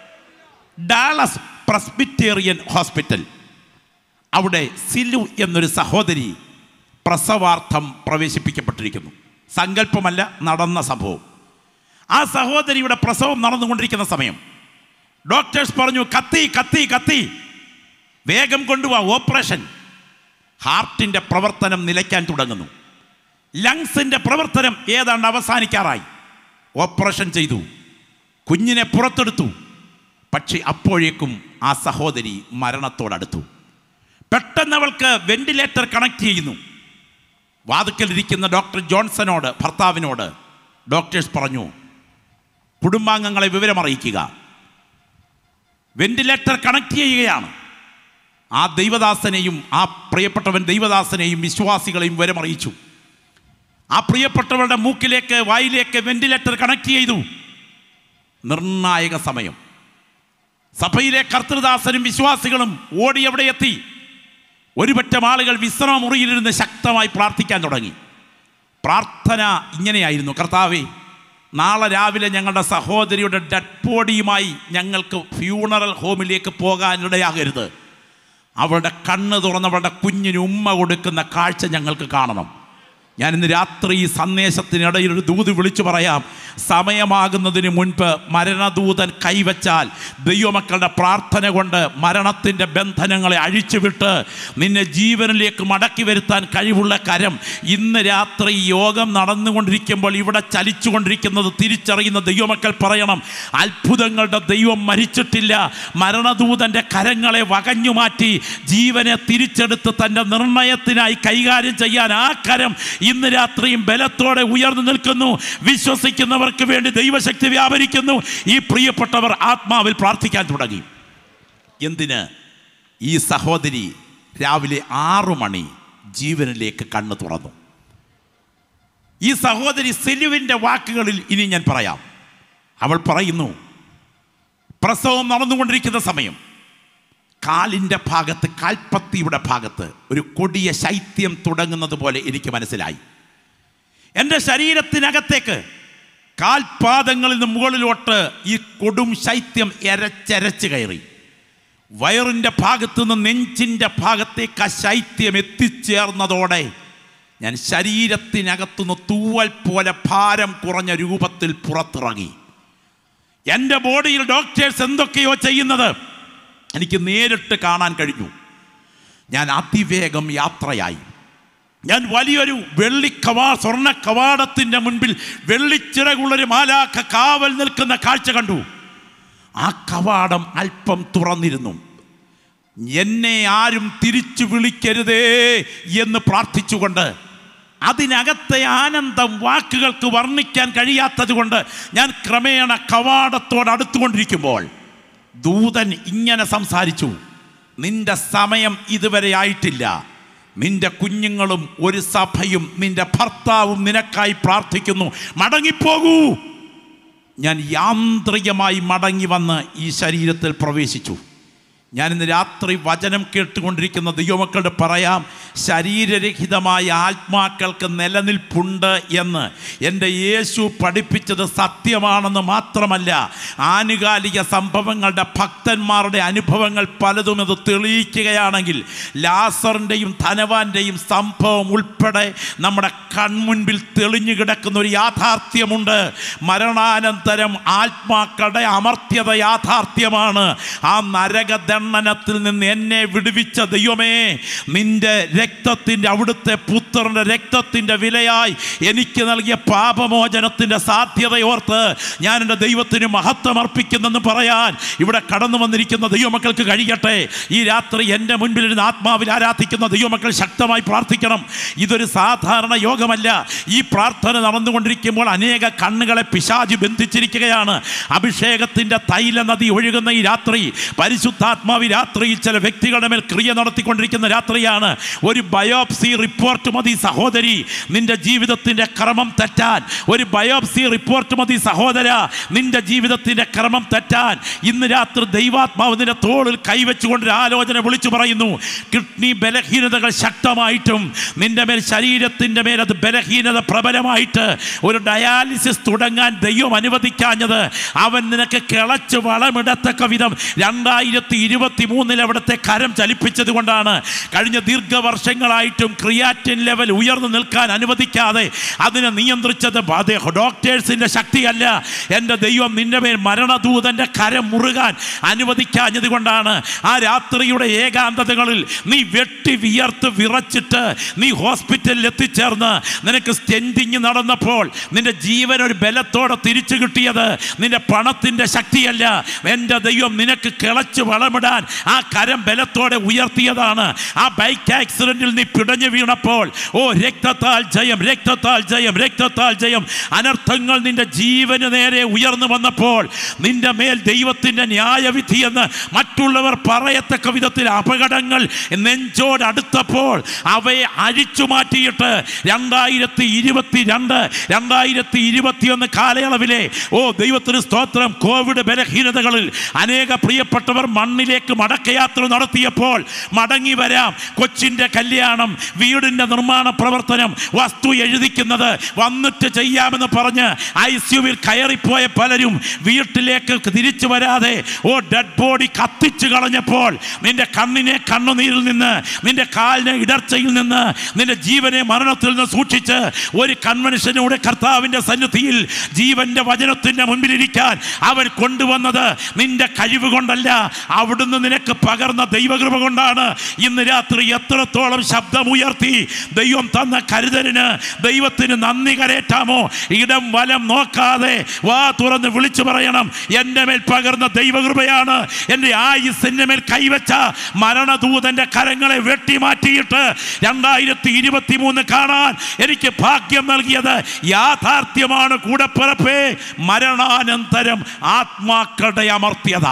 ഡാളസ് പ്രസ്ബിറ്റേറിയൻ ഹോസ്പിറ്റൽ, അവിടെ സിലു എന്നൊരു സഹോദരി പ്രസവാർത്ഥം പ്രവേശിപ്പിക്കപ്പെട്ടിരിക്കുന്നു. സങ്കല്പമല്ല, നടന്ന സംഭവം. ആ സഹോദരിയുടെ പ്രസവം നടന്നുകൊണ്ടിരിക്കുന്ന സമയം ഡോക്ടേഴ്സ് പറഞ്ഞു, കത്തി കത്തി കത്തി വേഗം കൊണ്ടുപോവാ, ഓപ്പറേഷൻ. ഹാർട്ടിൻ്റെ പ്രവർത്തനം നിലയ്ക്കാൻ തുടങ്ങുന്നു. ലങ്സിൻ്റെ പ്രവർത്തനം ഏതാണ്ട് അവസാനിക്കാറായി. ഓപ്പറേഷൻ ചെയ്തു, കുഞ്ഞിനെ പുറത്തെടുത്തു. പക്ഷേ അപ്പോഴേക്കും ആ സഹോദരി മരണത്തോടടുത്തു. പെട്ടെന്ന് അവൾക്ക് വെന്റിലേറ്റർ കണക്ട് ചെയ്യുന്നു. വാതിക്കലിരിക്കുന്ന ഡോക്ടർ ജോൺസനോട്, ഭർത്താവിനോട് ഡോക്ടേഴ്സ് പറഞ്ഞു, കുടുംബാംഗങ്ങളെ വിവരമറിയിക്കുക. വെന്റിലേറ്റർ കണക്ട് ചെയ്യുകയാണ്. ആ ദൈവദാസനെയും ആ പ്രിയപ്പെട്ടവൻ ദൈവദാസനെയും വിശ്വാസികളെയും വിവരമറിയിച്ചു. ആ പ്രിയപ്പെട്ടവരുടെ മൂക്കിലേക്ക് വായിലേക്ക് വെന്റിലേറ്റർ കണക്ട് ചെയ്തു. നിർണായക സമയം. സഭയിലെ കർത്തൃദാസനും വിശ്വാസികളും ഓടി എവിടെ എത്തി? ഒരുപറ്റം ആളുകൾ വിശ്രമ മുറിയിലിരുന്ന് ശക്തമായി പ്രാർത്ഥിക്കാൻ തുടങ്ങി. പ്രാർത്ഥന ഇങ്ങനെയായിരുന്നു: കർത്താവേ, നാളെ രാവിലെ ഞങ്ങളുടെ സഹോദരിയുടെ ഡെഡ് ബോഡിയുമായി ഞങ്ങൾക്ക് ഫ്യൂണറൽ ഹോമിലേക്ക് പോകാനിടയാകരുത്. അവളുടെ കണ്ണ് തുറന്ന് അവളുടെ കുഞ്ഞിന് ഉമ്മ കൊടുക്കുന്ന കാഴ്ച ഞങ്ങൾക്ക് കാണണം. ഞാൻ ഇന്ന് രാത്രി ഈ സന്ദേശത്തിനിടയിൽ ഒരു ദൂത് വിളിച്ചു പറയാം. സമയമാകുന്നതിന് മുൻപ് മരണദൂതൻ കൈവച്ചാൽ ദൈവമക്കളുടെ പ്രാർത്ഥന കൊണ്ട് മരണത്തിൻ്റെ ബന്ധനങ്ങളെ അഴിച്ചുവിട്ട് നിന്നെ ജീവനിലേക്ക് മടക്കി വരുത്താൻ കഴിവുള്ള കരം ഇന്ന് രാത്രി യോഗം നടന്നുകൊണ്ടിരിക്കുമ്പോൾ ഇവിടെ ചലിച്ചുകൊണ്ടിരിക്കുന്നത് തിരിച്ചറിയുന്ന ദൈവമക്കൾ പറയണം, അത്ഭുതങ്ങളുടെ ദൈവം മരിച്ചിട്ടില്ല. മരണദൂതൻ്റെ കരങ്ങളെ വകഞ്ഞു മാറ്റി ജീവനെ തിരിച്ചെടുത്ത് തൻ്റെ നിർണയത്തിനായി കൈകാര്യം ചെയ്യാൻ ആ കരം ഇന്ന് രാത്രിയും ബലത്തോടെ ഉയർന്നു നിൽക്കുന്നു. വിശ്വസിക്കുന്നവർക്ക് വേണ്ടി ദൈവശക്തി വ്യാപരിക്കുന്നു. ഈ പ്രിയപ്പെട്ടവർ ആത്മാവിൽ പ്രാർത്ഥിക്കാൻ തുടങ്ങി. എന്തിന്? ഈ സഹോദരി രാവിലെ ആറു മണി ജീവനിലേക്ക് കണ്ണ് തുറന്നു. ഈ സഹോദരി സിലുവിൻ്റെ വാക്കുകളിൽ ഇനി ഞാൻ പറയാം. അവൾ പറയുന്നു, പ്രസവം നടന്നുകൊണ്ടിരിക്കുന്ന സമയം കാലിൻ്റെ ഭാഗത്ത്, കാൽപ്പത്തിയുടെ ഭാഗത്ത് ഒരു കൊടിയ ശൈത്യം തുടങ്ങുന്നത് പോലെ എനിക്ക് മനസ്സിലായി. എൻ്റെ ശരീരത്തിനകത്തേക്ക് കാൽപാദങ്ങളിൽ നിന്ന് മുകളിലോട്ട് ഈ കൊടും ശൈത്യം എരച്ചരച്ച് കയറി. വയറിൻ്റെ ഭാഗത്തു നിന്ന് നെഞ്ചിൻ്റെ ഭാഗത്തേക്ക് ആ ശൈത്യം എത്തിച്ചേർന്നതോടെ ഞാൻ ശരീരത്തിനകത്തുനിന്ന് തൂവൽ പോലെ ഭാരം കുറഞ്ഞ രൂപത്തിൽ പുറത്തിറങ്ങി. എൻ്റെ ബോഡിയിൽ ഡോക്ടേഴ്സ് എന്തൊക്കെയോ ചെയ്യുന്നത് എനിക്ക് നേരിട്ട് കാണാൻ കഴിഞ്ഞു. ഞാൻ അതിവേഗം യാത്രയായി. ഞാൻ വലിയൊരു വെള്ളി കവാ സ്വർണ്ണ കവാടത്തിൻ്റെ മുൻപിൽ വെള്ളിച്ചിറകുള്ളൊരു മാലാഖ കാവൽ നിൽക്കുന്ന കാഴ്ച കണ്ടു. ആ കവാടം അല്പം തുറന്നിരുന്നു. എന്നെ ആരും തിരിച്ചു വിളിക്കരുതേ എന്ന് പ്രാർത്ഥിച്ചുകൊണ്ട്, അതിനകത്തെ ആനന്ദം വാക്കുകൾക്ക് വർണ്ണിക്കാൻ കഴിയാത്തത് കൊണ്ട് ഞാൻ ക്രമേണ കവാടത്തോട് അടുത്തുകൊണ്ടിരിക്കുമ്പോൾ ദൂതൻ ഇങ്ങനെ സംസാരിച്ചു: നിന്റെ സമയം ഇതുവരെ ആയിട്ടില്ല. നിന്റെ കുഞ്ഞുങ്ങളും ഒരു സഭയും നിന്റെ ഭർത്താവും നിനക്കായി പ്രാർത്ഥിക്കുന്നു. മടങ്ങിപ്പോകൂ. ഞാൻ യാന്ത്രികമായി മടങ്ങി വന്ന് ഈ ശരീരത്തിൽ പ്രവേശിച്ചു. ഞാനിന്ന് രാത്രി വചനം കേട്ടുകൊണ്ടിരിക്കുന്ന ദൈവമക്കളുടെ പറയാം, ശരീരരഹിതമായ ആത്മാക്കൾക്ക് നിലനിൽപ്പുണ്ട് എന്ന് എൻ്റെ യേശു പഠിപ്പിച്ചത് സത്യമാണെന്ന് മാത്രമല്ല, ആനുകാലിക സംഭവങ്ങളുടെ ഭക്തന്മാരുടെ അനുഭവങ്ങൾ പലതും അത് തെളിയിക്കുകയാണെങ്കിൽ ലാസറിൻ്റെയും ധനവാന്റെയും സംഭവം ഉൾപ്പെടെ നമ്മുടെ കൺമുൻപിൽ തെളിഞ്ഞു കിടക്കുന്ന ഒരു യാഥാർത്ഥ്യമുണ്ട്. മരണാനന്തരം ആത്മാക്കളുടെ അമർത്യത യാഥാർത്ഥ്യമാണ്. ആ നരകദണ്ഡനത്തിൽ നിന്ന് എന്നെ വിടുവിച്ച ദൈവമേ, നിന്റെ രക്തത്തിൻ്റെ, അവിടുത്തെ പുത്രൻ്റെ രക്തത്തിൻ്റെ വിലയായി എനിക്ക് നൽകിയ പാപമോചനത്തിൻ്റെ സാധ്യതയോർത്ത് ഞാൻ എൻ്റെ ദൈവത്തിന് മഹത്വം അർപ്പിക്കുന്നെന്ന് പറയാൻ ഇവിടെ കടന്നു വന്നിരിക്കുന്ന ദൈവമക്കൾക്ക് കഴിയട്ടെ. ഈ രാത്രി എൻ്റെ മുൻപിലിരുന്ന് ആത്മാവിൽ ആരാധിക്കുന്ന ദൈവമക്കൾ ശക്തമായി പ്രാർത്ഥിക്കണം. ഇതൊരു സാധാരണ യോഗമല്ല. ഈ പ്രാർത്ഥന നടന്നുകൊണ്ടിരിക്കുമ്പോൾ അനേക കണ്ണുകളെ പിശാച് ബന്ധിച്ചിരിക്കുകയാണ്. അഭിഷേകത്തിൻ്റെ തൈല നദി ഒഴുകുന്ന ഈ രാത്രി, പരിശുദ്ധാത്മാവി രാത്രിയിൽ ചില വ്യക്തികളുടെ മേൽ ക്രിയ നടത്തിക്കൊണ്ടിരിക്കുന്ന രാത്രിയാണ്. ഒരു ബയോപ്സി റിപ്പോർട്ട് മതി സഹോദരി നിന്റെ ജീവിതത്തിൻ്റെ ക്രമം തെറ്റാൻ. ഒരു ബയോപ്സി റിപ്പോർട്ട് മതി സഹോദര നിന്റെ ജീവിതത്തിൻ്റെ ക്രമം തെറ്റാൻ. ഇന്ന് രാത്രി ദൈവാത്മാവ് നിന്റെ തോളിൽ കൈവച്ചുകൊണ്ടൊരു ആലോചന വിളിച്ചു പറയുന്നു. കിഡ്നി ബലഹീനതകൾ ശക്തമായിട്ടും നിന്റെ മേൽ, ശരീരത്തിൻ്റെ മേൽ അത് ബലഹീനത പ്രബലമായിട്ട് ഒരു ഡയാലിസിസ് തുടങ്ങാൻ ദൈവം അനുവദിക്കാഞ്ഞത് അവൻ നിനക്ക് കിളച്ച് വളമിടത്തക്ക വിധം രണ്ടായിരത്തി ഇരുപത്തി മൂന്നിൽ അവിടുത്തെ കരം ചലിപ്പിച്ചത് കൊണ്ടാണ്. കഴിഞ്ഞ ദീർഘവർഷങ്ങളായിട്ടും ക്രിയാറ്റിൻ ലെവൽ ഉയർന്നു നിൽക്കാൻ അനുവദിക്കാതെ അതിനെ നിയന്ത്രിച്ചത് ഡോക്ടേഴ്സിൻ്റെ ശക്തിയല്ല. എൻ്റെ ദൈവം നിന്റെ മേൽ മരണദൂതൻ്റെ കരം മുറുകാൻ അനുവദിക്കാഞ്ഞത് കൊണ്ടാണ്. ആ രാത്രിയുടെ ഏകാന്തതകളിൽ നീ വെട്ടി വിയർത്ത് വിറച്ചിട്ട് നീ ഹോസ്പിറ്റലിൽ എത്തിച്ചേർന്ന് നിനക്ക് സ്റ്റെൻഡിങ് നടന്നപ്പോൾ നിന്റെ ജീവൻ ഒരു ബലത്തോടെ തിരിച്ചു കിട്ടിയത് നിന്റെ പണത്തിൻ്റെ ശക്തിയല്ല. എൻ്റെ ദൈവം നിനക്ക് കിളച്ച് വളമിടാൻ ആ കരം ബലത്തോടെ ഉയർത്തിയതാണ്. ആ ബൈക്ക് ആക്സിഡന്റിൽ നീ പിടഞ്ഞു വീണപ്പോൾ, ഓ രക്തത്താൽ ജയം, രക്തത്താൽ ജയം, രക്തത്താൽ ജയം, അനർത്ഥങ്ങൾ നിന്റെ ജീവന് നേരെ ഉയർന്നു വന്നപ്പോൾ നിന്റെ മേൽ ദൈവത്തിൻ്റെ ന്യായവിധി എന്ന് മറ്റുള്ളവർ പറയത്തക്ക വിധത്തിൽ അപകടങ്ങൾ നെഞ്ചോടടുത്തപ്പോൾ അവയെ അഴിച്ചു മാറ്റിയിട്ട് രണ്ടായിരത്തി ഇരുപത്തി രണ്ട് രണ്ടായിരത്തി ഇരുപത്തിയൊന്ന് കാലയളവിലെ, ഓ ദൈവത്തിന് സ്തോത്രം, കോവിഡ് ബലഹീനതകളിൽ അനേക പ്രിയപ്പെട്ടവർ മണ്ണിലേക്ക് മടക്കയാത്ര നടത്തിയപ്പോൾ മടങ്ങി വരാം, കൊച്ചിൻ്റെ കല്യാണം, വീടിൻ്റെ നിർമ്മാണ പ്രവർത്തനം, വസ്തു എഴുതിക്കുന്നത് വന്നിട്ട് ചെയ്യാമെന്ന് പറഞ്ഞ് ഐ സിയുവിൽ കയറിപ്പോയ പലരും വീട്ടിലേക്ക് തിരിച്ചു വരാതെ ഓ ഡെഡ് ബോഡി കത്തിച്ചു കളഞ്ഞപ്പോൾ നിന്റെ കണ്ണിനെ കണ്ണുനീരിൽ നിന്ന്, നിന്റെ കാലിനെ ഇടർച്ചയിൽ നിന്ന്, നിന്റെ ജീവനെ മരണത്തിൽ നിന്ന് സൂക്ഷിച്ച് ഒരു കൺവെൻഷനൂടെ കർത്താവിൻ്റെ സന്നിധിയിൽ ജീവന്റെ വചനത്തിൻ്റെ മുൻപിലിരിക്കാൻ അവൻ കൊണ്ടുവന്നത് നിന്റെ കഴിവ് കൊണ്ടല്ല, അവിടുന്ന് നിനക്ക് പകർന്ന ദൈവകൃപ കൊണ്ടാണ്. ഇന്ന് രാത്രി എത്രത്തോളം ശബ്ദമുയർത്തി ദൈവം തന്ന കരുതലിന് ദൈവത്തിന് നന്ദി കരേറ്റാമോ? ഇടം വലം നോക്കാതെ വാ തുറന്ന് വിളിച്ചു പറയണം, എൻ്റെ മേൽ പകർന്ന ദൈവകൃപയാണ്. എൻ്റെ ആയുസ്സിൻ്റെ മേൽ കൈവച്ച മരണദൂതൻ്റെ കരങ്ങളെ വെട്ടിമാറ്റിയിട്ട് രണ്ടായിരത്തി ഇരുപത്തി മൂന്ന് കാണാൻ എനിക്ക് ഭാഗ്യം നൽകിയത് യാഥാർത്ഥ്യമാണ്. കൂടപ്പിറപ്പേ, മരണാനന്തരം ആത്മാക്കളുടെ അമർത്യത.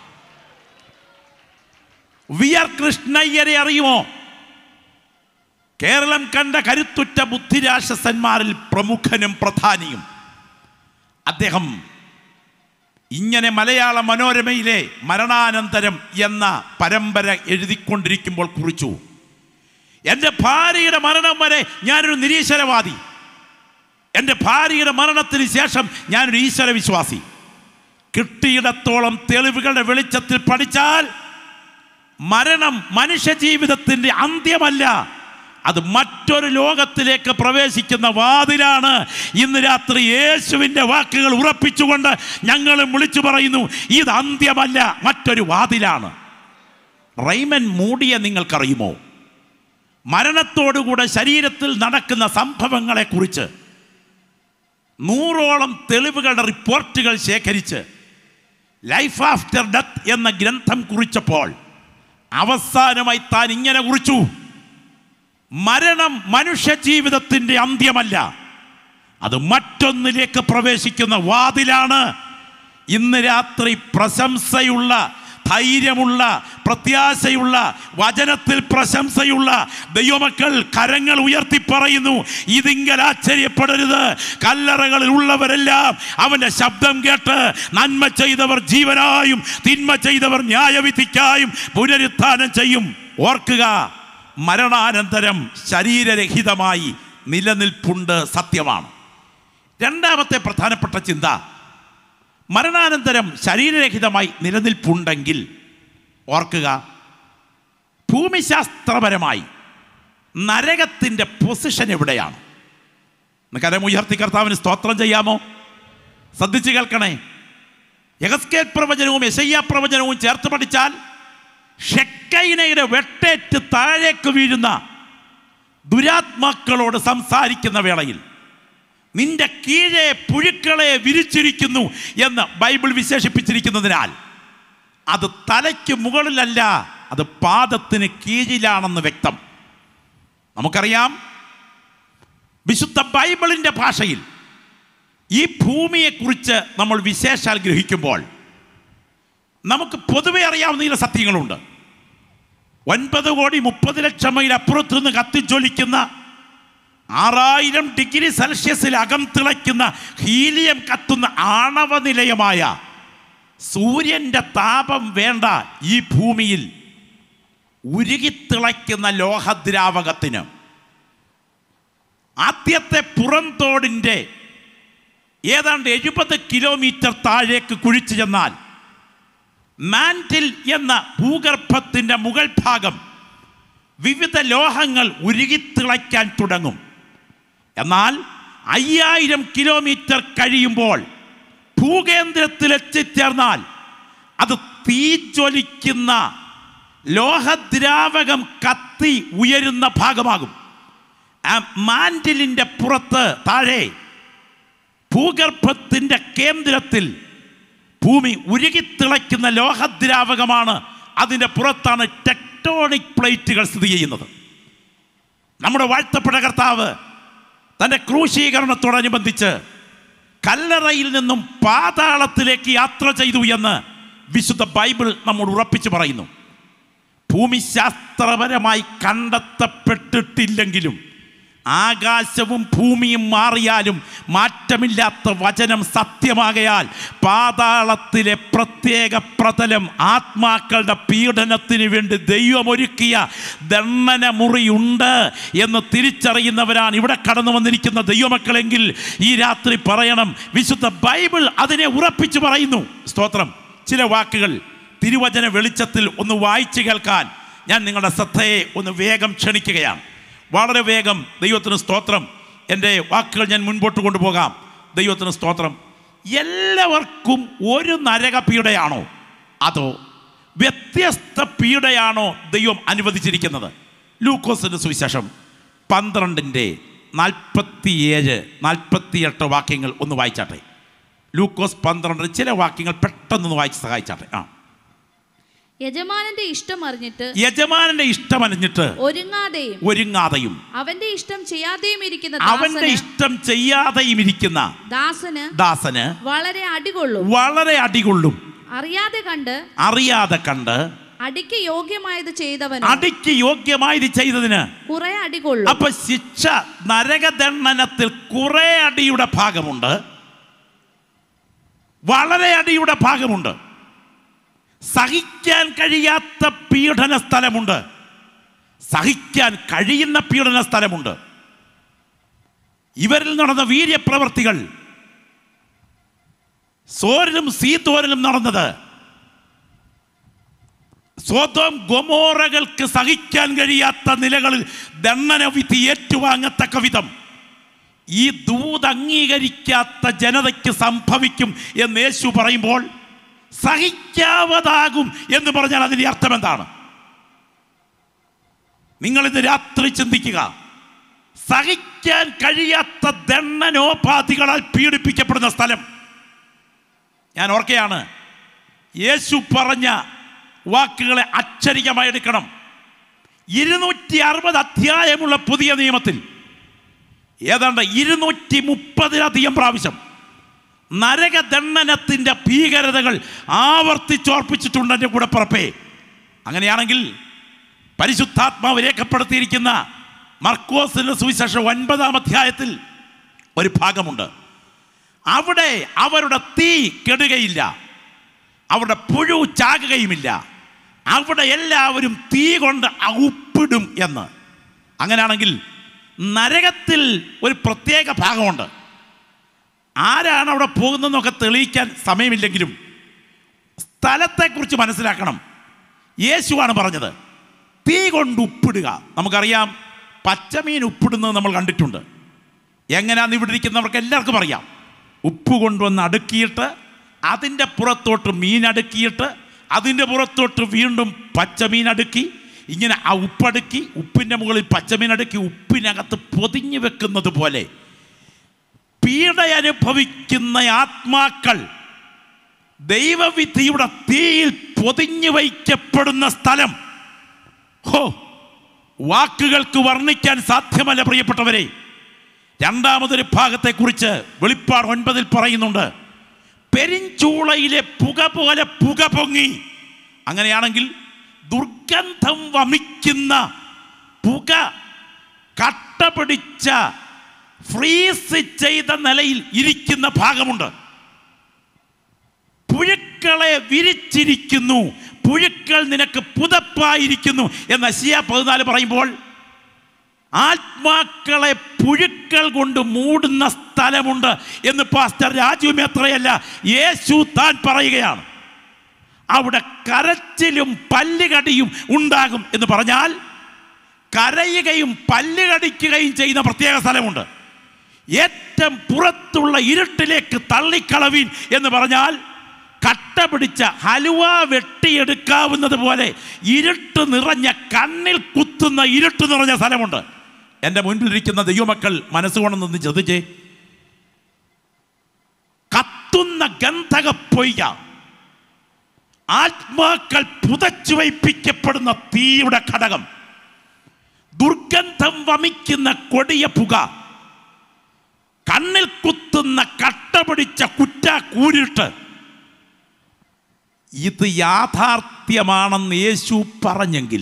വി ആർ കൃഷ്ണയ്യരെ അറിയുമോ? കേരളം കണ്ട കരുത്തുറ്റ ബുദ്ധിരാക്ഷസന്മാരിൽ പ്രമുഖനും പ്രധാനിയും. അദ്ദേഹം ഇങ്ങനെ മലയാള മനോരമയിലെ മരണാനന്തരം എന്ന പരമ്പര എഴുതിക്കൊണ്ടിരിക്കുമ്പോൾ കുറിച്ചു, എൻ്റെ ഭാര്യയുടെ മരണം വരെ ഞാനൊരു നിരീശ്വരവാദി, എൻ്റെ ഭാര്യയുടെ മരണത്തിന് ശേഷം ഞാനൊരു ഈശ്വര വിശ്വാസി. കിട്ടിയിടത്തോളം തെളിവുകളുടെ വെളിച്ചത്തിൽ പഠിച്ചാൽ മരണം മനുഷ്യ ജീവിതത്തിൻ്റെ അന്ത്യമല്ല, അത് മറ്റൊരു ലോകത്തിലേക്ക് പ്രവേശിക്കുന്ന വാതിലാണ്. ഇന്ന് രാത്രി യേശുവിൻ്റെ വാക്കുകൾ ഉറപ്പിച്ചുകൊണ്ട് ഞങ്ങളും വിളിച്ചു പറയുന്നു, ഇത് അന്ത്യമല്ല, മറ്റൊരു വാതിലാണ്. റൈമൻ മൂഡിയെ നിങ്ങൾക്കറിയുമോ? മരണത്തോടുകൂടെ ശരീരത്തിൽ നടക്കുന്ന സംഭവങ്ങളെക്കുറിച്ച് നൂറോളം തെളിവുകളുടെ റിപ്പോർട്ടുകൾ ശേഖരിച്ച് ലൈഫ് ആഫ്റ്റർ ഡെത്ത് എന്ന ഗ്രന്ഥം കുറിച്ചപ്പോൾ അവസാനമായി താൻ ഇങ്ങനെ കുറിച്ചു, മരണം മനുഷ്യ ജീവിതത്തിൻ്റെ അന്ത്യമല്ല, അത് മറ്റൊന്നിലേക്ക് പ്രവേശിക്കുന്ന വാതിലാണ്. ഇന്ന് രാത്രി പ്രശംസയുള്ള, ധൈര്യമുള്ള, പ്രത്യാശയുള്ള, വചനത്തിൽ പ്രശംസയുള്ള ദൈവമക്കൾ കരങ്ങൾ ഉയർത്തി പറയുന്നു, ഇതിങ്കൽ ആശ്ചര്യപ്പെടരുത്. കല്ലറകളിൽ ഉള്ളവരെല്ലാം അവൻ്റെ ശബ്ദം കേട്ട് നന്മ ചെയ്തവർ ജീവനായും തിന്മ ചെയ്തവർ ന്യായവിധിക്കായും പുനരുത്ഥാനം ചെയ്യും. ഓർക്കുക, മരണാനന്തരം ശരീരരഹിതമായി നിലനിൽപ്പുണ്ട്, സത്യമാണ്. രണ്ടാമത്തെ പ്രധാനപ്പെട്ട ചിന്ത, മരണാനന്തരം ശരീരരഹിതമായി നിലനിൽപ്പുണ്ടെങ്കിൽ ഓർക്കുക, ഭൂമിശാസ്ത്രപരമായി നരകത്തിൻ്റെ പൊസിഷൻ എവിടെയാണ്? കരമുയർത്തി കർത്താവിന് സ്തോത്രം ചെയ്യാമോ? ശ്രദ്ധിച്ച് കേൾക്കണേ. യെഹെസ്കേൽ പ്രവചനവും യെശയ്യാ പ്രവചനവും ചേർത്ത് പഠിച്ചാൽ ഷെക്കൈനയുടെ വെട്ടേറ്റ് താഴേക്ക് വീഴുന്ന ദുരാത്മാക്കളോട് സംസാരിക്കുന്ന വേളയിൽ നിന്റെ കീഴെ പുഴുക്കളെ വിരിച്ചിരിക്കുന്നു എന്ന് ബൈബിൾ വിശേഷിപ്പിച്ചിരിക്കുന്നതിനാൽ അത് തലയ്ക്ക് മുകളിലല്ല, അത് പാദത്തിന് കീഴിലാണെന്ന് വ്യക്തം. നമുക്കറിയാം, വിശുദ്ധ ബൈബിളിൻ്റെ ഭാഷയിൽ ഈ ഭൂമിയെക്കുറിച്ച് നമ്മൾ വിശേഷാൽ ഗ്രഹിക്കുമ്പോൾ നമുക്ക് പൊതുവെ അറിയാവുന്ന ചില സത്യങ്ങളുണ്ട്. ഒൻപത് കോടി മുപ്പത് ലക്ഷം മൈൽ അപ്പുറത്തു നിന്ന് കത്തിജ്വലിക്കുന്ന ആറായിരം ഡിഗ്രി സെൽഷ്യസിൽ അകം തിളയ്ക്കുന്ന ഹീലിയം കത്തുന്ന ആണവ നിലയമായ സൂര്യൻ്റെ താപം വേണ്ട ഈ ഭൂമിയിൽ ഉരുകിത്തിളയ്ക്കുന്ന ലോഹദ്രാവകത്തിന് ആദ്യത്തെ പുറംതോടിൻ്റെ ഏതാണ്ട് എഴുപത് കിലോമീറ്റർ താഴേക്ക് കുഴിച്ചു ചെന്നാൽ മാൻറ്റിൽ എന്ന ഭൂഗർഭത്തിൻ്റെ മുകൾ ഭാഗം വിവിധ ലോഹങ്ങൾ ഉരുകിത്തിളയ്ക്കാൻ തുടങ്ങും. എന്നാൽ അയ്യായിരം കിലോമീറ്റർ കഴിയുമ്പോൾ ഭൂകേന്ദ്രത്തിൽ എത്തിച്ചേർന്നാൽ അത് തീജ്വലിക്കുന്ന ലോഹദ്രാവകം കത്തി ഉയരുന്ന ഭാഗമാകും. ആ മാൻറ്റിലിൻ്റെ പുറത്ത് താഴെ ഭൂഗർഭത്തിൻ്റെ കേന്ദ്രത്തിൽ ഭൂമി ഉരുകിത്തിളയ്ക്കുന്ന ലോഹദ്രാവകമാണ്. അതിൻ്റെ പുറത്താണ് ടെക്ടോണിക് പ്ലേറ്റുകൾ സ്ഥിതി ചെയ്യുന്നത്. നമ്മുടെ വാഴ്ത്തപ്പെട്ട കർത്താവ് തൻ്റെ ക്രൂശീകരണത്തോടനുബന്ധിച്ച് കല്ലറയിൽ നിന്നും പാതാളത്തിലേക്ക് യാത്ര ചെയ്തു എന്ന് വിശുദ്ധ ബൈബിൾ നമ്മോട് ഉറപ്പിച്ചു പറയുന്നു. ഭൂമിശാസ്ത്രപരമായി കണ്ടെത്തപ്പെട്ടിട്ടില്ലെങ്കിലും ആകാശവും ഭൂമിയും മാറിയാലും മാറ്റമില്ലാത്ത വചനം സത്യമാകയാൽ പാതാളത്തിലെ പ്രത്യേക പ്രതലം ആത്മാക്കളുടെ പീഡനത്തിന് വേണ്ടി ദൈവമൊരുക്കിയ ദണ്ഡന മുറിയുണ്ട് എന്ന് തിരിച്ചറിയുന്നവരാണ് ഇവിടെ കടന്നു വന്നിരിക്കുന്ന ദൈവമക്കളെങ്കിൽ ഈ രാത്രി പറയണം, വിശുദ്ധ ബൈബിൾ അതിനെ ഉറപ്പിച്ചു പറയുന്നു. സ്തോത്രം. ചില വാക്കുകൾ തിരുവചന വെളിച്ചത്തിൽ ഒന്ന് വായിച്ചു കേൾക്കാൻ ഞാൻ നിങ്ങളുടെ ശ്രദ്ധയെ ഒന്ന് വേഗം ക്ഷണിക്കുകയാണ്. വളരെ വേഗം. ദൈവത്തിന് സ്തോത്രം. എൻ്റെ വാക്കുകൾ ഞാൻ മുൻപോട്ട് കൊണ്ടുപോകാം. ദൈവത്തിന് സ്തോത്രം. എല്ലാവർക്കും ഒരു നരക പീഡയാണോ അതോ വ്യത്യസ്ത പീഡയാണോ ദൈവം അനുവദിച്ചിരിക്കുന്നത്? ലൂക്കോസിൻ്റെ സുവിശേഷം പന്ത്രണ്ടിൻ്റെ നാൽപ്പത്തിയേഴ് നാൽപ്പത്തിയെട്ട് വാക്യങ്ങൾ ഒന്ന് വായിച്ചാട്ടെ. ലൂക്കോസ് പന്ത്രണ്ടിന് ചില വാക്യങ്ങൾ പെട്ടെന്ന് വായിച്ച് സഹായിച്ചാട്ടെ. ആ യജമാനന്റെ ഇഷ്ടം അറിഞ്ഞിട്ട് യജമാനന്റെ ഇഷ്ടം അറിഞ്ഞിട്ട് ഒരുങ്ങാതെയും ഒരുങ്ങാതെയും അവന്റെ ഇഷ്ടം ചെയ്യാതെയും ഇരിക്കുന്ന അവന്റെ ഇഷ്ടം ചെയ്യാതെയും ഇരിക്കുന്ന ദാസന് ദാസന് വളരെ അടികൊള്ളും വളരെ അടികൊള്ളും. അറിയാതെ കണ്ട് അറിയാതെ കണ്ട് അടിക്ക് യോഗ്യമായത് ചെയ്തവൻ അടിക്ക് യോഗ്യമായത് ചെയ്തതിന് കുറെ അടികൊള്ളും. അപ്പൊ ശിക്ഷ നരകദണ്ഡനത്തിൽ കുറെ അടിയുടെ ഭാഗമുണ്ട്, വളരെ അടിയുടെ ഭാഗമുണ്ട്. സഹിക്കാൻ കഴിയാത്ത പീഡന സ്ഥലമുണ്ട്, സഹിക്കാൻ കഴിയുന്ന പീഡന സ്ഥലമുണ്ട്. ഇവരിൽ നടന്ന വീര്യപ്രവർത്തികൾ സോരിലും സീതോരിലും നടന്നത് സോദോം ഗൊമോറകൾക്ക് സഹിക്കാൻ കഴിയാത്ത നിലകളിൽ ദണ്ഡനവിധി ഏറ്റുവാങ്ങത്തക്ക വിധം ഈ ദൂത് അംഗീകരിക്കാത്ത ജനതയ്ക്ക് സംഭവിക്കും എന്ന് യേശു പറയുമ്പോൾ സഹിക്കാവതാകും എന്ന് പറഞ്ഞാൽ അതിൻ്റെ അർത്ഥം എന്താണ്? നിങ്ങളിന്ന് രാത്രി ചിന്തിക്കുക. സഹിക്കാൻ കഴിയാത്ത ദണ്ഡനോപാധികളാൽ പീഡിപ്പിക്കപ്പെടുന്ന സ്ഥലം. ഞാൻ ഓർക്കുകയാണ്, യേശു പറഞ്ഞ വാക്കുകളെ അക്ഷരികമായി എടുക്കണം. ഇരുന്നൂറ്റി അറുപത് അധ്യായമുള്ള പുതിയ നിയമത്തിൽ ഏതാണ്ട് ഇരുന്നൂറ്റി മുപ്പതിലധികം പ്രാവശ്യം നരകദണ്ഡനത്തിൻ്റെ ഭീകരതകൾ ആവർത്തിച്ചോർപ്പിച്ചിട്ടുണ്ട് എൻ്റെ കൂടെ പുറപ്പേ. അങ്ങനെയാണെങ്കിൽ പരിശുദ്ധാത്മാവ് രേഖപ്പെടുത്തിയിരിക്കുന്ന മർക്കോസിന്റെ സുവിശേഷം ഒൻപതാം അധ്യായത്തിൽ ഒരു ഭാഗമുണ്ട്. അവിടെ അവരുടെ തീ കെടുകയില്ല, അവരുടെ പുഴു ചാകുകയുമില്ല, അവിടെ എല്ലാവരും തീ കൊണ്ട് ഉപ്പിടും എന്ന്. അങ്ങനെയാണെങ്കിൽ നരകത്തിൽ ഒരു പ്രത്യേക ഭാഗമുണ്ട്. ആരാണ് അവിടെ പോകുന്നതെന്നൊക്കെ തെളിയിക്കാൻ സമയമില്ലെങ്കിലും സ്ഥലത്തെക്കുറിച്ച് മനസ്സിലാക്കണം. യേശുവാണ് പറഞ്ഞത് തീ കൊണ്ട് ഉപ്പിടുക. നമുക്കറിയാം, പച്ചമീൻ ഉപ്പിടുന്നത് നമ്മൾ കണ്ടിട്ടുണ്ട്. എങ്ങനെയാണെന്ന് ഇവിടെ ഇരിക്കുന്നവർക്ക് എല്ലാവർക്കും അറിയാം. ഉപ്പ് കൊണ്ടുവന്ന് അടുക്കിയിട്ട് അതിൻ്റെ പുറത്തോട്ട് മീൻ അടുക്കിയിട്ട് അതിൻ്റെ പുറത്തോട്ട് വീണ്ടും പച്ചമീൻ അടുക്കി, ഇങ്ങനെ ആ ഉപ്പടുക്കി ഉപ്പിൻ്റെ മുകളിൽ പച്ചമീൻ അടുക്കി ഉപ്പിനകത്ത് പൊതിഞ്ഞു വെക്കുന്നത് പോലെ പീഡ അനുഭവിക്കുന്ന ആത്മാക്കൾ ദൈവവിധിയുടെ തീയിൽ പൊതിഞ്ഞു വയ്ക്കപ്പെടുന്ന സ്ഥലം, ഹോ, വാക്കുകൾക്ക് വർണ്ണിക്കാൻ സാധ്യമല്ല പ്രിയപ്പെട്ടവരെ. രണ്ടാമതൊരു ഭാഗത്തെക്കുറിച്ച് വെളിപ്പാട് ഒൻപതിൽ പറയുന്നുണ്ട്, പെരിഞ്ചൂളയിലെ പുക പോലെ പുക പൊങ്ങി. അങ്ങനെയാണെങ്കിൽ ദുർഗന്ധം വമിക്കുന്ന പുക കട്ട പിടിച്ച ഫ്രീസ് ചെയ്ത നിലയിൽ ഇരിക്കുന്ന ഭാഗമുണ്ട്. പുഴുക്കളെ വിരിച്ചിരിക്കുന്നു, പുഴുക്കൾ നിനക്ക് പുതപ്പായിരിക്കുന്നു എന്ന് യെശയ്യാ പതിനാല് പറയുമ്പോൾ ആത്മാക്കളെ പുഴുക്കൾ കൊണ്ട് മൂടുന്ന സ്ഥലമുണ്ട് എന്ന് പാസ്റ്റർ രാജു മേത്രയല്ല, യേശു താൻ പറയുകയാണ്. അവിടെ കരച്ചിലും പല്ലുകടിയും ഉണ്ടാകും എന്ന് പറഞ്ഞാൽ കരയുകയും പല്ലുകടിക്കുകയും ചെയ്യുന്ന പ്രത്യേക സ്ഥലമുണ്ട്. ഏറ്റവും പുറത്തുള്ള ഇരുട്ടിലേക്ക് തള്ളിക്കളവീൻ എന്ന് പറഞ്ഞാൽ കട്ട പിടിച്ച ഹലുവ വെട്ടിയെടുക്കാവുന്നത് പോലെ ഇരുട്ട് നിറഞ്ഞ, കണ്ണിൽ കുത്തുന്ന ഇരുട്ട് നിറഞ്ഞ സ്ഥലമുണ്ട്. എൻ്റെ മുൻപിലിരിക്കുന്ന ദൈവമക്കൾ മനസ്സുകൊണ്ടു നിന്ന് ശ്രദ്ധിച്ചേ. കത്തുന്ന ഗന്ധക പൊയ്ക, ആത്മാക്കൾ പുതച്ചു വയ്പ്പിക്കപ്പെടുന്ന തീയുടെ ഘടകം, ദുർഗന്ധം വമിക്കുന്ന കൊടിയ പുക, കണ്ണിൽ കുത്തുന്ന കട്ട പിടിച്ച കുറ്റ കൂരിട്ട്. ഇത് യാഥാർത്ഥ്യമാണെന്ന് യേശു പറഞ്ഞെങ്കിൽ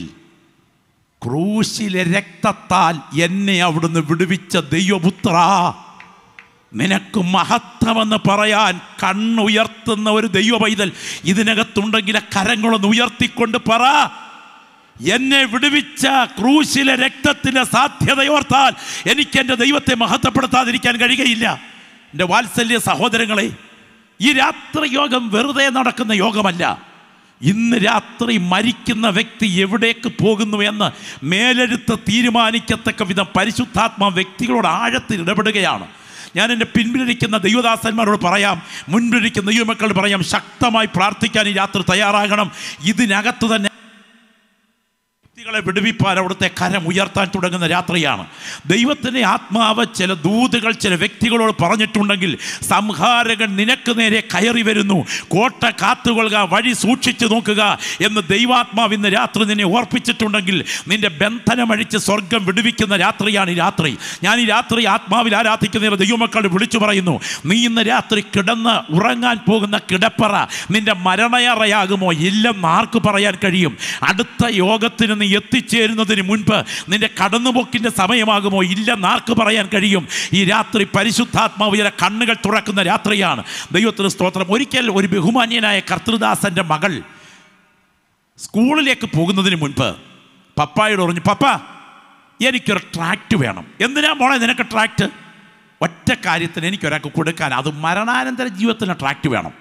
ക്രൂശിലെ രക്തത്താൽ എന്നെ അവിടുന്ന് വിടുവിച്ച ദൈവപുത്ര, നിനക്ക് മഹത്വമെന്ന് പറയാൻ കണ്ണുയർത്തുന്ന ഒരു ദൈവ പൈതൽ ഇതിനകത്തുണ്ടെങ്കിൽ കരങ്ങളൊന്ന് ഉയർത്തിക്കൊണ്ട് പറ, എന്നെ വിടുവിച്ച ക്രൂശിലെ രക്തത്തിൻ്റെ സാധ്യതയോർത്താൽ എനിക്ക് എൻ്റെ ദൈവത്തെ മഹത്വപ്പെടുത്താതിരിക്കാൻ കഴിയുകയില്ല. എൻ്റെ വാത്സല്യ സഹോദരങ്ങളെ, ഈ രാത്രി യോഗം വെറുതെ നടക്കുന്ന യോഗമല്ല. ഇന്ന് രാത്രി മരിക്കുന്ന വ്യക്തി എവിടേക്ക് പോകുന്നു എന്ന് മേലെടുത്ത് തീരുമാനിക്കത്തക്ക വിധം പരിശുദ്ധാത്മാ വ്യക്തികളോട് ആഴത്തിൽ ഇടപെടുകയാണ്. ഞാൻ എൻ്റെ പിൻപിലിരിക്കുന്ന ദൈവദാസന്മാരോട് പറയാം, മുൻപിലിരിക്കുന്ന ദൈവമക്കളോട് പറയാം, ശക്തമായി പ്രാർത്ഥിക്കാൻ ഈ രാത്രി തയ്യാറാകണം. ഇതിനകത്ത് തന്നെ വ്യക്തികളെ വിടുവിപ്പാൻ അവിടുത്തെ കരം ഉയർത്താൻ തുടങ്ങുന്ന രാത്രിയാണ്. ദൈവത്തിൻ്റെ ആത്മാവ് ചില ദൂതുകൾ ചില വ്യക്തികളോട് പറഞ്ഞിട്ടുണ്ടെങ്കിൽ, സംഹാരകൻ നിനക്ക് നേരെ കയറി വരുന്നു, കോട്ട കാത്തുകൊള്ളുക, വഴി സൂക്ഷിച്ചു നോക്കുക എന്ന് ദൈവാത്മാവ് ഇന്ന് രാത്രി നിന്നെ ഓർപ്പിച്ചിട്ടുണ്ടെങ്കിൽ നിന്റെ ബന്ധനമഴിച്ച് സ്വർഗം വിടുവിക്കുന്ന രാത്രിയാണ് ഈ രാത്രി. ഞാൻ ഈ രാത്രി ആത്മാവിൽ ആരാധിക്കുന്ന ദൈവമക്കളോട് വിളിച്ചു പറയുന്നു, നീ ഇന്ന് രാത്രി കിടന്ന് ഉറങ്ങാൻ പോകുന്ന കിടപ്പറ നിന്റെ മരണയറയാകുമോ? ഇല്ലെന്ന് ആർക്ക് പറയാൻ കഴിയും? അടുത്ത യോഗത്തിന് നീ എത്തിച്ചേരുന്നതിന് മുൻപ് നിന്റെ കടന്നുപോക്കിൻ്റെ സമയമാകുമോ? ഇല്ലെന്ന് ആർക്ക് പറയാൻ കഴിയും? ഈ രാത്രി പരിശുദ്ധാത്മാവ് ചില കണ്ണുകൾ തുറക്കുന്ന രാത്രിയാണ്. ദൈവത്തിന് സ്തോത്രം. ഒരിക്കൽ ഒരു ബഹുമാന്യനായ കർത്തൃദാസൻ്റെ മകൾ സ്കൂളിലേക്ക് പോകുന്നതിന് മുൻപ് പപ്പായോട് പറഞ്ഞു, പപ്പ എനിക്കൊരു ട്രാക്റ്റ് വേണം. എന്തിനാ മോളെ നിനക്ക് ട്രാക്റ്റ്? ഒറ്റ കാര്യത്തിന് എനിക്കൊരാൾക്ക് കൊടുക്കാൻ, അത് മരണാനന്തര ജീവിതത്തിന് ട്രാക്റ്റ് വേണം.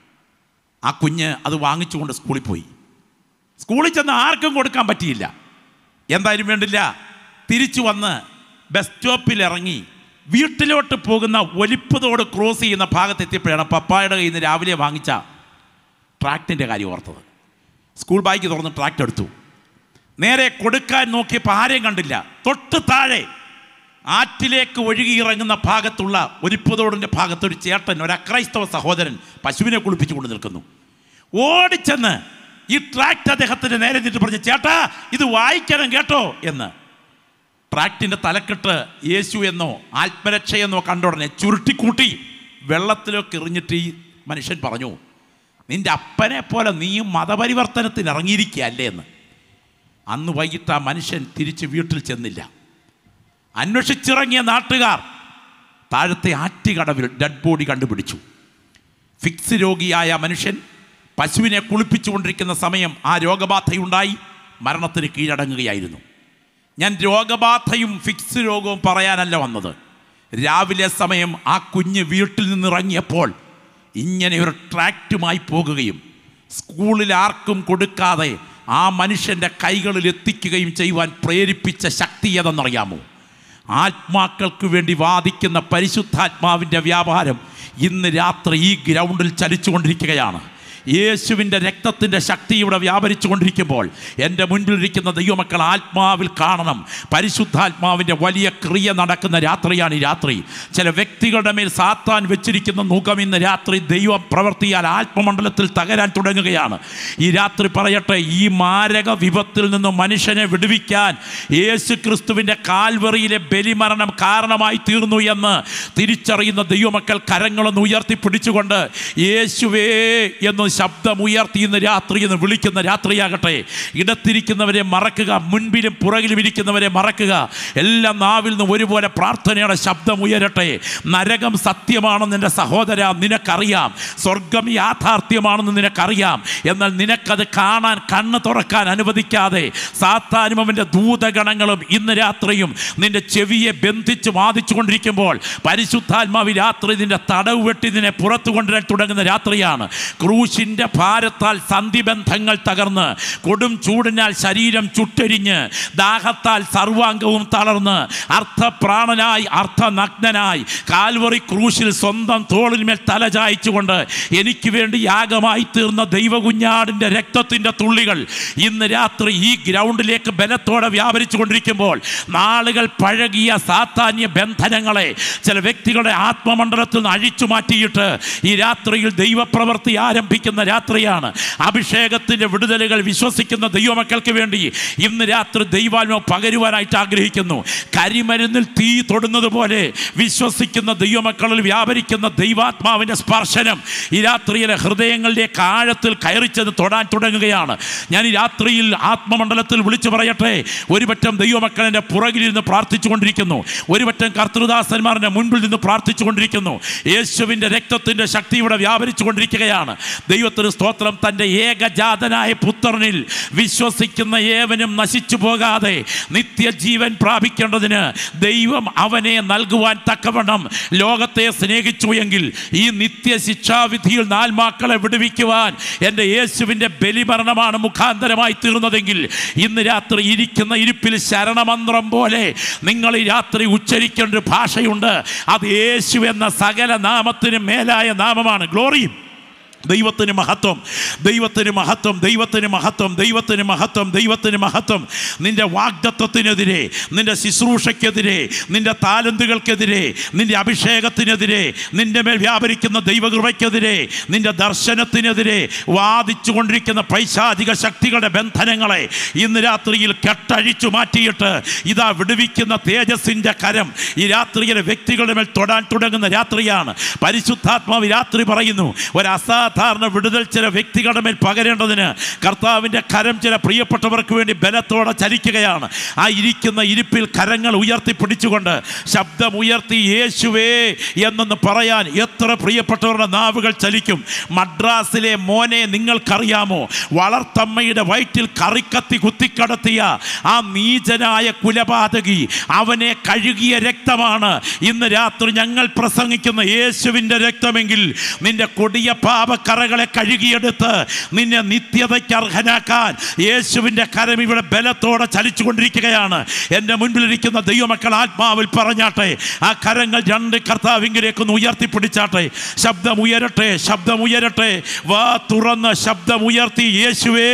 ആ കുഞ്ഞ് അത് വാങ്ങിച്ചുകൊണ്ട് സ്കൂളിൽ പോയി. സ്കൂളിൽ ചെന്ന് ആർക്കും കൊടുക്കാൻ പറ്റിയില്ല. എന്തായാലും വേണ്ടില്ല, തിരിച്ചു വന്ന് ബസ് സ്റ്റോപ്പിൽ ഇറങ്ങി വീട്ടിലോട്ട് പോകുന്ന ഒലിപ്പതോട് ക്രോസ് ചെയ്യുന്ന ഭാഗത്തെത്തിയപ്പോഴാണ് പപ്പായുടെ കയ്യിൽ നിന്ന് രാവിലെ വാങ്ങിച്ച ട്രാക്റ്റിൻ്റെ കാര്യം ഓർത്തത്. സ്കൂൾ ബാഗ് തുറന്ന് ട്രാക്റ്റ് എടുത്തു. നേരെ കൊടുക്കാൻ നോക്കിയപ്പോൾ ആരെയും കണ്ടില്ല. തൊട്ട് താഴെ ആറ്റിലേക്ക് ഒഴുകിയിറങ്ങുന്ന ഭാഗത്തുള്ള ഒലിപ്പതോടിൻ്റെ ഭാഗത്തൊരു ചേട്ടൻ, ഒരു അക്രൈസ്തവ സഹോദരൻ പശുവിനെ കുളിപ്പിച്ചു കൊണ്ട് നിൽക്കുന്നു. ഓടിച്ചെന്ന് ഈ ട്രാക്റ്റ് അദ്ദേഹത്തിൻ്റെ നേരെ നിന്നിട്ട് പറഞ്ഞു, ചേട്ടാ ഇത് വായിക്കണം കേട്ടോ എന്ന്. ട്രാക്റ്റിൻ്റെ തലക്കെട്ട് യേശു എന്നോ ആത്മരക്ഷയെന്നോ കണ്ട ഉടനെ ചുരുട്ടിക്കൂട്ടി വെള്ളത്തിലേക്ക് എറിഞ്ഞിട്ട് ഈ മനുഷ്യൻ പറഞ്ഞു, നിൻ്റെ അപ്പനെ പോലെ നീയും മതപരിവർത്തനത്തിന് ഇറങ്ങിയിരിക്കുകയല്ലേ എന്ന്. അന്ന് വൈകിട്ട് ആ മനുഷ്യൻ തിരിച്ച് വീട്ടിൽ ചെന്നില്ല. അന്വേഷിച്ചിറങ്ങിയ നാട്ടുകാർ താഴത്തെ ആറ്റുകടവിൽ ഡെഡ് ബോഡി കണ്ടുപിടിച്ചു. ഫിക്സ് രോഗിയായ മനുഷ്യൻ പശുവിനെ കുളിപ്പിച്ചുകൊണ്ടിരിക്കുന്ന സമയം ആ രോഗബാധയുണ്ടായി, മരണത്തിന് കീഴടങ്ങുകയായിരുന്നു. ഞാൻ രോഗബാധയും ഫിക്സ് രോഗവും പറയാനല്ല വന്നത്. രാവിലെ സമയം ആ കുഞ്ഞ് വീട്ടിൽ നിന്നിറങ്ങിയപ്പോൾ ഇങ്ങനെ ഒരു ട്രാക്റ്റുമായി പോകുകയും സ്കൂളിൽ ആർക്കും കൊടുക്കാതെ ആ മനുഷ്യൻ്റെ കൈകളിൽ എത്തിക്കുകയും ചെയ്യുവാൻ പ്രേരിപ്പിച്ച ശക്തി ഏതെന്നറിയാമോ? ആത്മാക്കൾക്ക് വേണ്ടി വാദിക്കുന്ന പരിശുദ്ധാത്മാവിൻ്റെ വ്യാപാരം ഇന്ന് രാത്രി ഈ ഗ്രൗണ്ടിൽ ചലിച്ചുകൊണ്ടിരിക്കുകയാണ്. യേശുവിൻ്റെ രക്തത്തിൻ്റെ ശക്തി ഇവിടെ വ്യാപരിച്ചു കൊണ്ടിരിക്കുമ്പോൾ എൻ്റെ മുൻപിലിരിക്കുന്ന ദൈവമക്കൾ ആത്മാവിൽ കാണണം. പരിശുദ്ധാത്മാവിൻ്റെ വലിയ ക്രിയ നടക്കുന്ന രാത്രിയാണ് ഈ രാത്രി. ചില വ്യക്തികളുടെ മേൽ സാത്താൻ വെച്ചിരിക്കുന്ന മുഖം ഇന്ന് രാത്രി ദൈവം പ്രവർത്തിയാൽ ആത്മമണ്ഡലത്തിൽ തകരാൻ തുടങ്ങുകയാണ്. ഈ രാത്രി പറയട്ടെ, ഈ മാരക വിപത്തിൽ നിന്ന് മനുഷ്യനെ വിടുവിക്കാൻ യേശു ക്രിസ്തുവിൻ്റെ കാൽവറിയിലെ ബലിമരണം കാരണമായി തീർന്നു എന്ന് തിരിച്ചറിയുന്ന ദൈവമക്കൾ കരങ്ങളൊന്ന് ഉയർത്തിപ്പിടിച്ചുകൊണ്ട് യേശുവേ എന്ന് ശബ്ദമുയർത്തി ഇന്ന് രാത്രി എന്ന് വിളിക്കുന്ന രാത്രിയാകട്ടെ. ഇടത്തിരിക്കുന്നവരെ മറക്കുക, മുൻപിലും പുറകിലും ഇരിക്കുന്നവരെ മറക്കുക. എല്ലാം നാവിൽ നിന്ന് ഒരുപോലെ പ്രാർത്ഥനയുടെ ശബ്ദം ഉയരട്ടെ. നരകം സത്യമാണെന്ന് എൻ്റെ സഹോദര നിനക്കറിയാം, സ്വർഗം യാഥാർത്ഥ്യമാണെന്ന് നിനക്കറിയാം. എന്നാൽ നിനക്കത് കാണാൻ കണ്ണ് തുറക്കാൻ അനുവദിക്കാതെ സാത്താനും അവൻ്റെ ദൂതഗണങ്ങളും ഇന്ന് രാത്രിയും നിന്റെ ചെവിയെ ബന്ധിച്ച് വാദിച്ചു കൊണ്ടിരിക്കുമ്പോൾ പരിശുദ്ധാത്മാവ് രാത്രി നിന്റെ തടവ് വെട്ടി നിന്നെ പുറത്തു കൊണ്ടുവരാൻ തുടങ്ങുന്ന രാത്രിയാണ്. ക്രൂശിൻ്റെ ഭാരത്താൽ സന്ധിബന്ധങ്ങൾ തകർന്ന്, കൊടും ചൂടിനാൽ ശരീരം ചുട്ടരിഞ്ഞ്, ദാഹത്താൽ സർവാംഗവും തളർന്ന്, അർത്ഥപ്രാണനായി അർത്ഥനഗ്നനായി കാൽവറി ക്രൂശിൽ സ്വന്തം തോളിന്മേൽ തലചായ്ച്ചുകൊണ്ട് എനിക്ക് വേണ്ടി യാഗമായി തീർന്ന ദൈവകുഞ്ഞാടിൻ്റെ രക്തത്തിൻ്റെ തുള്ളികൾ ഇന്ന് രാത്രി ഈ ഗ്രൗണ്ടിലേക്ക് ബലത്തോടെ വ്യാപരിച്ചു കൊണ്ടിരിക്കുമ്പോൾ നാളുകൾ പഴകിയ സാത്താന്യ ബന്ധനങ്ങളെ ചില വ്യക്തികളുടെ ആത്മമണ്ഡലത്തിൽ നിന്ന് അഴിച്ചു മാറ്റിയിട്ട് ഈ രാത്രിയിൽ ദൈവപ്രവൃത്തി ആരംഭിക്കുന്ന രാത്രിയാണ്. അഭിഷേകത്തിൻ്റെ വിടുതലുകൾ വിശ്വസിക്കുന്ന ദൈവമക്കൾക്ക് വേണ്ടി ഇന്ന് രാത്രി ദൈവാത്മാവ് പകരുവാനായിട്ട് ആഗ്രഹിക്കുന്നു. കരിമരുന്നിൽ തീ തൊടുന്നത് പോലെ വിശ്വസിക്കുന്ന ദൈവമക്കളിൽ വ്യാപരിക്കുന്ന ദൈവാത്മാവിൻ്റെ സ്പർശനം ഈ രാത്രിയിലെ ഹൃദയങ്ങളിലേക്ക് ആഴത്തിൽ കയറിച്ചത് തൊടാൻ തുടങ്ങുകയാണ്. ഞാൻ ഈ രാത്രിയിൽ ആത്മമണ്ഡലത്തിൽ വിളിച്ചു പറയട്ടെ, ഒരുപറ്റം ദൈവമക്കളെൻ്റെ പുറകിലിരുന്ന് പ്രാർത്ഥിച്ചു കൊണ്ടിരിക്കുന്നു, ഒരുപറ്റം കർത്തൃദാസന്മാരുടെ മുൻപിൽ നിന്ന് പ്രാർത്ഥിച്ചു കൊണ്ടിരിക്കുന്നു. യേശുവിൻ്റെ രക്തത്തിൻ്റെ ശക്തി ഇവിടെ വ്യാപരിച്ചു കൊണ്ടിരിക്കുകയാണ്. ദൈവത്തിന് സ്തോത്രം. തൻ്റെ ഏകജാതനായ പുത്രനിൽ വിശ്വസിക്കുന്ന ഏവനും നശിച്ചു പോകാതെ നിത്യജീവൻ പ്രാപിക്കേണ്ടതിന് ദൈവം അവനെ നൽകുവാൻ തക്കവണ്ണം ലോകത്തെ സ്നേഹിച്ചു എങ്കിൽ ഈ നിത്യശിക്ഷാവിധിയിൽ ആത്മാക്കളെ വിടുവിക്കുവാൻ എൻ്റെ യേശുവിൻ്റെ ബലിമരണമാണ് മുഖാന്തരമായി തീർന്നതെങ്കിൽ ഇന്ന് രാത്രി ഇരിക്കുന്ന ഇരിപ്പിൽ ശരണമന്ത്രം പോലെ നിങ്ങൾ ഈ രാത്രി ഉച്ചരിക്കേണ്ട ഒരു ഭാഷയുണ്ട്. അത് യേശു എന്ന സകല നാമത്തിന് മേലായ നാമമാണ്. ഗ്ലോറി. ദൈവത്തിന് മഹത്വം, ദൈവത്തിന് മഹത്വം, ദൈവത്തിന് മഹത്വം, ദൈവത്തിന് മഹത്വം, ദൈവത്തിന് മഹത്വം. നിന്റെ വാഗ്ദത്തത്തിനെതിരെ, നിന്റെ ശുശ്രൂഷയ്ക്കെതിരെ, നിന്റെ താലന്തുകൾക്കെതിരെ, നിന്റെ അഭിഷേകത്തിനെതിരെ, നിന്റെ മേൽ വ്യാപരിക്കുന്ന ദൈവകൃപയ്ക്കെതിരെ, നിന്റെ ദർശനത്തിനെതിരെ വാദിച്ചു കൊണ്ടിരിക്കുന്ന പൈശാചിക ശക്തികളുടെ ബന്ധനങ്ങളെ ഇന്ന് രാത്രിയിൽ കെട്ടഴിച്ചു മാറ്റിയിട്ട് ഇതാ വിടുവിക്കുന്ന തേജസ്സിൻ്റെ കരം ഈ രാത്രിയിലെ വ്യക്തികളുടെ മേൽ തൊടാൻ തുടങ്ങുന്ന രാത്രിയാണ്. പരിശുദ്ധാത്മാവ് രാത്രി പറയുന്നു, ഒരു അസാ സാധാരണ വിടുതൽ ചില വ്യക്തികളുടെ മേൽ പകരേണ്ടതിന് കർത്താവിൻ്റെ കരം ചില പ്രിയപ്പെട്ടവർക്ക് വേണ്ടി ബലത്തോടെ ചലിക്കുകയാണ്. ആ ഇരിക്കുന്ന ഇരിപ്പിൽ കരങ്ങൾ ഉയർത്തിപ്പിടിച്ചുകൊണ്ട് ശബ്ദമുയർത്തി യേശുവേ എന്നൊന്ന് പറയാൻ എത്ര പ്രിയപ്പെട്ടവരുടെ നാവുകൾ ചലിക്കും. മദ്രാസിലെ മോനെ നിങ്ങൾക്കറിയാമോ? വളർത്തമ്മയുടെ വയറ്റിൽ കറിക്കത്തി കുത്തിക്കടത്തിയ ആ നീചനായ കുലപാതകി, അവനെ കഴുകിയ രക്തമാണ് ഇന്ന് രാത്രി ഞങ്ങൾ പ്രസംഗിക്കുന്ന യേശുവിൻ്റെ രക്തമെങ്കിൽ നിന്റെ കൊടിയ പാപ കറകളെ കഴുകിയെടുത്ത് നിന്നെ നിത്യതയ്ക്ക് അർഹനാക്കാൻ യേശുവിൻ്റെ കരം ഇവിടെ ബലത്തോടെ ചലിച്ചു കൊണ്ടിരിക്കുകയാണ്. എൻ്റെ മുൻപിലിരിക്കുന്ന ദൈവമക്കൾ ആത്മാവിൽ പറഞ്ഞാട്ടെ, ആ കരങ്ങൾ രണ്ട് കർത്താവിങ്കിലേക്കൊന്ന് ഉയർത്തിപ്പിടിച്ചാട്ടെ. ശബ്ദമുയരട്ടെ, ശബ്ദമുയരട്ടെ. വാ തുറന്ന് ശബ്ദമുയർത്തി യേശുവേ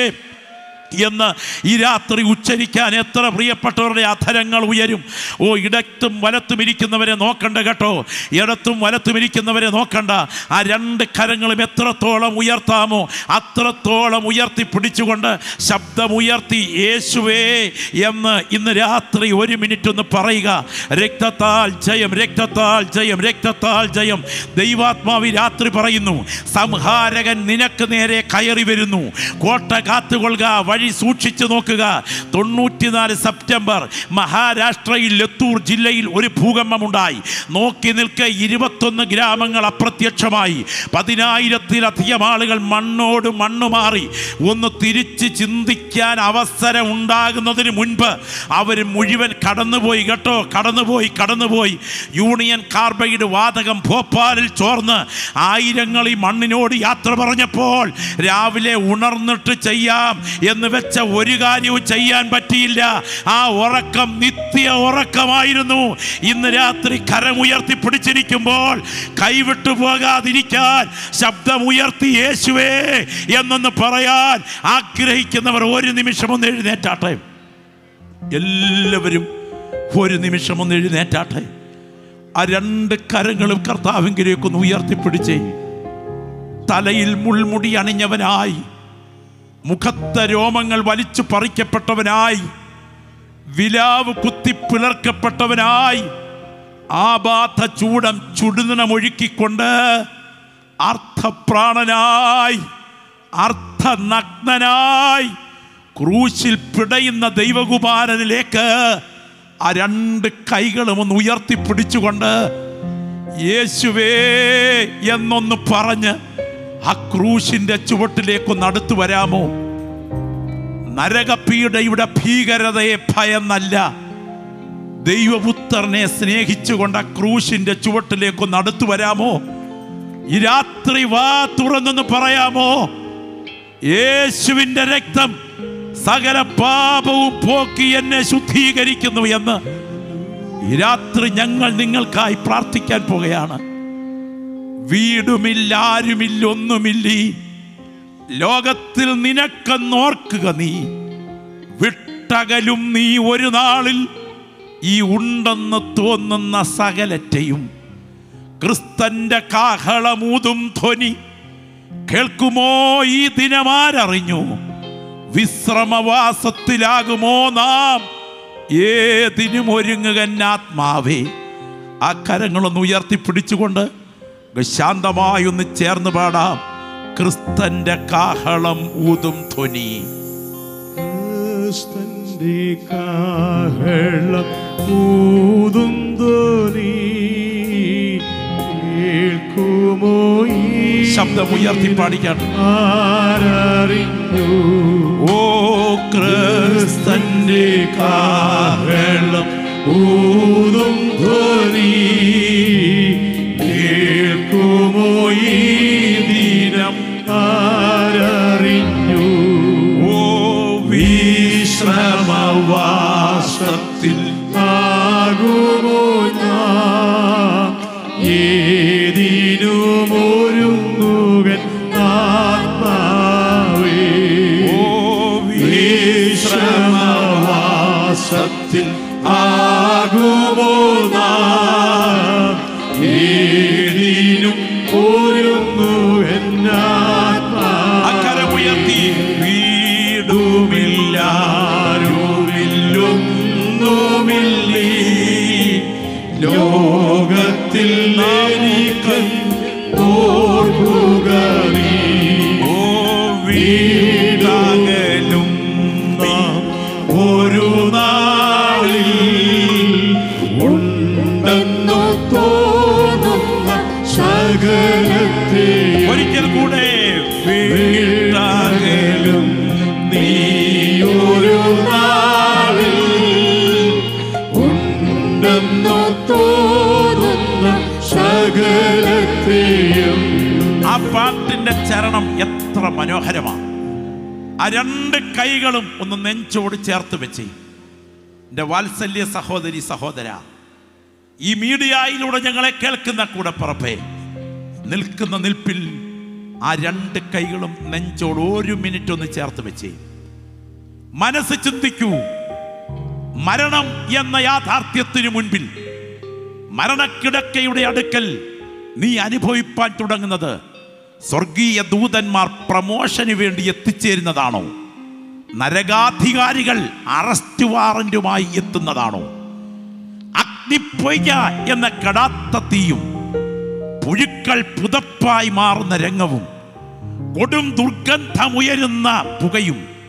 എന്ന് ഈ രാത്രി ഉച്ചരിക്കാൻ എത്ര പ്രിയപ്പെട്ടവരുടെ അധരങ്ങൾ ഉയരും. ഓ, ഇടത്തും വലത്തും ഇരിക്കുന്നവരെ നോക്കണ്ട കേട്ടോ, ഇടത്തും വലത്തും ഇരിക്കുന്നവരെ നോക്കണ്ട. ആ രണ്ട് കരങ്ങളും എത്രത്തോളം ഉയർത്താമോ അത്രത്തോളം ഉയർത്തി പിടിച്ചുകൊണ്ട് ശബ്ദമുയർത്തി യേശുവേ എന്ന് ഇന്ന് രാത്രി ഒരു മിനിറ്റ് ഒന്ന് പറയുക. രക്തത്താൽ ജയം, രക്തത്താൽ ജയം, രക്തത്താൽ ജയം. ദൈവാത്മാവി രാത്രി പറയുന്നു, സംഹാരകൻ നിനക്ക് നേരെ കയറി വരുന്നു, കോട്ട കാത്തുകൊള്ളുക, വഴി സൂക്ഷിച്ചു നോക്കുക. തൊണ്ണൂറ്റിനാല് സെപ്റ്റംബർ മഹാരാഷ്ട്രയിൽ ലത്തൂർ ജില്ലയിൽ ഒരു ഭൂകമ്പമുണ്ടായി. നോക്കി നിൽക്കെ ഇരുപത്തൊന്ന് ഗ്രാമങ്ങൾ അപ്രത്യക്ഷമായി. പതിനായിരത്തിലധികം ആളുകൾ മണ്ണോട് മണ്ണ് മാറി. ഒന്ന് തിരിച്ച് ചിന്തിക്കാൻ അവസരം ഉണ്ടാകുന്നതിന് മുൻപ് അവർ മുഴുവൻ കടന്നുപോയി കേട്ടോ, കടന്നുപോയി കടന്നുപോയി യൂണിയൻ കാർബൈഡ് വാതകം ഭോപ്പാലിൽ ചോർന്ന് ആയിരങ്ങൾ ഈ മണ്ണിനോട് യാത്ര പറഞ്ഞപ്പോൾ രാവിലെ ഉണർന്നിട്ട് ചെയ്യാം എന്ന് വെച്ച ഒരു കാര്യവും ചെയ്യാൻ പറ്റിയില്ല. ആ ഉറക്കം നിത്യ ഉറക്കമായിരുന്നു. ഇന്ന് രാത്രി കരമുയർത്തി പിടിച്ചിരിക്കുമ്പോൾ കൈവിട്ടു പോകാതിരിക്കാൻ ശബ്ദമുയർത്തി യേശുവേ എന്നൊന്ന് പറയാൻ ആഗ്രഹിക്കുന്നവർ ഒരു നിമിഷം ഒന്ന് എഴുന്നേറ്റാട്ടെ. എല്ലാവരും ഒരു നിമിഷം ഒന്ന് എഴുന്നേറ്റാട്ടെ. ആ രണ്ട് കരങ്ങളും കർത്താവിങ്കിലേക്കൊന്ന് ഉയർത്തിപ്പിടിച്ചേ. തലയിൽ മുൾമുടി അണിഞ്ഞവനായി, മുഖത്തെ രോമങ്ങൾ വലിച്ചു പറിക്കപ്പെട്ടവനായി, വിലാവ് കുത്തി പിളർക്കപ്പെട്ടവനായി, ആബാധ ചൂടം ചുടുനിണമൊഴുക്കിക്കൊണ്ട് അർത്ഥപ്രാണനായി അർത്ഥനഗ്നനായി ക്രൂശിൽ പിടയുന്ന ദൈവകുമാരനിലേക്ക് ആ രണ്ട് കൈകളും ഒന്ന് ഉയർത്തിപ്പിടിച്ചുകൊണ്ട് യേശുവേ എന്നൊന്ന് പറഞ്ഞ് ആ ക്രൂശിന്റെ ചുവട്ടിലേക്കൊന്ന് അടുത്തു വരാമോ? നരകപീഡയുടെ ഭീകരതയെ ഭയന്നല്ല, ദൈവപുത്രനെ സ്നേഹിച്ചുകൊണ്ട് ആ ക്രൂശിന്റെ ചുവട്ടിലേക്കൊന്ന് അടുത്തു വരാമോ? ഈ രാത്രി വാ തുറന്നൊന്ന് പറയാമോ? യേശുവിന്റെ രക്തം സകല പാപവും പോക്കി എന്നെ ശുദ്ധീകരിക്കുന്നു എന്ന് ഈ രാത്രി ഞങ്ങൾ നിങ്ങൾക്കായി പ്രാർത്ഥിക്കാൻ പോകുകയാണ്. വീടുമില്ല, ആരുമില്ല, ഒന്നുമില്ല. ലോകത്തിൽ നിനക്കെന്നോർക്കുക നീ, വിട്ടകലും നീ ഒരു നാളിൽ ഈ ഉണ്ടെന്ന് തോന്നുന്ന സകലറ്റയും. ക്രിസ്തന്റെ കാഹളമൂതും ധ്വനി കേൾക്കുമോ ഈ ദിനമാരറിഞ്ഞു? വിശ്രമവാസത്തിലാകുമോ നാം? ഏതിനും ഒരുങ്ങുക ആത്മാവേ. ആ കരങ്ങളൊന്ന് ഉയർത്തിപ്പിടിച്ചുകൊണ്ട് ശാന്തമായി ഒന്ന് ചേർന്ന് പാടാം. ക്രിസ്തന്റെ കാഹളം ഊതും ധ്വനി. ക്രിസ്തന്റെ കാഹളം ഊതും ധ്വനി കേൾക്കുമോ ഈ ശബ്ദം ഉയർത്തി പാടിക്കാൻ. ആരറിഞ്ഞു? ഓ ക്രിസ്തന്റെ കാഹളം ഊതും ധ്വനി കേൾക്കുമോ ഈ ദിനം ആരറിഞ്ഞു? ഓ വിശ്രമവാസത്തിൽ ആകുമോ ഞാൻ ഏതിനും ഒരുങ്ങുകൻ ആത്മാവേ? ഓ വിശ്രമവാസത്തിൽ ആകുമോ നാം ഏതിനും ഒരുങ്ങുകൻ ആത്മാവേ? അക്കരമുയർത്തി. വീടുമില്ലാരുമില്ലൊന്നുമില്ലേ ലോകത്തിൽ എനിക്ക് ഓർക്കുക നീ. ഓ വീടാകലും നാം ഒരു നാളിൽ ഉണ്ടെന്നു തോന്നുന്ന സകലത്തെ ഒരിക്കൽ കൂടെ വീടാകലും നീ ഒരു നാളിൽ ഉണ്ടെന്നു തോന്നുന്ന സകലത്തെയും. ആ പാട്ടിന്റെ ചരണം എത്ര മനോഹരമാണ്. ആ രണ്ട് കൈകളും ഒന്ന് നെഞ്ചോട് ചേർത്ത് വെച്ച് എൻ്റെ വാത്സല്യ സഹോദരി സഹോദര, ഈ മീഡിയയിലൂടെ ഞങ്ങളെ കേൾക്കുന്ന കൂടപ്പുറപ്പേ, നിൽക്കുന്ന നിൽപ്പിൽ ആ രണ്ട് കൈകളും നെഞ്ചോട് ഒരു മിനിറ്റ് ഒന്ന് ചേർത്ത് വെച്ച് മനസ്സ് ചിന്തിക്കൂ. മരണം എന്ന യാഥാർത്ഥ്യത്തിന് മുൻപിൽ, മരണക്കിടക്കയുടെ അടുക്കൽ നീ അനുഭവിപ്പാൻ തുടങ്ങുന്നത് സ്വർഗീയ ദൂതന്മാർ പ്രമോഷന് വേണ്ടി എത്തിച്ചേരുന്നതാണോ? നരകാധികാരികൾ അറസ്റ്റ് വാറന്റുമായി എത്തുന്നതാണോ? അഗ്നിപ്പൊയ്ക എന്ന കെടാത്ത തീയും പുഴുക്കൾ പുതപ്പായി മാറുന്ന രംഗവും കൊടും ദുർഗന്ധമുയരുന്ന പുകയും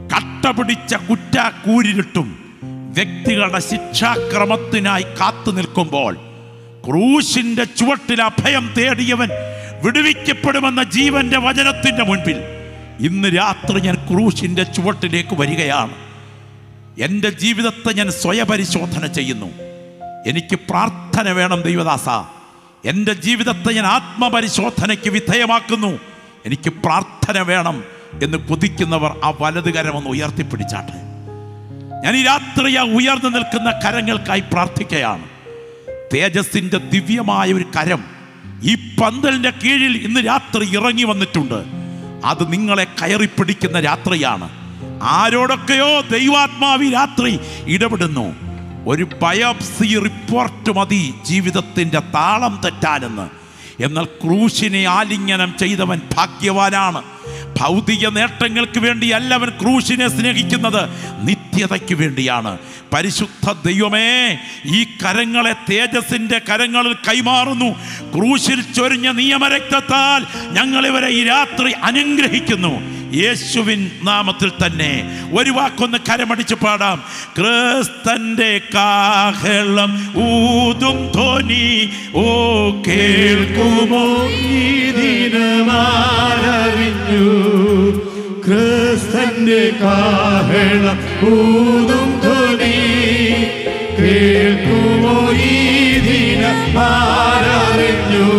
കട്ടപിടിച്ച കുറ്റാക്കൂരിരുട്ടും വ്യക്തികളുടെ ശിക്ഷാക്രമത്തിനായി കാത്തു നിൽക്കുമ്പോൾ ക്രൂശിന്റെ ചുവട്ടിൽ അഭയം തേടിയവൻ വിടുവിക്കപ്പെടുമെന്ന ജീവന്റെ വചനത്തിന്റെ മുൻപിൽ ഇന്ന് രാത്രി ഞാൻ ക്രൂശിന്റെ ചുവട്ടിലേക്ക് വരികയാണ്. എൻ്റെ ജീവിതത്തെ ഞാൻ സ്വയപരിശോധന ചെയ്യുന്നു. എനിക്ക് പ്രാർത്ഥന വേണം ദൈവദാസ. എൻ്റെ ജീവിതത്തെ ഞാൻ ആത്മപരിശോധനയ്ക്ക് വിധേയമാക്കുന്നു. എനിക്ക് പ്രാർത്ഥന വേണം എന്ന് കൊതിക്കുന്നവർ ആ വലത് കരമൊന്ന് ഉയർത്തിപ്പിടിച്ചാട്ടെ. ഞാൻ ഈ രാത്രി ആ ഉയർന്നു നിൽക്കുന്ന കരങ്ങൾക്കായി പ്രാർത്ഥിക്കുകയാണ്. തേജസ്സിൻ്റെ ദിവ്യമായ ഒരു കരം ഈ പന്തലിൻ്റെ കീഴിൽ ഇന്ന് രാത്രി ഇറങ്ങി വന്നിട്ടുണ്ട്. അത് നിങ്ങളെ കയറിപ്പിടിക്കുന്ന രാത്രിയാണ്. ആരോടൊക്കെയോ ദൈവാത്മാവി രാത്രി ഇടപെടുന്നു. ഒരു ബയോപ്സി റിപ്പോർട്ട് മതി ജീവിതത്തിൻ്റെ താളം തെറ്റാനെന്ന്. എന്നാൽ ക്രൂശിനെ ആലിംഗനം ചെയ്തവൻ ഭാഗ്യവാനാണ്. ഭൗതിക നേട്ടങ്ങൾക്ക് വേണ്ടിയല്ല അവൻ ക്രൂശിനെ സ്നേഹിക്കുന്നത്, നിത്യതയ്ക്ക് വേണ്ടിയാണ്. പരിശുദ്ധ ദൈവമേ, ഈ കരങ്ങളെ തേജസ്സിൻ്റെ കരങ്ങളിൽ കൈമാറുന്നു. ക്രൂശിൽ ചൊരിഞ്ഞ നിയമരക്തത്താൽ ഞങ്ങളിവരെ ഈ രാത്രി അനുഗ്രഹിക്കുന്നു. യേശുവിൻ നാമത്തിൽ തന്നെ ഒരു വാക്കൊന്ന് കരമടിച്ച് പാടാം. ക്രിസ്തന്റെ കാഹളം ഊതും ധ്വനി ഓ കേൾക്കുമോ ഈ ദിനമാരറിഞ്ഞു. ക്രിസ്തന്റെ കാഹളം ഊതും ധ്വനി കേൾക്കുമോ ഈ ദിനമാരറിഞ്ഞു.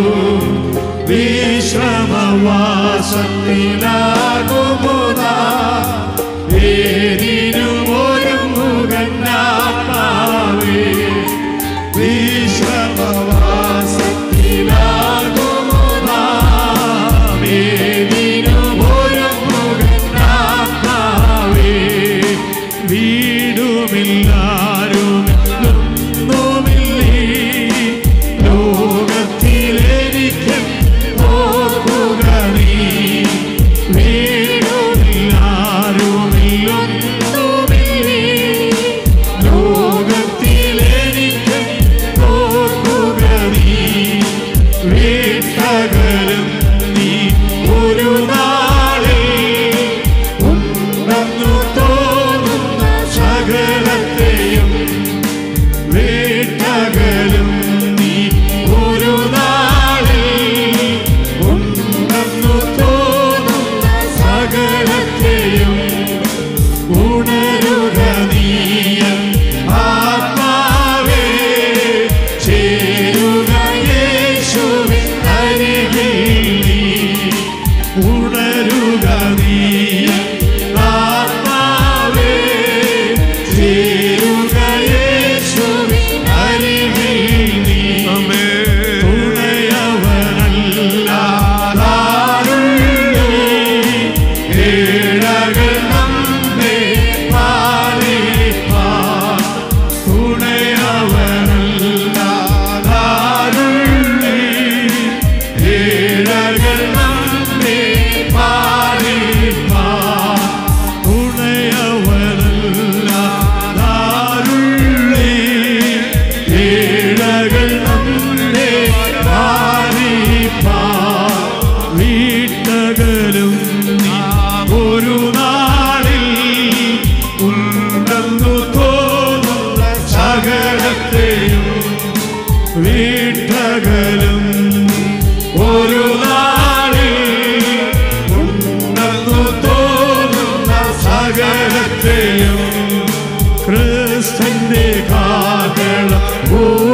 വിശ്രമവാസത്തിലാകുമോ ഏതിനുമൊരുങ്ങുകന്നാത്മാവേ. വിശ്രമവാസത്തിലാകുമോ ഏതിനുമൊരുങ്ങുകന്നാത്മാവേ. വീടുമില്ലാരുമൊന്നുമില്ലേ ലോകത്തിലെനിക്ക് ഓർക്കുക നീ. വീടുമില്ലാരുമില്ലൊന്നുമില്ലേ ലോകത്തിലെനിക്ക് ഓർക്കുക നീ. വീട്ടകലും നീ ഒരു നാളിൽ ഉണ്ടെന്നു തോന്നുന്ന സകലത്തെയും. വീട്ടകലും നീ ഒരു നാളിൽ ഉണ്ടെന്നു തോന്നുന്ന സകലത്തെയും. ഉണരുക നീയൻ ആത്മാവേ, ചേരുക യേശുവിൻ അരികിൽ നീ. ഉണരുക നീയൻ ആത്മാവേ, ചേരുക യേശുവിൻ അരികിൽ നീ. തുണയവനല്ലാതാരുള്ളേ ഏഴകൾ നമ്മെ പാലിപ്പാൻ. തുണയവനല്ലാതാരുള്ളേ ഏഴകൾ നമ്മെ പാലിപ്പാൻ. തുണയവനല്ലാതാരുള്ളേ ഏഴകൾ നമ്മെ പാലിപ്പാൻ. വീട്ടകലും നീ ഒരു നാളിൽ ഉണ്ടെന്നു തോന്നുന്ന സകലത്തെയും. വീട്ടകലും ഒരു നാളിൽ ഉണ്ടെന്നു തോന്നുന്ന സകലത്തെയും. ക്രിസ്തന്റെ കാഹളം